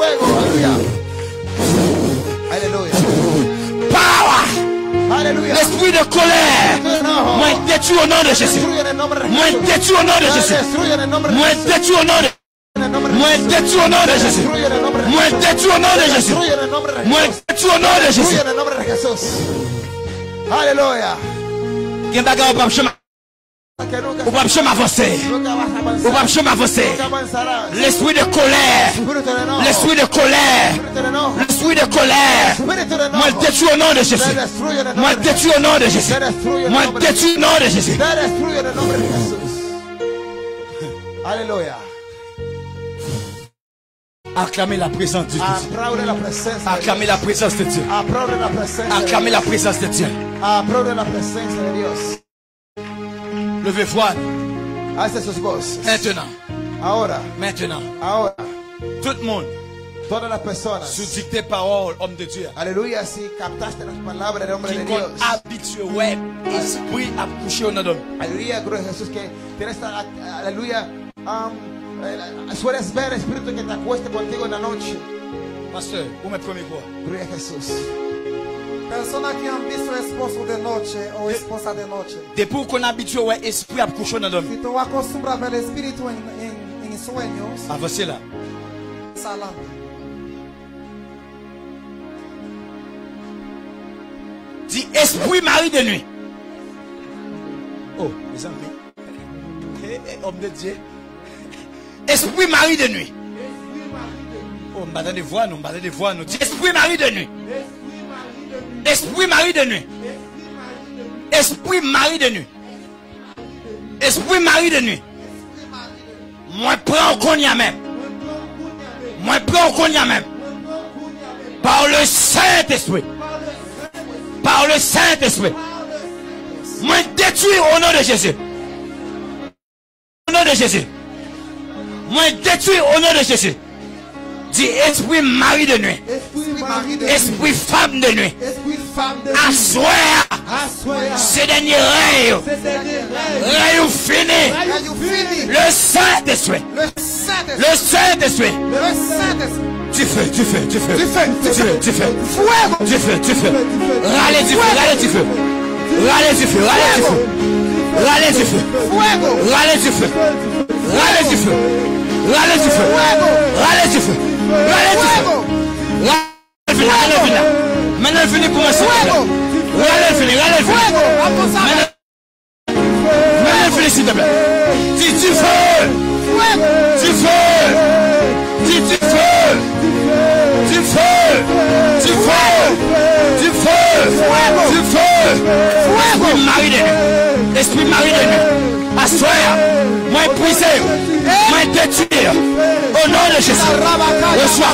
Power. L'esprit de colère. Moi détruit au nom de Jésus. Moi détruit au nom de Jésus. Moi détruit au nom de Jésus. Moi détruit au nom de Jésus. Moi détruit au nom de Jésus. Moi détruit au nom de Jésus. Alléluia. Ou pas chemin avancé. Ou pas chemin avancé. L'esprit de colère. L'esprit de colère. L'esprit de colère. Moi détruit au nom de Jésus. Moi détruit au nom de Jésus. Moi détruit au nom de Jésus. Alléluia. Acclamez la présence de Dieu. Acclamez la présence de Dieu. Acclamez la présence de Dieu. Levez-vous. Maintenant. Maintenant. Tout le monde. Todas las personas. Sous dictée parole, homme de Dieu. Aleluya, si captaste las palabras del hombre de Dios. Habitué, ouais, esprit a couché au nom. Aleluya, gloria a Jesús que tienes aleluya, sueles ver espíritu que te acueste contigo en la noche. Pastor, o meu primeiro quoi? Gloria a Jesús. Persona que han visto esposo de noche o esposa de noche. Depois qu'on habitué, ouais, esprit a couché au nom. Si tú acostumbras a ver el espíritu en sueños. Avancez là. Salando. Dit esprit mari de nuit. Oh, mes amis. Homme de Dieu. Esprit mari de nuit. Oh, m'bada de voix, nous, m'bada de voix, nous. Dit esprit mari de nuit. Esprit mari de nuit. Esprit mari de nuit. Esprit mari de nuit. Moi prends qu'on y a même. Moi prends qu'on y a même. Par le Saint-Esprit. Par le Saint-Esprit. Moi détruis au nom de Jésus. Au nom de Jésus. Moi détruis au nom de Jésus. Dis esprit mari de nuit. Esprit femme de nuit. Assoir. Ces derniers rêves. Rêves finis. Le Saint-Esprit. Le Saint-Esprit. Du feu, du feu, du feu. Du feu, du feu, du feu. Du feu, du feu. Râlez du feu, râlez du feu. Râlez du feu, râlez du feu. Râlez du feu. Râlez du feu. Râlez du feu. Râlez du feu. Râlez du feu. Râlez du feu. Râlez du feu. Maintenant, venez pour moi. Râlez fini, râlez fini. Maintenant, venez s'il te plaît. Dis du feu. Du feu. Dis du feu. Du feu. Du feu. Du feu. Du feu. Esprit mari de nuit. Esprit mari de nuit. Assoir. Moi briser. Moi détruire. Au nom de Jésus. Reçois.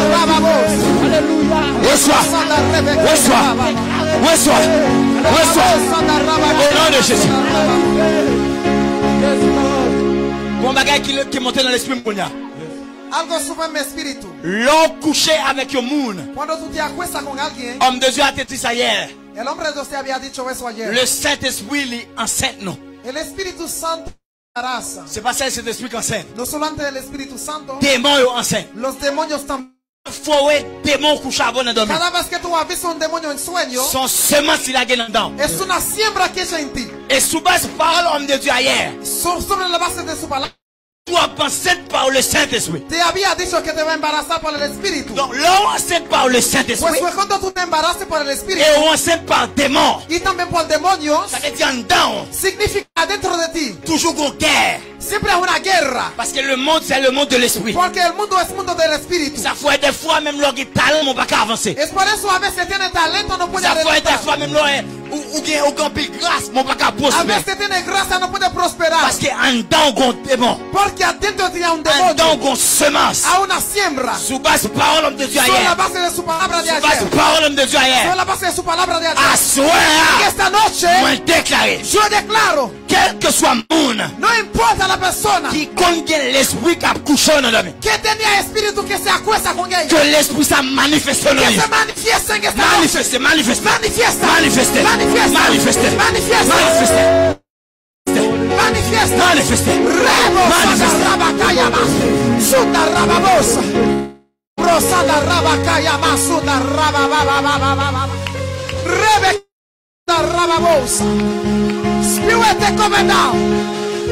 Reçois. Reçois. Reçois. Reçois. Au nom de Jésus. Bon bagage qui est monté dans l'esprit mounia. Algo sube mi espíritu. L'homme couché avec un moun. Cuando tú te acuestas con alguien, Homme de Dieu a été dit ça hier. el hombre de Dios te había dicho eso ayer. Le Saint-Esprit lui enseigne nous. El Espíritu Santo embaraza. C'est pas ça le Saint-Esprit qui enseigne. No solamente el Espíritu Santo, Démons ils enseignent. los demonios también. Faut démon couché avant de dormir. Cada vez que tú has visto un demonio en sueño, Son semence il a gagné dedans. es una siembra que echa en ti. Et sous base parole homme de Dieu hier. Sobre la base de su palabra. Tu as pensé par le Saint-Esprit. Te había dicho que te va a embarazar por el Espíritu. Donc l'homme enseigne par le Saint-Esprit. Pues fue cuando tú te embaraces por el Espíritu Et on enseigne par démon. y también por demonios, Ça veut dire en dedans. significa dentro de ti. Toujours une guerre. Siempre es una guerra. Parce que le monde c'est le monde de l'esprit. Porque el mundo es mundo del Espíritu. Ça fait des fois même leur talent mon pas avancer. Es por eso a veces tiene talento, no puede Ça fait des adelantar. fois même leur ou grand pile grâce mon pas A prospérer. veces tiene gracia, no puede prosperar. Parce que en dedans on démon. Porque adentro tiene un En dedans demonio, on semence. a una siembra. Sous base parole homme de Dieu Sobre la hier. base de su palabra de Sous base ayer. parole homme de Dieu Sobre hier. la base de su palabra de À ayer. Y soir, esta noche, moi déclaré, yo declaro, quel que soit monde no importa la persona qui contient l'esprit qui a couché dans l'homme, que tenía espíritu que se acuesta con ella, que l'esprit ça manifeste dans que lui. se manifiesta en esta noche. Manifeste, manifeste, Manifiesta. manifeste, Manifiesta. manifeste, Manifiesta. manifeste, Manifiesta. manifeste. Rebo Manifesta. Sanda Rabakaya Mas. Sunda Rababosa. Rosanda Rabakaya Mas. Sunda Rabababababababa. Rebe Rababosa. Spirit te come down.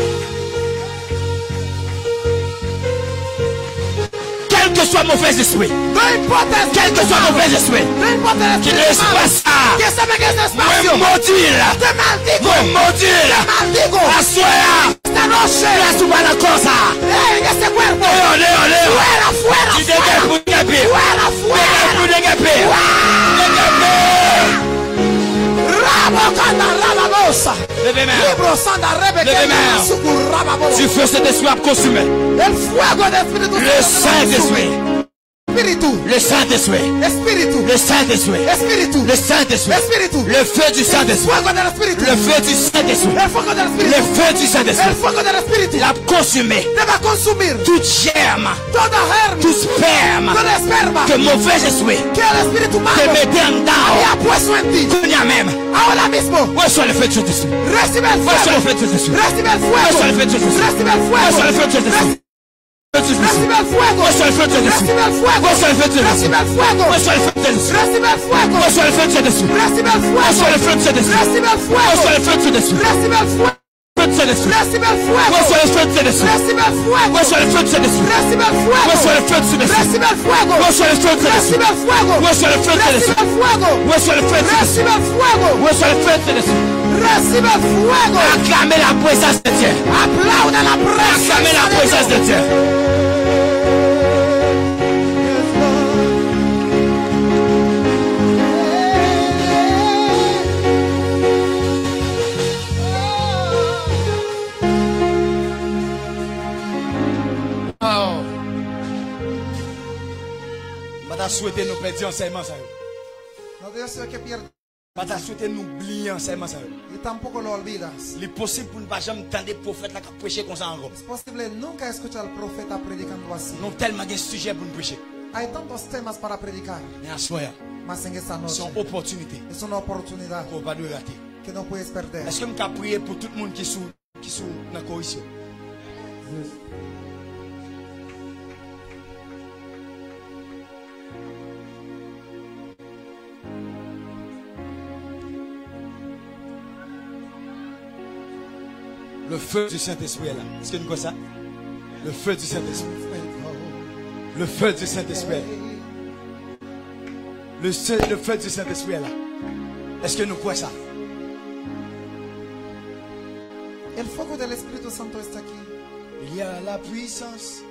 Quel que soit mauvais esprit, No importa el quel que soit mauvais esprit, No importa el que espíritu l'espace malo. a, Que se ve que es me espacio. maudire, Te maldigo. me maudire, Te maldigo. assoya, Esta noche. la suba la cosa, En este cuerpo. Léo, Léo, Léo, Fuera, fuera, tu dégages fuera. pour dégager, Fuera, fuera. dégager, Rabo Kanda Rababosa. levez main, Libro Sanda Rebe Levez main. Suku Rababosa. tu fais cet esprit à consumer, El fuego del Espíritu le Santo. Saint-Esprit, Espíritu. le Saint-Esprit, Espíritu. le Saint-Esprit, Espíritu. le Saint-Esprit, Espíritu. le feu du Saint-Esprit, Fuego del Espíritu. le feu du Saint-Esprit, El fuego del le Espíritu. feu du El Saint-Esprit, fuego del Espíritu. il a consumé Te va a consumir toute germe, toda germen, tout sperme, todo esperma que mauvais esprit que el Espíritu te malo mettait en dedans, había puesto en ti. qu'on y a même. Ahora mismo, Où est le feu de Saint-Esprit? recibe el Où est le fuego. feu de Saint-Esprit? Recibe el Où est fuego. le feu de Saint-Esprit? Recibe el Où est fuego. le feu de Saint-Esprit? Recibe el fuego. Où est le feu de Saint-Esprit? Recibe el fuego. Où est le feu de Saint-Esprit? Recibe el fuego. Où est le feu de Saint-Esprit? Recibe el fuego. Où est le feu de Saint-Esprit? Recibe el Où est fuego. le feu de Saint-Esprit? Recibe el Où est fuego. le feu de Saint-Esprit? Recibe el fuego. Feu de Saint-Esprit? Recibe el Où fuego. est le feu de Saint-Esprit? Recibe el fuego. Où est le feu de Saint-Esprit? Recibe el Où fuego. est le feu de Saint-Esprit? Recibe el fuego. Où est le feu de Saint-Esprit? Recibe el fuego. Où est le feu de Recibe Saint-Esprit? el fuego. Où est le feu de Saint-Esprit? Recibe el fuego. Où est le feu de Saint-Esprit? Recibe el fuego. Acclamez la présence de Dieu. Aplaude la Acclamez la présence presencia de Dieu. Pas souhaité nous perdre enseignement ça. No deseo que pierdas Pas souhaité nous oublier enseignement ça. y tampoco lo olvidas. Il est possible pour ne pas jamais entendre des prophètes là qui prêcher comme ça encore. Es posible nunca escuchar al profeta predicando así. Nous tellement de sujets pour nous prêcher. Hay tantos temas para predicar, Mais en soi, mas en esta c'est noche une opportunité es una oportunidad pour pas de rater. que no puedes perder. Est-ce que nous avons prié pour tout le monde qui sont dans la corruption? Le feu du Saint-Esprit est là. Est-ce que nous connaissons ça? Le feu du Saint-Esprit. Le feu du Saint-Esprit est là. Le feu du Saint-Esprit est là. Est-ce que nous croyons ça? El fuego del Espíritu Santo está aquí. Il y a la puissance.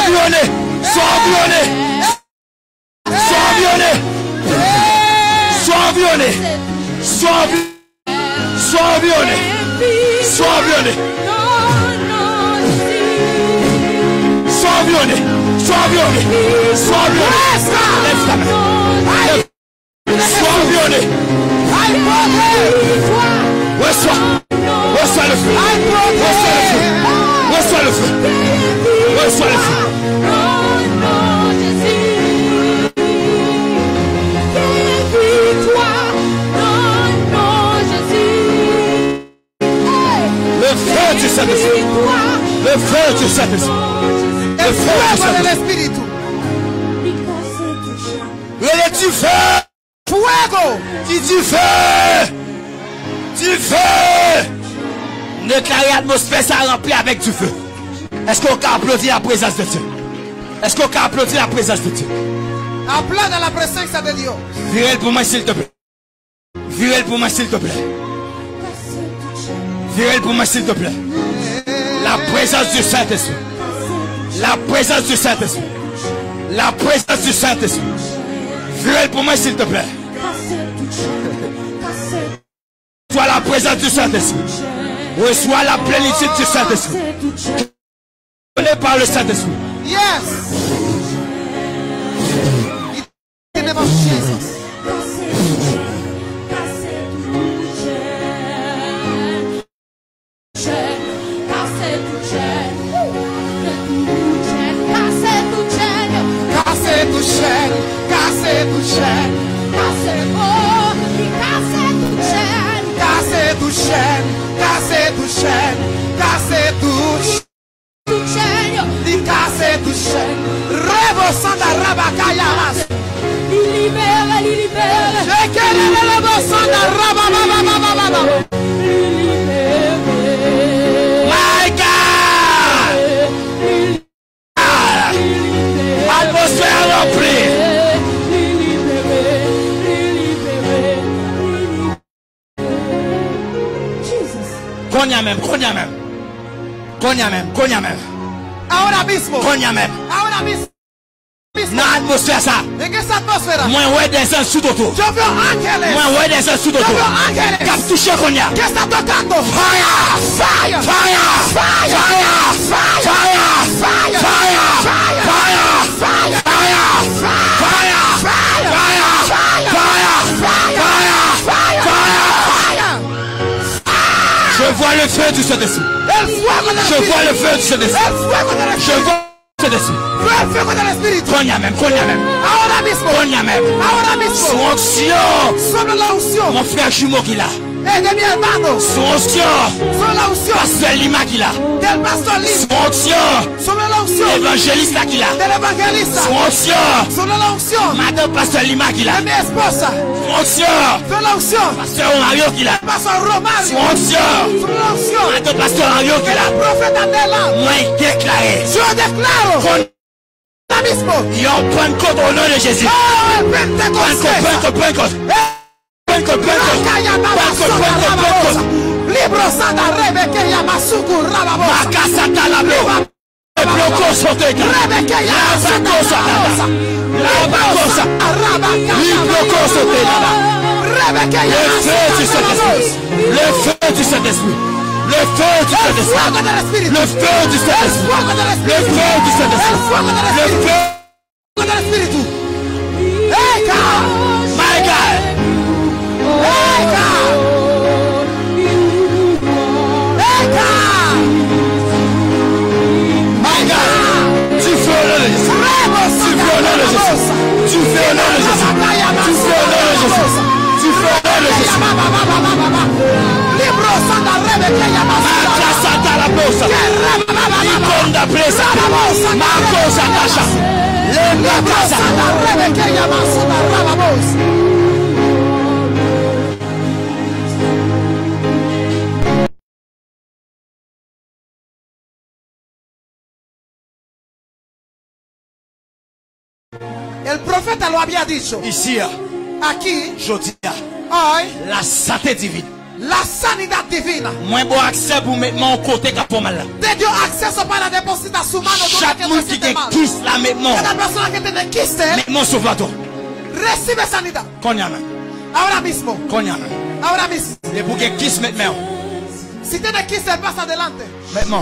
environné. Sois environné. Sois environné. Sois environné. Sois environné. Sois environné. Sois environné. Sois environné. Sois environné. Sois environné. Lève ta main. Sois environné. Reçois. Reçois le feu. Reçois le feu. Reçois le feu. Reçois le feu. Le feu du Saint-Esprit. Le feu du Saint-Esprit. Le feu de l'Esprit. Relève du feu. Fuego. Dis du feu. Du feu. Déclarer l'atmosphère, ça remplit avec du feu. Est-ce qu'on peut applaudir la présence de Dieu? Est-ce qu'on peut applaudir la présence de Dieu? Aplauda la presencia de Dios. Virel pour moi s'il te plaît. Virel pour moi s'il te plaît. Virel pour moi s'il te plaît. La présence du Saint-Esprit. La présence du Saint-Esprit. La présence du Saint-Esprit. Virel pour moi s'il te plaît. Reçois la présence du Saint-Esprit. Reçois la plénitude du Saint-Esprit. Donné par le Saint-Esprit. Yes. In the name of Jesus. My God! Atmosphère remplie. Coña même. Ahora mismo. Coña même. Ahora mismo. Dans l'atmosphère ça. En esa atmósfera. Moi ouais des gens sous autour. Yo veo ángeles. Moi ouais des gens sous Yo autour. veo ángeles. Cap touché coña. ¿Qué está tocando? Fire! Fire. Fire! Fire. Fire! Fire! Fire! Je vois le feu du Saint-Esprit. Je vois le feu du Saint-Esprit. Je vois le feu du Saint-Esprit. Coña même. Ahora mismo. Coña même. Ahora mismo. Sous onction. Sobre la unción. Mon frère jumeau qui l'a. De mi hermano. Sous onction. Sobre la unción. Pasteur Lima qui l'a. Del pastor Lim. Sous onction. Sobre la unción. Évangéliste là qui l'a. Del evangelista. Sous onction. Sobre la unción. Madame Pasteur Lima qui l'a. De mi esposa. Sous onction. Sobre la unción. Pasteur Mario qui l'a. Pastor Romario. Sous onction. Sobre la unción. Madame Pasteur Mario qui l'a. Profeta Nela. Moi déclaré. Yo declaro. Ahora mismo. Ils ont Pentecôte au nom de Jésus. Oh, el Pentecostés. Libro Santa Rebe que llama Suku Rababosa. Makasata la bloc. Bloco sauté. Rebe que llama Santa Rababosa. La bacosa. Il bloco sauté là-bas. Rebe que Le llama feu du Santa Saint-Esprit. Rababosa. Le feu du Saint-Esprit. Le feu du El fuego Saint-Esprit. del Espíritu. Le feu du El Saint-Esprit. fuego del Le Espíritu. feu du El Saint-Esprit. fuego del Le Espíritu. feu del Espíritu. ¡Eca! My God. ¡Eca! ¡Eca! My God. Tu fais honneur de Jésus. Tu fais honneur de Jésus. Tu fais honneur de Jésus. Tu fais honneur de Jésus. Tu fais honneur de Jésus. Libro Santa Rebe que llama Makasata la bosa. Ikonda presa. Makosa kasha. Le makasa. Santa Rebe que llama Santa Rababosa. El profeta lo había dicho. Ici, Aquí, je dis, hoy, la santé divine. La sanidad divina. Moi bon accès pour mettre mon côté pour mal. Te dio acceso para depositar su mano Chaque monde qui te kiss la met mon. Cada persona que tiene quiste, Met mon sauvateur. recibe sanidad. Konyama. Ahora mismo. Konyama. Ahora mismo. Et pour que kiss met mon. Si tiene quiste, pasa adelante. Maintenant.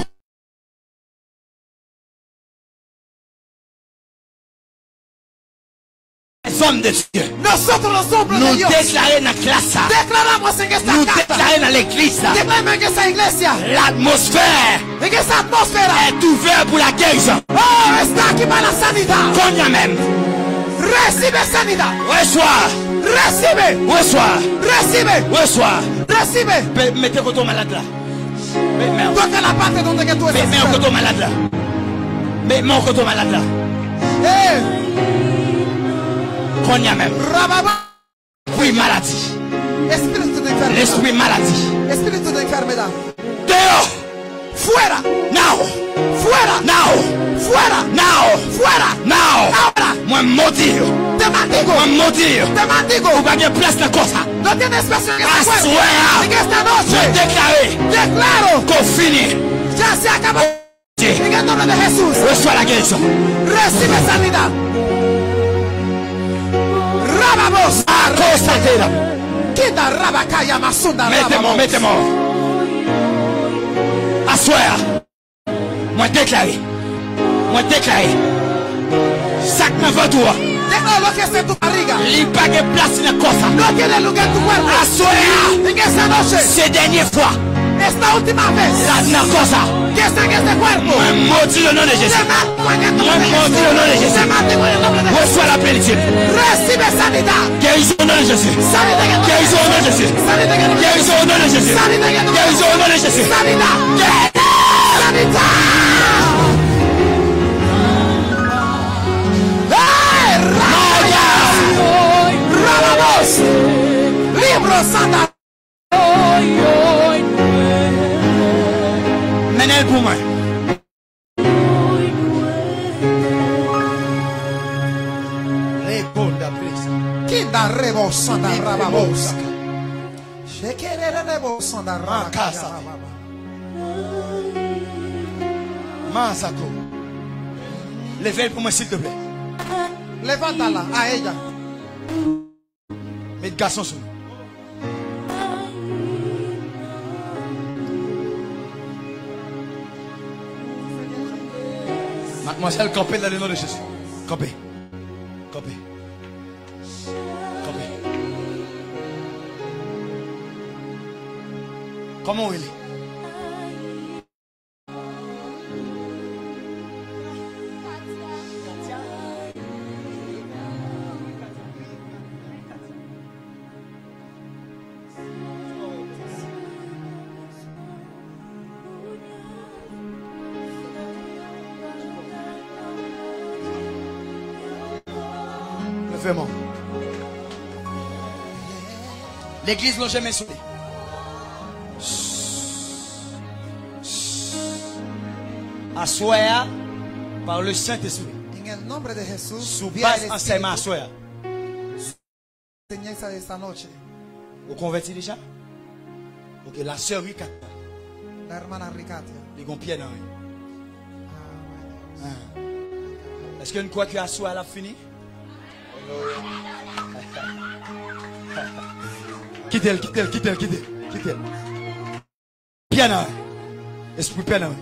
Les hommes de Dieu. Nosotros los hombres de Nous Dios déclarons dans la classe. declaramos en esta Nous casa, déclarons dans l'église. declaramos en esta iglesia, L'atmosphère en esta atmósfera. est ouverte pour la guérison. Oh, está aquí para la sanidad. Konya même. Recibe sanidad. Reçois. Recibe. Reçois. Recibe. Reçois. Recibe. Mettez votre malade là. Mets-moi. Toca la parte donde que tú estás. Mets-moi au malade là. Mets-moi au malade là. Konya même. Rababa. Oui, maladie. Espíritu de enfermedad. L'esprit maladie. Espíritu de enfermedad. Dehors. Fuera. Now. Fuera. Now. Fuera. Now. Fuera. Now. Ahora. Moi maudire. Te maldigo. Moi maudire. Te maldigo. Ou pas de place dans quoi ça. No tienes espacio en esta Assuera. cuerpo. En esta Je noche. déclare Declaro. qu'on finit. Ya se acaba. Dieu. En el nombre de Jesús. Reçois la guérison. Recibe sanidad. Rabamos. Constatez-la. Quita rabacaya masunda. Mettez-moi, mettez-moi. Assoir. Moi déclaré. Moi déclaré. Sac dans votre tour. Declaro lo que es en tu barriga. Il pas de place dans quoi ça. No tiene lugar en tu cuerpo. Assoir. En esta noche. C'est dernière fois. Esta última vez. Là dans quoi ça. Que está en este cuerpo. Moi maudit le nom de Jésus. Te maldigo en el Moi nombre de maudit le nom de Jesús. Jésus. Te maldigo en el nombre de Jesús. Reçois la plénitude. Recibe sanidad. Guérison au nom de Jésus. Sanidad en el nombre de Guérison au nom de Jésus. Sanidad en el nombre de Guérison au nom de Jésus. Sanidad en el nombre de Guérison au nom de Jésus. Sanidad. Sanidad. ¡Hey! ¡Rábanos! ¡Libro Santa! Menez pour moi. Kinda rebo Santa Rababos. Shekere rebo Santa Makasa. Rababos. Masako. Levez pour moi s'il te plaît. Levántala a ella. Mes garçons sont. Mademoiselle, campez dans le nom de Jésus. Campez. Campez. Campez. Comment il est? Vraiment. L'église n'a jamais sauté. Assoya par le Saint-Esprit. En el nombre de Jesús. Sous vía base el enseignement Espíritu. assoya. Enseñanza de esta noche. Vous convertis déjà? Ok, la sœur Rika, La hermana Ricatia. les gon pied dans lui. Est-ce que nous croyons que assoya a fini? Quittez-le, quittez-le, quittez-le, quittez-le, quittez-le. Pied dans lui. Esprit pied dans lui.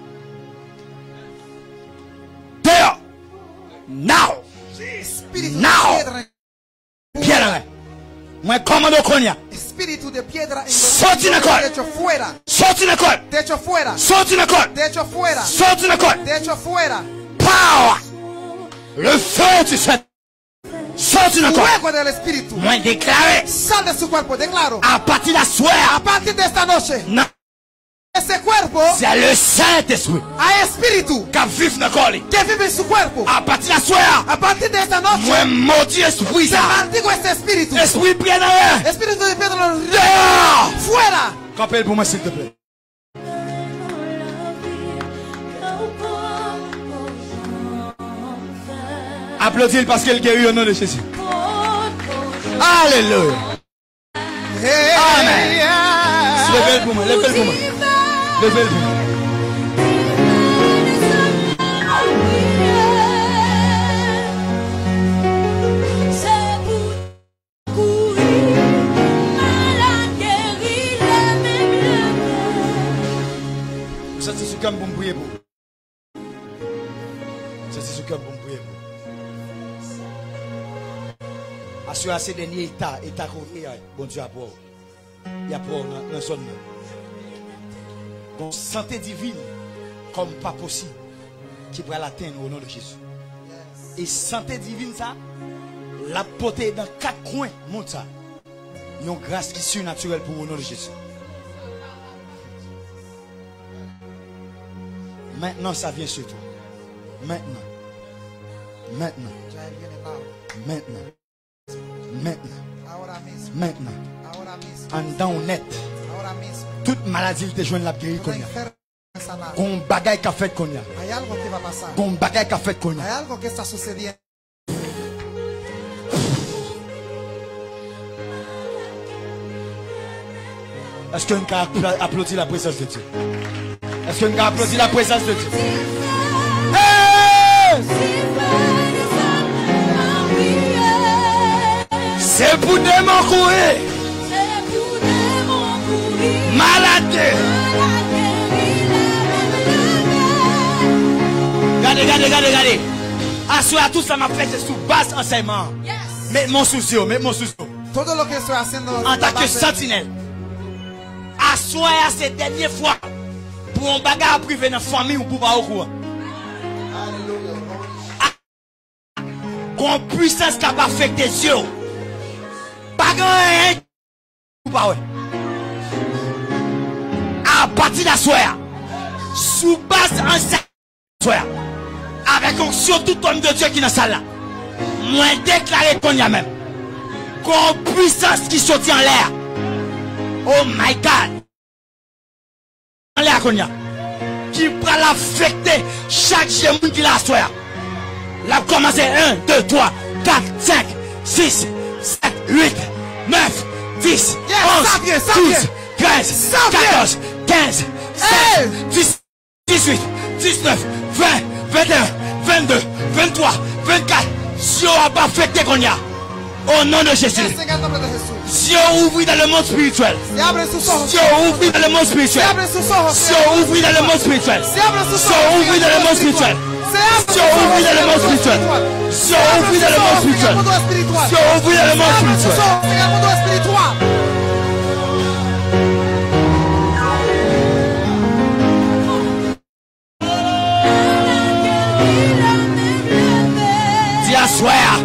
Dehors! Now! Espíritu Now. de piedra. Pied dans lui. Moi, commande au Konya. Espíritu de piedra. Sorti de l'école. Te echo fuera. Sorti de l'école. Te echo fuera. Sorti de l'école. Te echo fuera. Sorti de l'école. Te echo fuera. Power! Le feu du Saint. Sorti de l'école. Fuego del Espíritu. Moi, déclaré. Sal de su cuerpo. Declaro. À partir de la A soirée. partir de esta noche. Non. Ese cuerpo. C'est le Saint-Esprit. A espíritu. Qui vit dans le corps. Que vive en su cuerpo. À partir de la soirée. A partir de esta noche. Moi, maudit esprit Te ça. maldigo este espíritu. Esprit bien dans l'air. Espíritu de piedra. Dehors! Fuera. Campez pour moi, s'il te plaît. Applaudis parce qu'il guérit au nom de Jésus. Alléluia. Hey, Amen. Levez-le pour moi, levez-le pour moi. Levez-le pour moi. C'est ce qu'on peut prier pour. C'est ce qu'on peut prier pour. Assurer ces derniers états qu'on a, bon Dieu a pour. Il y a pour dans la zone. Donc, santé divine, comme pas possible, qui pourra l'atteindre au nom de Jésus. Et santé divine, ça, la portée dans 4 coins, monte ça. Il y a une grâce qui est surnaturelle pour au nom de Jésus. Maintenant, ça vient sur toi. Maintenant. Maintenant. Maintenant. Maintenant. Maintenant. En dedans net. Toute maladie te joint la guérir qu'on a. Qu'on bagaille qu'a fait qu'on a. Qu'on bagaille qu'a fait qu'on a. Est-ce qu'on peut applaudir la présence de Dieu? Est-ce qu'on peut applaudir la présence de Dieu? Hey! C'est pour démon courir. Malade. Regardez. Assoyez à tout ça m'a fait sous base enseignement. Mais mon souci. En tant que sentinelle. Assoyez à ces dernières fois. Pour un bagage privé dans la famille ou pour pas au courant. Qu'on puissance qui va affecter Dieu. Pas grand ou pas ouais. À partir de la soirée, sous base en soirée, avec onction tout homme de Dieu qui est dans la salle là, moi déclaré qu'on y a même. Qu'on puissance qui sortit en l'air. Oh my God. En l'air qu'on y a. Qui va l'affecter chaque jour qui l'a soirée. La commencé 1, 2, 3, 4, 5, 6, 7, 8, 9, 10, 11, 12, 13, 14, 15, 16, 18, 19, 20, 21, 22, 23, 24. Si on va pas affecter qu'on y a. Au nom de Jésus. Si on ouvre dans le monde spirituel. Si on ouvre dans le monde spirituel. Si on ouvre dans le monde spirituel. Si on ouvre dans le monde spirituel. Si on ouvre dans le monde spirituel. Si on ouvre dans le monde spirituel. Si on ouvre dans le monde spirituel. Dis assoir.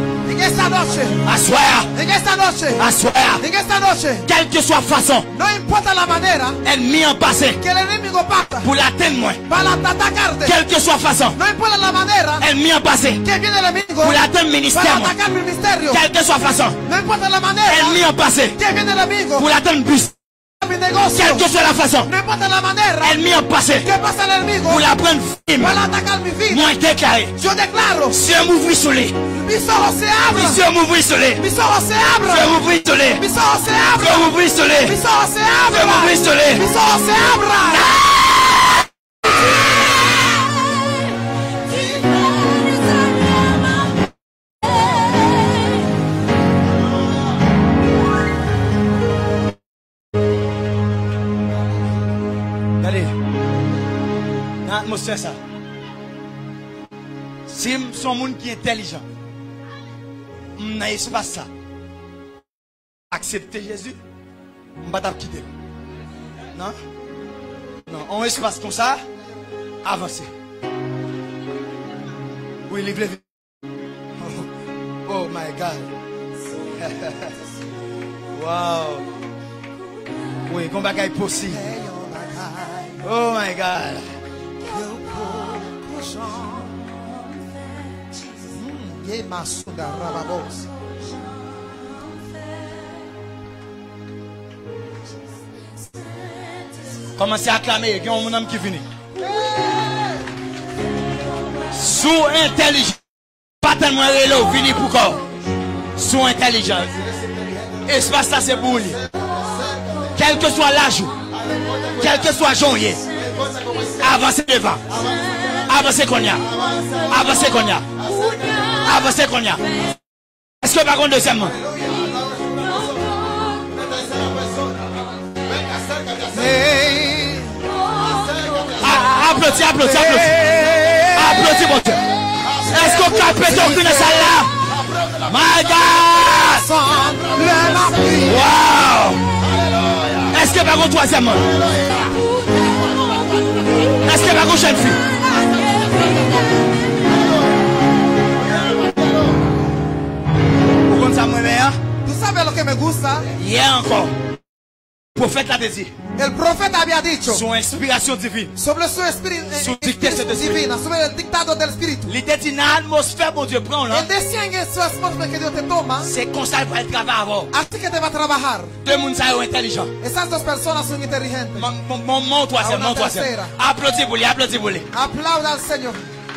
Assoir. Quelle que soit façon. No importa la manera. Ennemi en passé. Que el enemigo pasa. Pour l'atteindre moi. Para atacarte. Quelle que soit façon. No importa la manera. Ennemi en passé. Que viene el enemigo. Pour l'atteindre ministère. Para atacar mi ministerio. Quelle que soit façon. No importa la manera. Ennemi en passé. Que viene el enemigo. Pour l'atteindre bus. Mi negocio. Quelle que soit la façon. No importa la manera. Ennemi en passé. Que pasa el enemigo. Pour la prendre film. Para atacar mi vida. Moi déclaré. Yo declaro. Dieu m'ouvre sur lui. Mis ojos se abran. Dieu m'ouvre sur lui. Mis ojos se abran. Dieu m'ouvre sur lui. Mis ojos se abran. Dieu m'ouvre sur lui. Mis ojos se abran. Dieu m'ouvre sur lui. Mis ojos se abran. Regardez. Dans l'atmosphère ça. Si son monde qui est intelligent, dans l'espace ça, accepter Jésus, on va pas quitter. Non? Non, on espace comme ça, avancer. Oui, livre. Oh my God. Wow. Oui, combat est possible. Oh my God. Commencez à acclamer, il y a un homme qui vient. Sous intelligence, pas tellement rélo, vini pour quoi? Sous intelligence. Espace ça c'est pour lui. Quel que soit l'âge, Quel que soit Jean-Yé. Avancez devant. Avancez qu'on y a. Avancez qu'on y a. Avancez qu'on y a. Est-ce que par contre deuxièmement? Applaudis, applaudis, applaudis. Applaudis, mon Dieu. Est-ce qu'on peut péter au cul de celle-là? My God! Wow! Est-ce que par contre troisièmement? Est-ce que par contre jeune fille? Vous comprenez ça, moi, mère? ¿Tú sabes lo que me gusta? Hier encore. Le prophète l'a dit. El profeta había dicho Son inspiration divine. sobre su espíritu Su dictado del divina, sobre el dictado del espíritu. L'idée d'une atmosphère, mon Dieu, prend là. Él decía en su atmósfera que Dios te toma, C'est comme ça qu'il va travailler avant. así que te va a trabajar. Deux personnes sont intelligents. Esas dos personas son inteligentes. Mon troisième, mon troisième. Applaudis pour lui, applaudis pour lui. Aplauda al Señor.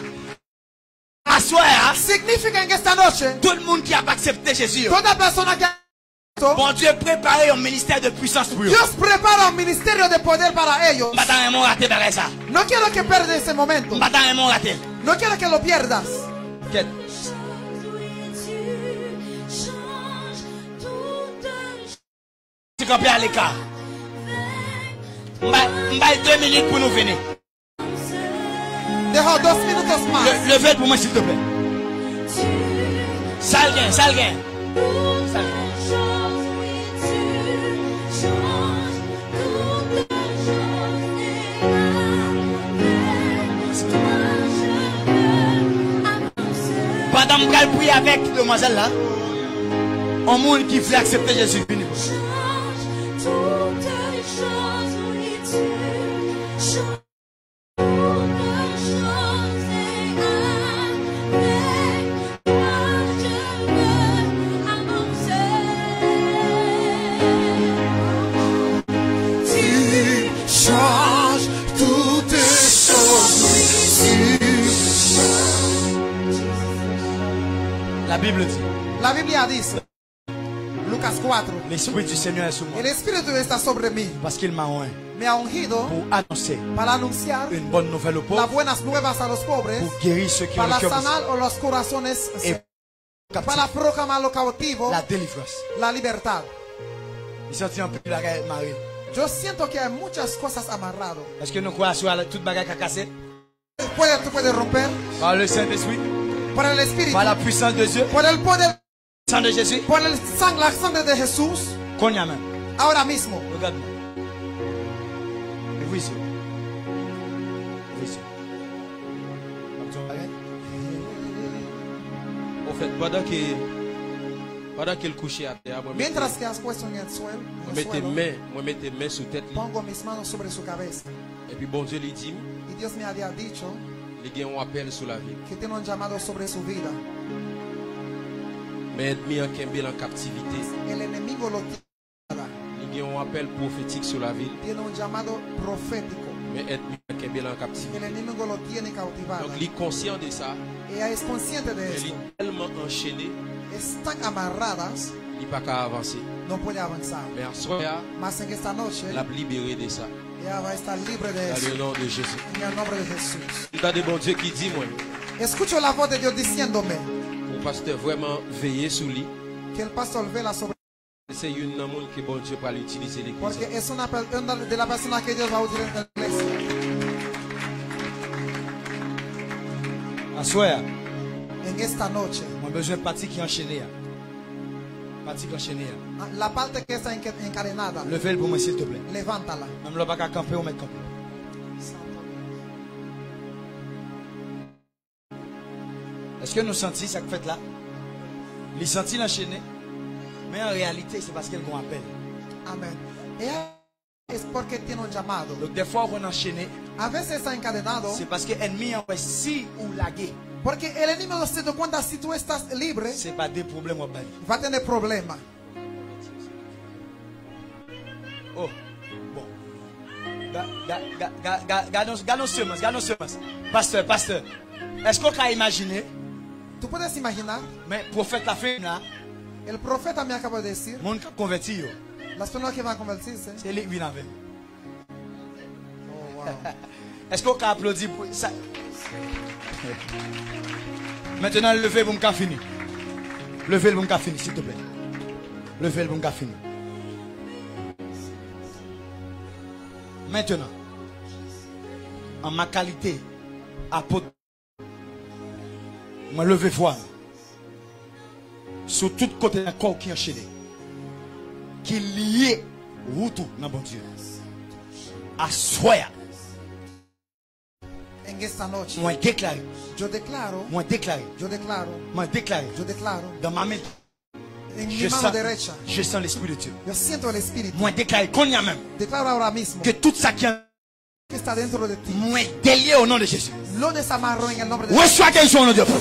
Assoir, Significa en esta noche, tout le monde qui a accepté Jésus. toda persona que Bon Dieu préparé un ministère de puissance pour eux. Dios prepara un ministerio de poder para ellos. Maintenant, ils raté par ça. No quiero que pierdas ese momento. Maintenant, ils raté. No quiero que lo pierdas. Tu comprends à l'écart. M'baille 2 minutes pour nous venir. Dejo 2 minutos más. Levez pour moi s'il te plaît. Salguin, salguin. Pendant que je prie avec demoiselle là, un monde qui veut accepter Jésus. La Bible dit. La Biblia dice, Lucas 4, L'Esprit du Seigneur est sur moi. el Espíritu está sobre mí. Parce qu'il m'a oint Me ha ungido pour annoncer para anunciar une bonne nouvelle aux las pauvres, buenas nuevas a los pobres, pour guérir ceux qui ont le para cœur brisé, sanar los corazones, et para captifs, proclamar lo cautivo, la délivrance. la libertad. Il sortit un peu de la Marie. Yo siento que hay muchas cosas amarradas. Est-ce que nous croyons sur toute bagarre qui a cassé? Tú puedes romper Par le Saint-Esprit, por el Espíritu, par la puissance de Dieu, por el poder, sang de Jésus. por el la sangre de Jesús, Qu'on y a même. ahora mismo. Regarde-moi. Ouvre ici. Ouvre ici. En fait, pendant qu'il couchait à terre, moi Mientras que has puesto en el suelo, mettais main sous tête. pongo mis manos sobre su cabeza. Et puis bon Dieu lui dit, Y Dios me había dicho il y a un appel sur la vie. que tiene un llamado sobre su vida. Mais ennemi en Kembel en captivité. El enemigo lo tiene. Il y a un appel prophétique sur la ville. Tiene un llamado profético. Mais ennemi en Kembel en captivité. El enemigo lo tiene cautivado. Donc il est conscient de ça. Ella es consciente de Il esto. est tellement enchaîné, Están amarradas, il n'est pas qu'à avancer. no puede avanzar. Mais en soi, Mas en esta noche, il a libéré de ça. ella va a estar libre de Dans eso. le nom de Jésus. En el nombre de Jesús. Il y a des bons dieux qui disent, moi, Escucho la voz de Dios diciéndome pour pasteur vraiment veiller sur lui. que el pastor vela sobre. C'est une monde que bon Dieu va l'utiliser l'église. Porque es una de las personas que Dios va a utilizar en la iglesia. Assoir. En esta noche, J'ai besoin de partie qui est enchaînée. Partie qui est enchaînée. la parte que está encadenada, Levez-le pour moi s'il te plaît. levántala. Même le bac à camper, on met camper. Est-ce que nous sentons ça que fait là? Les sentis l'enchaîner. Mais en réalité, c'est parce qu'elle qu'on appelle. Amén. Ella es porque tiene un llamado. Donc des fois on enchaîné, A veces está encadenado c'est parce que l'ennemi en si ou lagué. porque el enemigo se da cuenta si tú estás libre, C'est pas des problèmes au bali. va a tener problemas. Oh, bon. Gardons semence. Pasteur. Est-ce qu'on peut imaginer? Tú puedes imaginar, Mais prophète la fait là, el profeta me acaba de decir, monde qui converti, las personas que van a convertirse, c'est lui qui avait. Est-ce qu'on peut applaudir pour ça? Maintenant, levez le bon fini. Levez le bon fini, s'il te plaît. Levez le bon fini. Maintenant, en ma qualité apôtre, moi levez voile sur tout côté d'un corps qui est enchaîné, qui est lié au tout dans bon Dieu. À soi. En esta noche, Moi déclaré. yo declaro, Moi déclaré. yo declaro, Moi déclaré. yo declaro, Dans ma main, en mi mano derecha, je sens l'Esprit de Dieu. yo siento el Espíritu. Moi déclaré qu'on y a même Declaro ahora mismo que tout ça qui est que está dentro de ti. moi délié au nom de Jésus. Lo desamarro en el nombre de Jesús. Reçois guérison au nom de Dieu.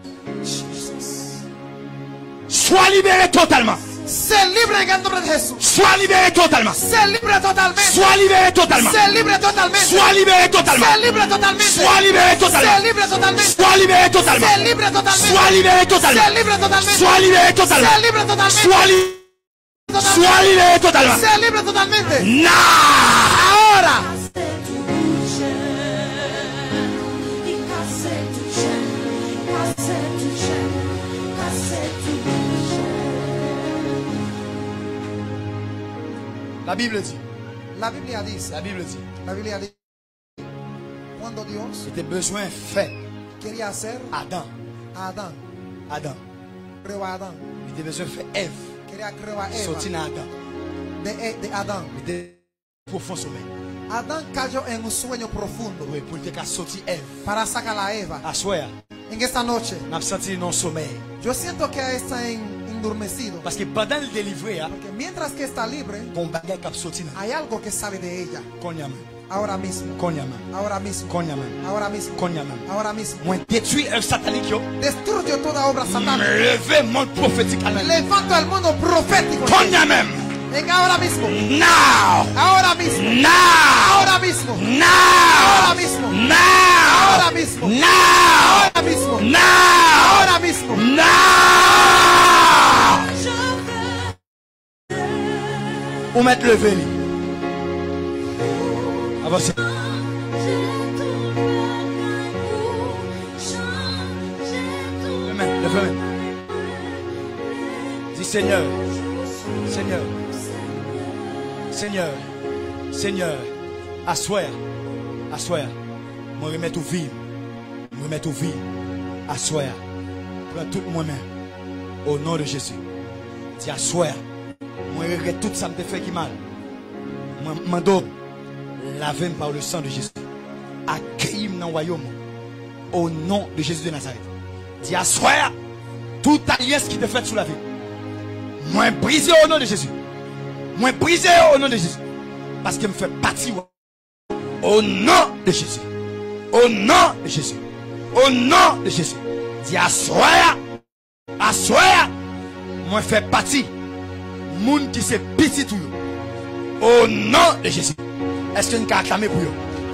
Sois libéré totalement. Sé libre en el nombre de Jesús. Sois libéré totalement. Sé libre totalmente. Sois libéré totalement. Sé libre totalmente. Sois libéré totalement. Sé libre totalmente. Sois libéré totalement. Sé libre totalmente. Sois libéré totalement. Sé libre totalmente. Sois libéré totalement. Sé libre totalmente. Sois libéré totalement. Sé libre totalmente. Sois libéré totalement. Sé libre totalmente. Now. Ahora. La Bible dit. La Biblia dice. La Bible dit. La Biblia dice. Cuando Dios C'était besoin fait quería hacer Adam. a Adán, Adam. creó a Adán. Il était besoin fait Ève. Quería crear a Eva Sorti dans Adam. de Adán. Il était profond sommeil. Adán cayó en un sueño profundo Oui, pour que sorti Ève. para sacar a Eva. À soir, En esta noche, n'a senti non sommeil. yo siento que está endurmecido. Parce que pendant le délivré, Porque mientras que está libre, bon bagay qui sorti dans hay algo que sale de ella. Konyama. Ahora mismo. Konyama. Ahora mismo. Konyama. Ahora mismo. Konyama. Ahora mismo. Moi détruit œuvre satanique yo. Destruye toda obra satánica. Me lever monde prophétique à la Levanto el mundo profético. Konyama. En ahora mismo. Now. Ahora mismo. Now. Ahora mismo. Now. Ahora mismo. Now. Ahora mismo. Now. Ahora mismo. Now. Ahora mismo. Now. Ou mettre levé lui. Avancez. Amen. Lève-le. Dis Seigneur. Seigneur. Seigneur. Seigneur. Assoir. Assoir. Moi remettre au vie. Moi remettre au vie. Assoir. Prends tout moi-même. Au nom de Jésus. Dis assoir. Moi regrette tout ça me fait qui mal. Moi m'endors. Lavez par le sang de Jésus. Accueille-moi dans le royaume. Au nom de Jésus de Nazareth. Dis assoir. Toute alliance qui te fait sous la vie. Moi briser au nom de Jésus. Moi briser au nom de Jésus. Parce qu'il me fait partie. Au nom de Jésus. Au nom de Jésus. Au nom de Jésus. Dis assoir. Assoir. Moi fait partie. Moun qui se petit tout. Au nom de Jésus. Est-ce que nous pouvons acclamer pour eux?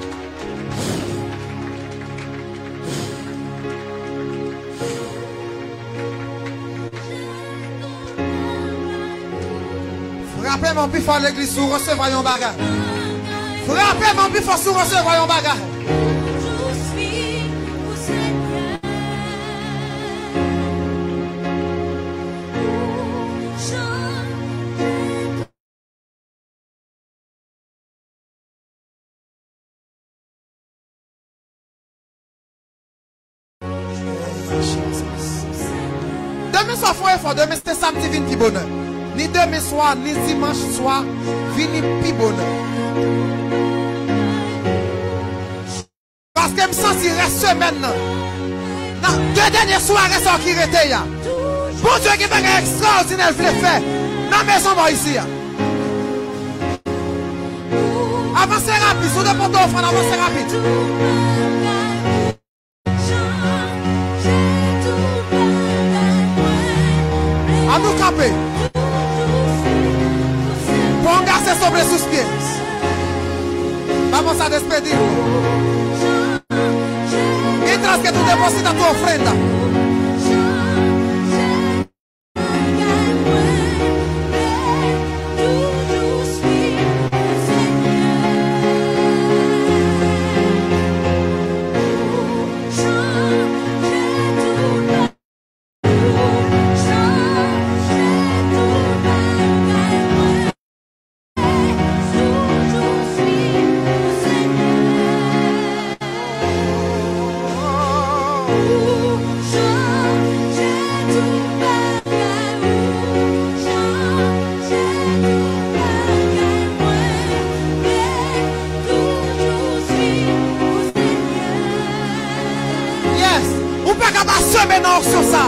Frappez mon plus fort l'église sous recevoir un bagage. Frappez mon plus fort sous recevoir un bagage. Demain soir, faut effort. Demain c'est samedi, vini pi bonheur. Ni demain soir, ni dimanche soir, vini pi bonheur. Parce que me sens qu'il reste semaine. Dans 2 dernières soirées sont qui rete ya. Bon Dieu qui fait un extraordinaire le faire. Dans la maison moi ici. Avancez rapide, sous le porte offrande, avancez rapide. A nous camper. Pour garder sobre sus pies. Vamos a despedirnos. Mientras que tú depositas tu ofrenda. lever dans sur ça.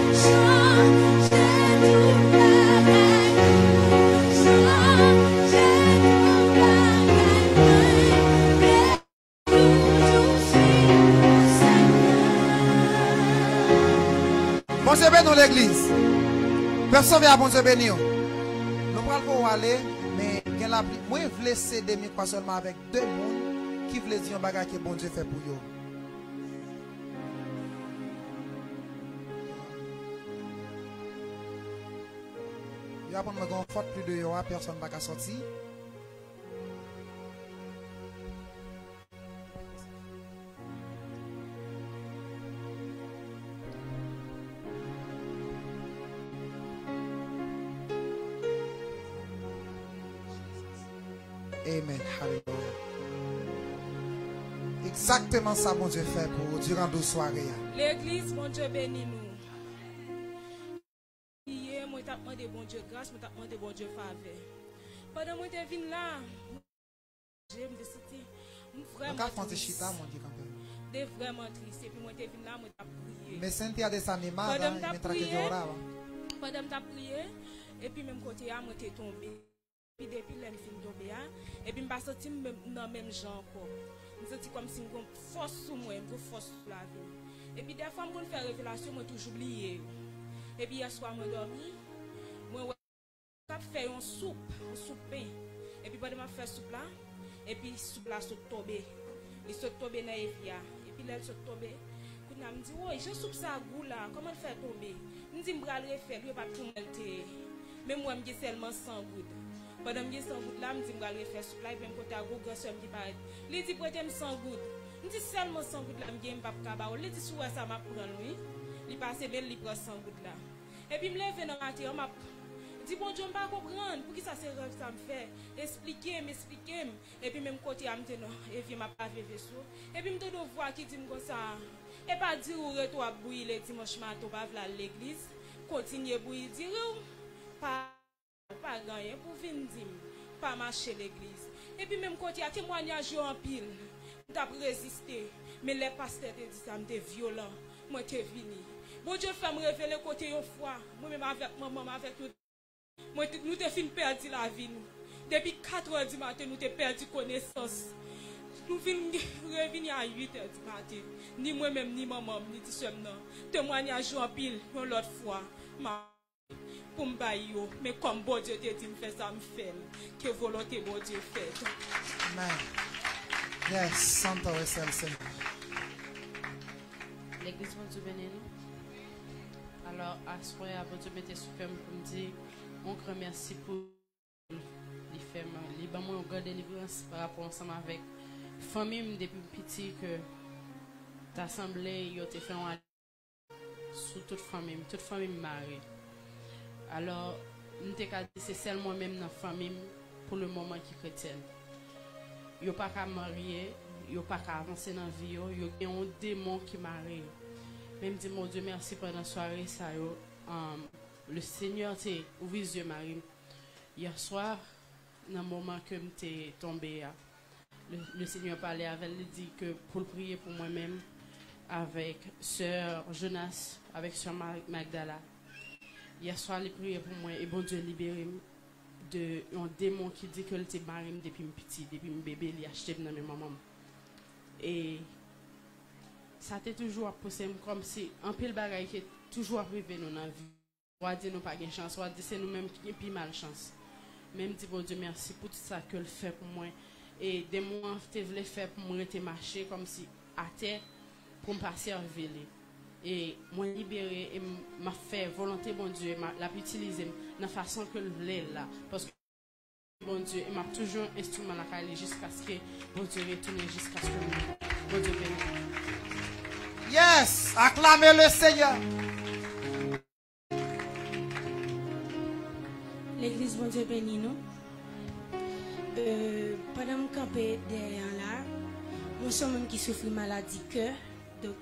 Bon Dieu béni l'église. Personne vient à bon Dieu béni. Nous prenons aller, mais moi je veux laisser des micros seulement avec deux personnes qui veulent dire un bagage que bon Dieu fait pour eux. Il y a pas de faute plus de eux, personne ne va sortir. Amen. Hallelujah. Exactement ça, mon Dieu fait pour durant 12 soirées. L'église, mon Dieu bénit nous. Hier, moi, t'ai demandé bon Dieu grâce, moi, t'ai demandé bon Dieu faveur. Pendant que je viens là, j'ai me décidé, vraiment triste. Vraiment triste. Et puis, moi, je viens là, moi, t'ai prié. Mais Cynthia de Sanima, pendant que t'as prié, et puis, même côté, moi, t'es tombé. Puis depuis là, je suis tombé, et puis je me sens dans le même genre encore. Je me sens comme si je une force sur moi, une force sur la vie. Et puis des fois, je fais révélation, je toujours oublié. Et puis hier soir, je dormi, je fais une soupe pain. Et puis pendant que je fais soupe là, et puis soupe là saute tombé. Il saute tombé dans les filles. Et puis là, il saute tombé. Je me dis, oui, je soupe ça à goût là, comment le faire tomber? Je me dis, je vais le refaire, je ne vais pas tout monter. Mais moi, je suis seulement 100 gouttes. Pendant que je suis 100 gouttes là, je me dis, je vais le refaire soupe là, et puis je vais me dire, je vais paraître. Il dit, prêtez-moi 100 gouttes. Je dis, seulement 100 gouttes là, je ne vais pas prendre. Il dit, si ça m'a pris lui, il passe bien, il prend 100 gouttes là. Et puis, je me lève dans la matin, je dis, bon Dieu, je ne peux pas comprendre, pour qui ça c'est rêve ça me fait. Expliquez-moi. Et puis, même côté, je me dis, non, et puis, je ne pas fait vaisseau. Et puis, je me vois qui dit comme ça. Et pas dire, ou retour à bouillir le dimanche matin, pas à l'église. Continuez à bouillir, dire, pas gagner pour venir dire, pas marcher l'église. Et puis, même côté, il y a témoignage en pile. Je n'ai résisté. Mais les pasteurs te disent, ça me violent. Moi, je suis venu. Bon Dieu, fait me révéler côté une fois. Moi-même avec maman, avec nous. Moi, nous avons fini perdu la vie. Depuis 4 h du matin, nous avons perdu connaissance. Nous finissons revenir à 8 h du matin. Ni moi-même, ni maman, ni tout seul. Témoignage en pile, une autre fois. Pour me bailler. Mais comme bon Dieu te dit, me fait ça, me fait. Que volonté bon Dieu fait. Amen. Yes, Santo es el Señor. L'église, bon Dieu béni nous. Alors, à ce point, bon Dieu mettez super pour me dire, on remercie pour les femmes, les bons mots de délivrance par rapport ensemble avec famille depuis petit que t'assemblée, ils ont fait un sur toute famille mariée. Alors, nous t'ai dit c'est seulement même dans la famille pour le moment qui est chrétienne. Ils n'ont pas qu'à marier, ils n'ont pas qu'à avancer dans la vie, ils ont un démon qui marie. Même dit mon Dieu merci pendant la soirée, ça le Seigneur t'a ouvert les yeux Marie. Hier soir, dans le moment que j'étais tombé, le Seigneur parlait avec elle, il dit que pour prier pour moi-même, avec sœur Jonas, avec sœur Magdala. Hier soir, il priait pour moi et bon Dieu libéré d'un démon qui dit que j'étais marié depuis petit, depuis mon bébé, il a acheté dans mes mamans. Et ça a toujours poussé comme si un pile bagaille qui est toujours arrivé dans la vie. On va dire nous pas de chance, on va dire c'est nous-mêmes qui avons plus mal chance. Même dit bon Dieu merci pour tout ça que le fait pour moi. Et des moments que je voulais faire pour moi marcher comme si à terre pour me passer à servir. Et moi libéré et m'a fait volonté bon Dieu l'a utiliser de la façon que je voulais là parce que bon Dieu il m'a toujours instrument la caler jusqu'à ce que bon Dieu retourne jusqu'à ce que bon Dieu bénisse. Yes, acclamez le Seigneur. L'église bon Dieu bénit nous. Pendant que je campais derrière là, moi je suis même qui souffre de maladie cœur. Donc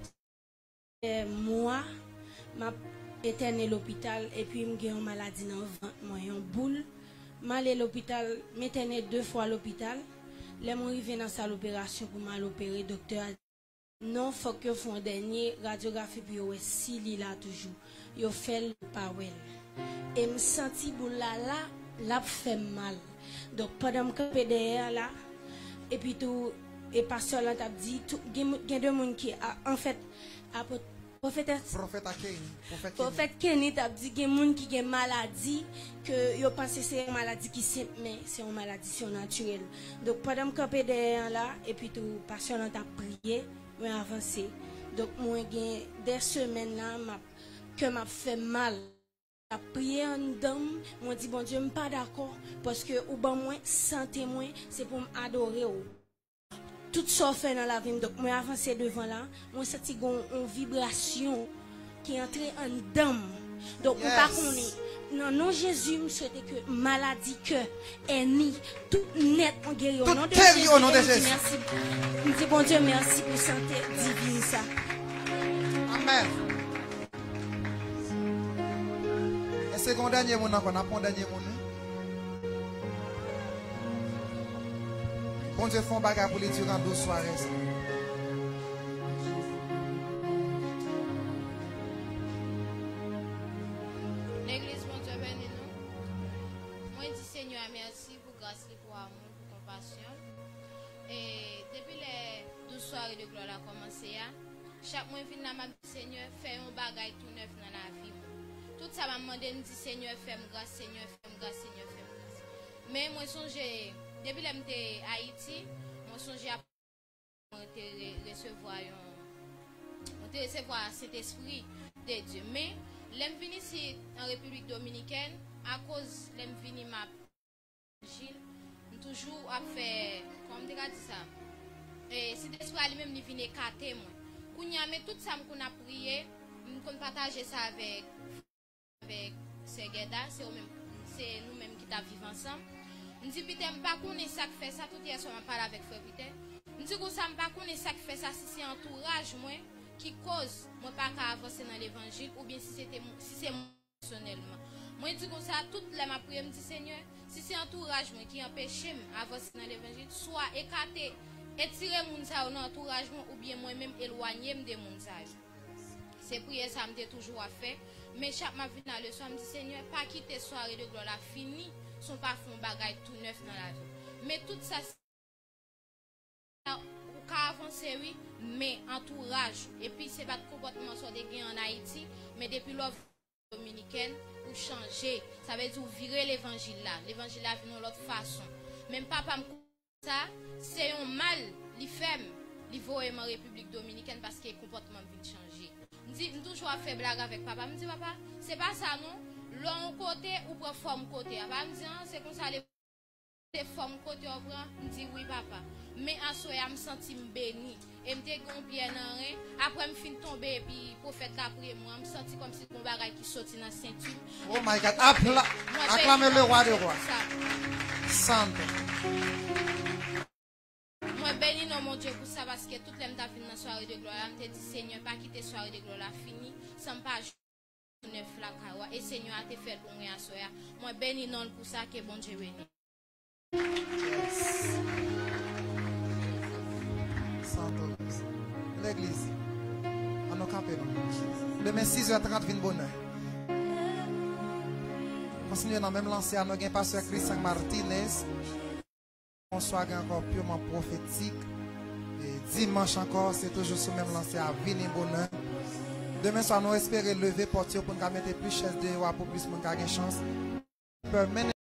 moi, je suis à l'hôpital et puis j'ai une maladie dans le ventre, moi une boule. Je suis allé à l'hôpital, je suis 2 fois à l'hôpital. Là, je suis arrivé dans la salle d'opération pour m'opérer. Le docteur a dit non, faut que font dernier radiographie puis si li là toujours. Yo fait le parole. Et me senti boule là fait mal. Donc pendant que camper derrière là et puis tout et pasteur là t'a dit tout gen de monde qui en fait prophète Kenny t'a dit gen monde qui gen maladie que yo pense c'est une maladie qui simple mais c'est une maladie surnaturelle. Donc pendant que camper derrière là et puis tout pasteur là t'a prié, moi avancé. Donc moi gen des semaines là que m'a fait mal. A prié en dame, moi dit bon Dieu, je suis pas d'accord parce que ou ben moi santé moi, c'est pour m'adorer ou. Tout ça fait dans la vie donc moi avancer devant là, moi senti une vibration qui entre en dame. Donc yes. Pas connaît. Non Jésus me souhaite que maladie que ennemi tout net en guéri au nom de Jésus. Merci. Je dis bon Dieu merci pour santé divine ça. Amen. C'est le dernier moment qu'on a pris dernier moment. Bon Dieu fait un bagage pour les durant 12 soirées. L'église, bon Dieu bénis nous. Moi, je dis Seigneur, merci pour grâce, pour amour, pour compassion. Et depuis les 12 soirées de gloire a commencé, chaque mois, je viens à Seigneur, faire un bagage tout neuf dans la vie. Tout ça m'a demandé, me dit Seigneur, fais-moi grâce, Seigneur, fais-moi grâce, Seigneur, fais-moi grâce. Mais moi, songe, depuis que j'étais à Haïti, moi, songe à recevoir cet esprit de Dieu. Mais, je venu ici en République Dominicaine, à cause de venu ma Gilles, toujours à faire, comment on dit ça? Et cet esprit lui-même, il vient écarter moi. Quand on a tout ça qu'on a prié, on partage ça avec Segeda, c'est nous-mêmes qui vivons ensemble. Je dis, Peter, je ne sais pas qu'on est ça qui fait ça. Tout hier soir, je parle avec Frère Peter. Je dis, je ne sais pas qu'on est ça qui fait ça si c'est entourage moi qui cause moi pas qu'à avancer dans l'évangile ou bien si c'est moi personnellement. Moi, je dis comme ça, toute la ma prière, je dis, Seigneur, si c'est entourage moi qui empêche d'avancer dans l'évangile, soit écarter, étirer mon ça dans entourage ou bien moi-même éloigner de mon ça. C'est prière ça me toujours à faire. Mais chaque matin dans le soir, je me dis Seigneur, pas quitter soirée de gloire, la fini, son pas fond bagaille tout neuf dans la vie. Mais tout ça, ou qu'à avancer, oui, mais entourage. Et puis, c'est pas de comportement sur des gains en Haïti, mais depuis l'offre dominicaine, pour changer. Ça veut dire virer l'évangile là. L'évangile là vient de l'autre façon. Même papa me ça, c'est un mal, il fait, il va en République Dominicaine parce que le comportement vient changer. Je toujours fait blague avec papa. Je dis papa, c'est pas ça non. Long côté ou pour forme côté. Papa me dit c'est comme ça les formes côté on prend. Je dis oui papa. Mais en soi je me senti béni et me gon bien en rien. Après me fin tomber et puis prophète a prié moi, me senti comme si mon bagage qui sorti dans ceinture. Oh my God, acclamez le roi des rois. Sainte. Moi béni non mon Dieu pour ça parce que toute l'aime t'a fini dans soirée de gloire. Je te dis Seigneur pas quitter soirée de gloire fini sans pas neuf la kawa et Seigneur a te fait pour moi à soya. Moi béni non pour ça que bon Dieu béni. Yes. Santo. L'église. On nous camper nous. Demain 6h30 vient bonheur. Continuez dans même lancé à nos gain pasteur Christian Martinez. Bonsoir encore purement prophétique. Et dimanche encore, c'est toujours ce même lancé à venir bonheur. Demain soir, nous espérons lever portier pour nous mettre plus de chaises de pour plus de chance.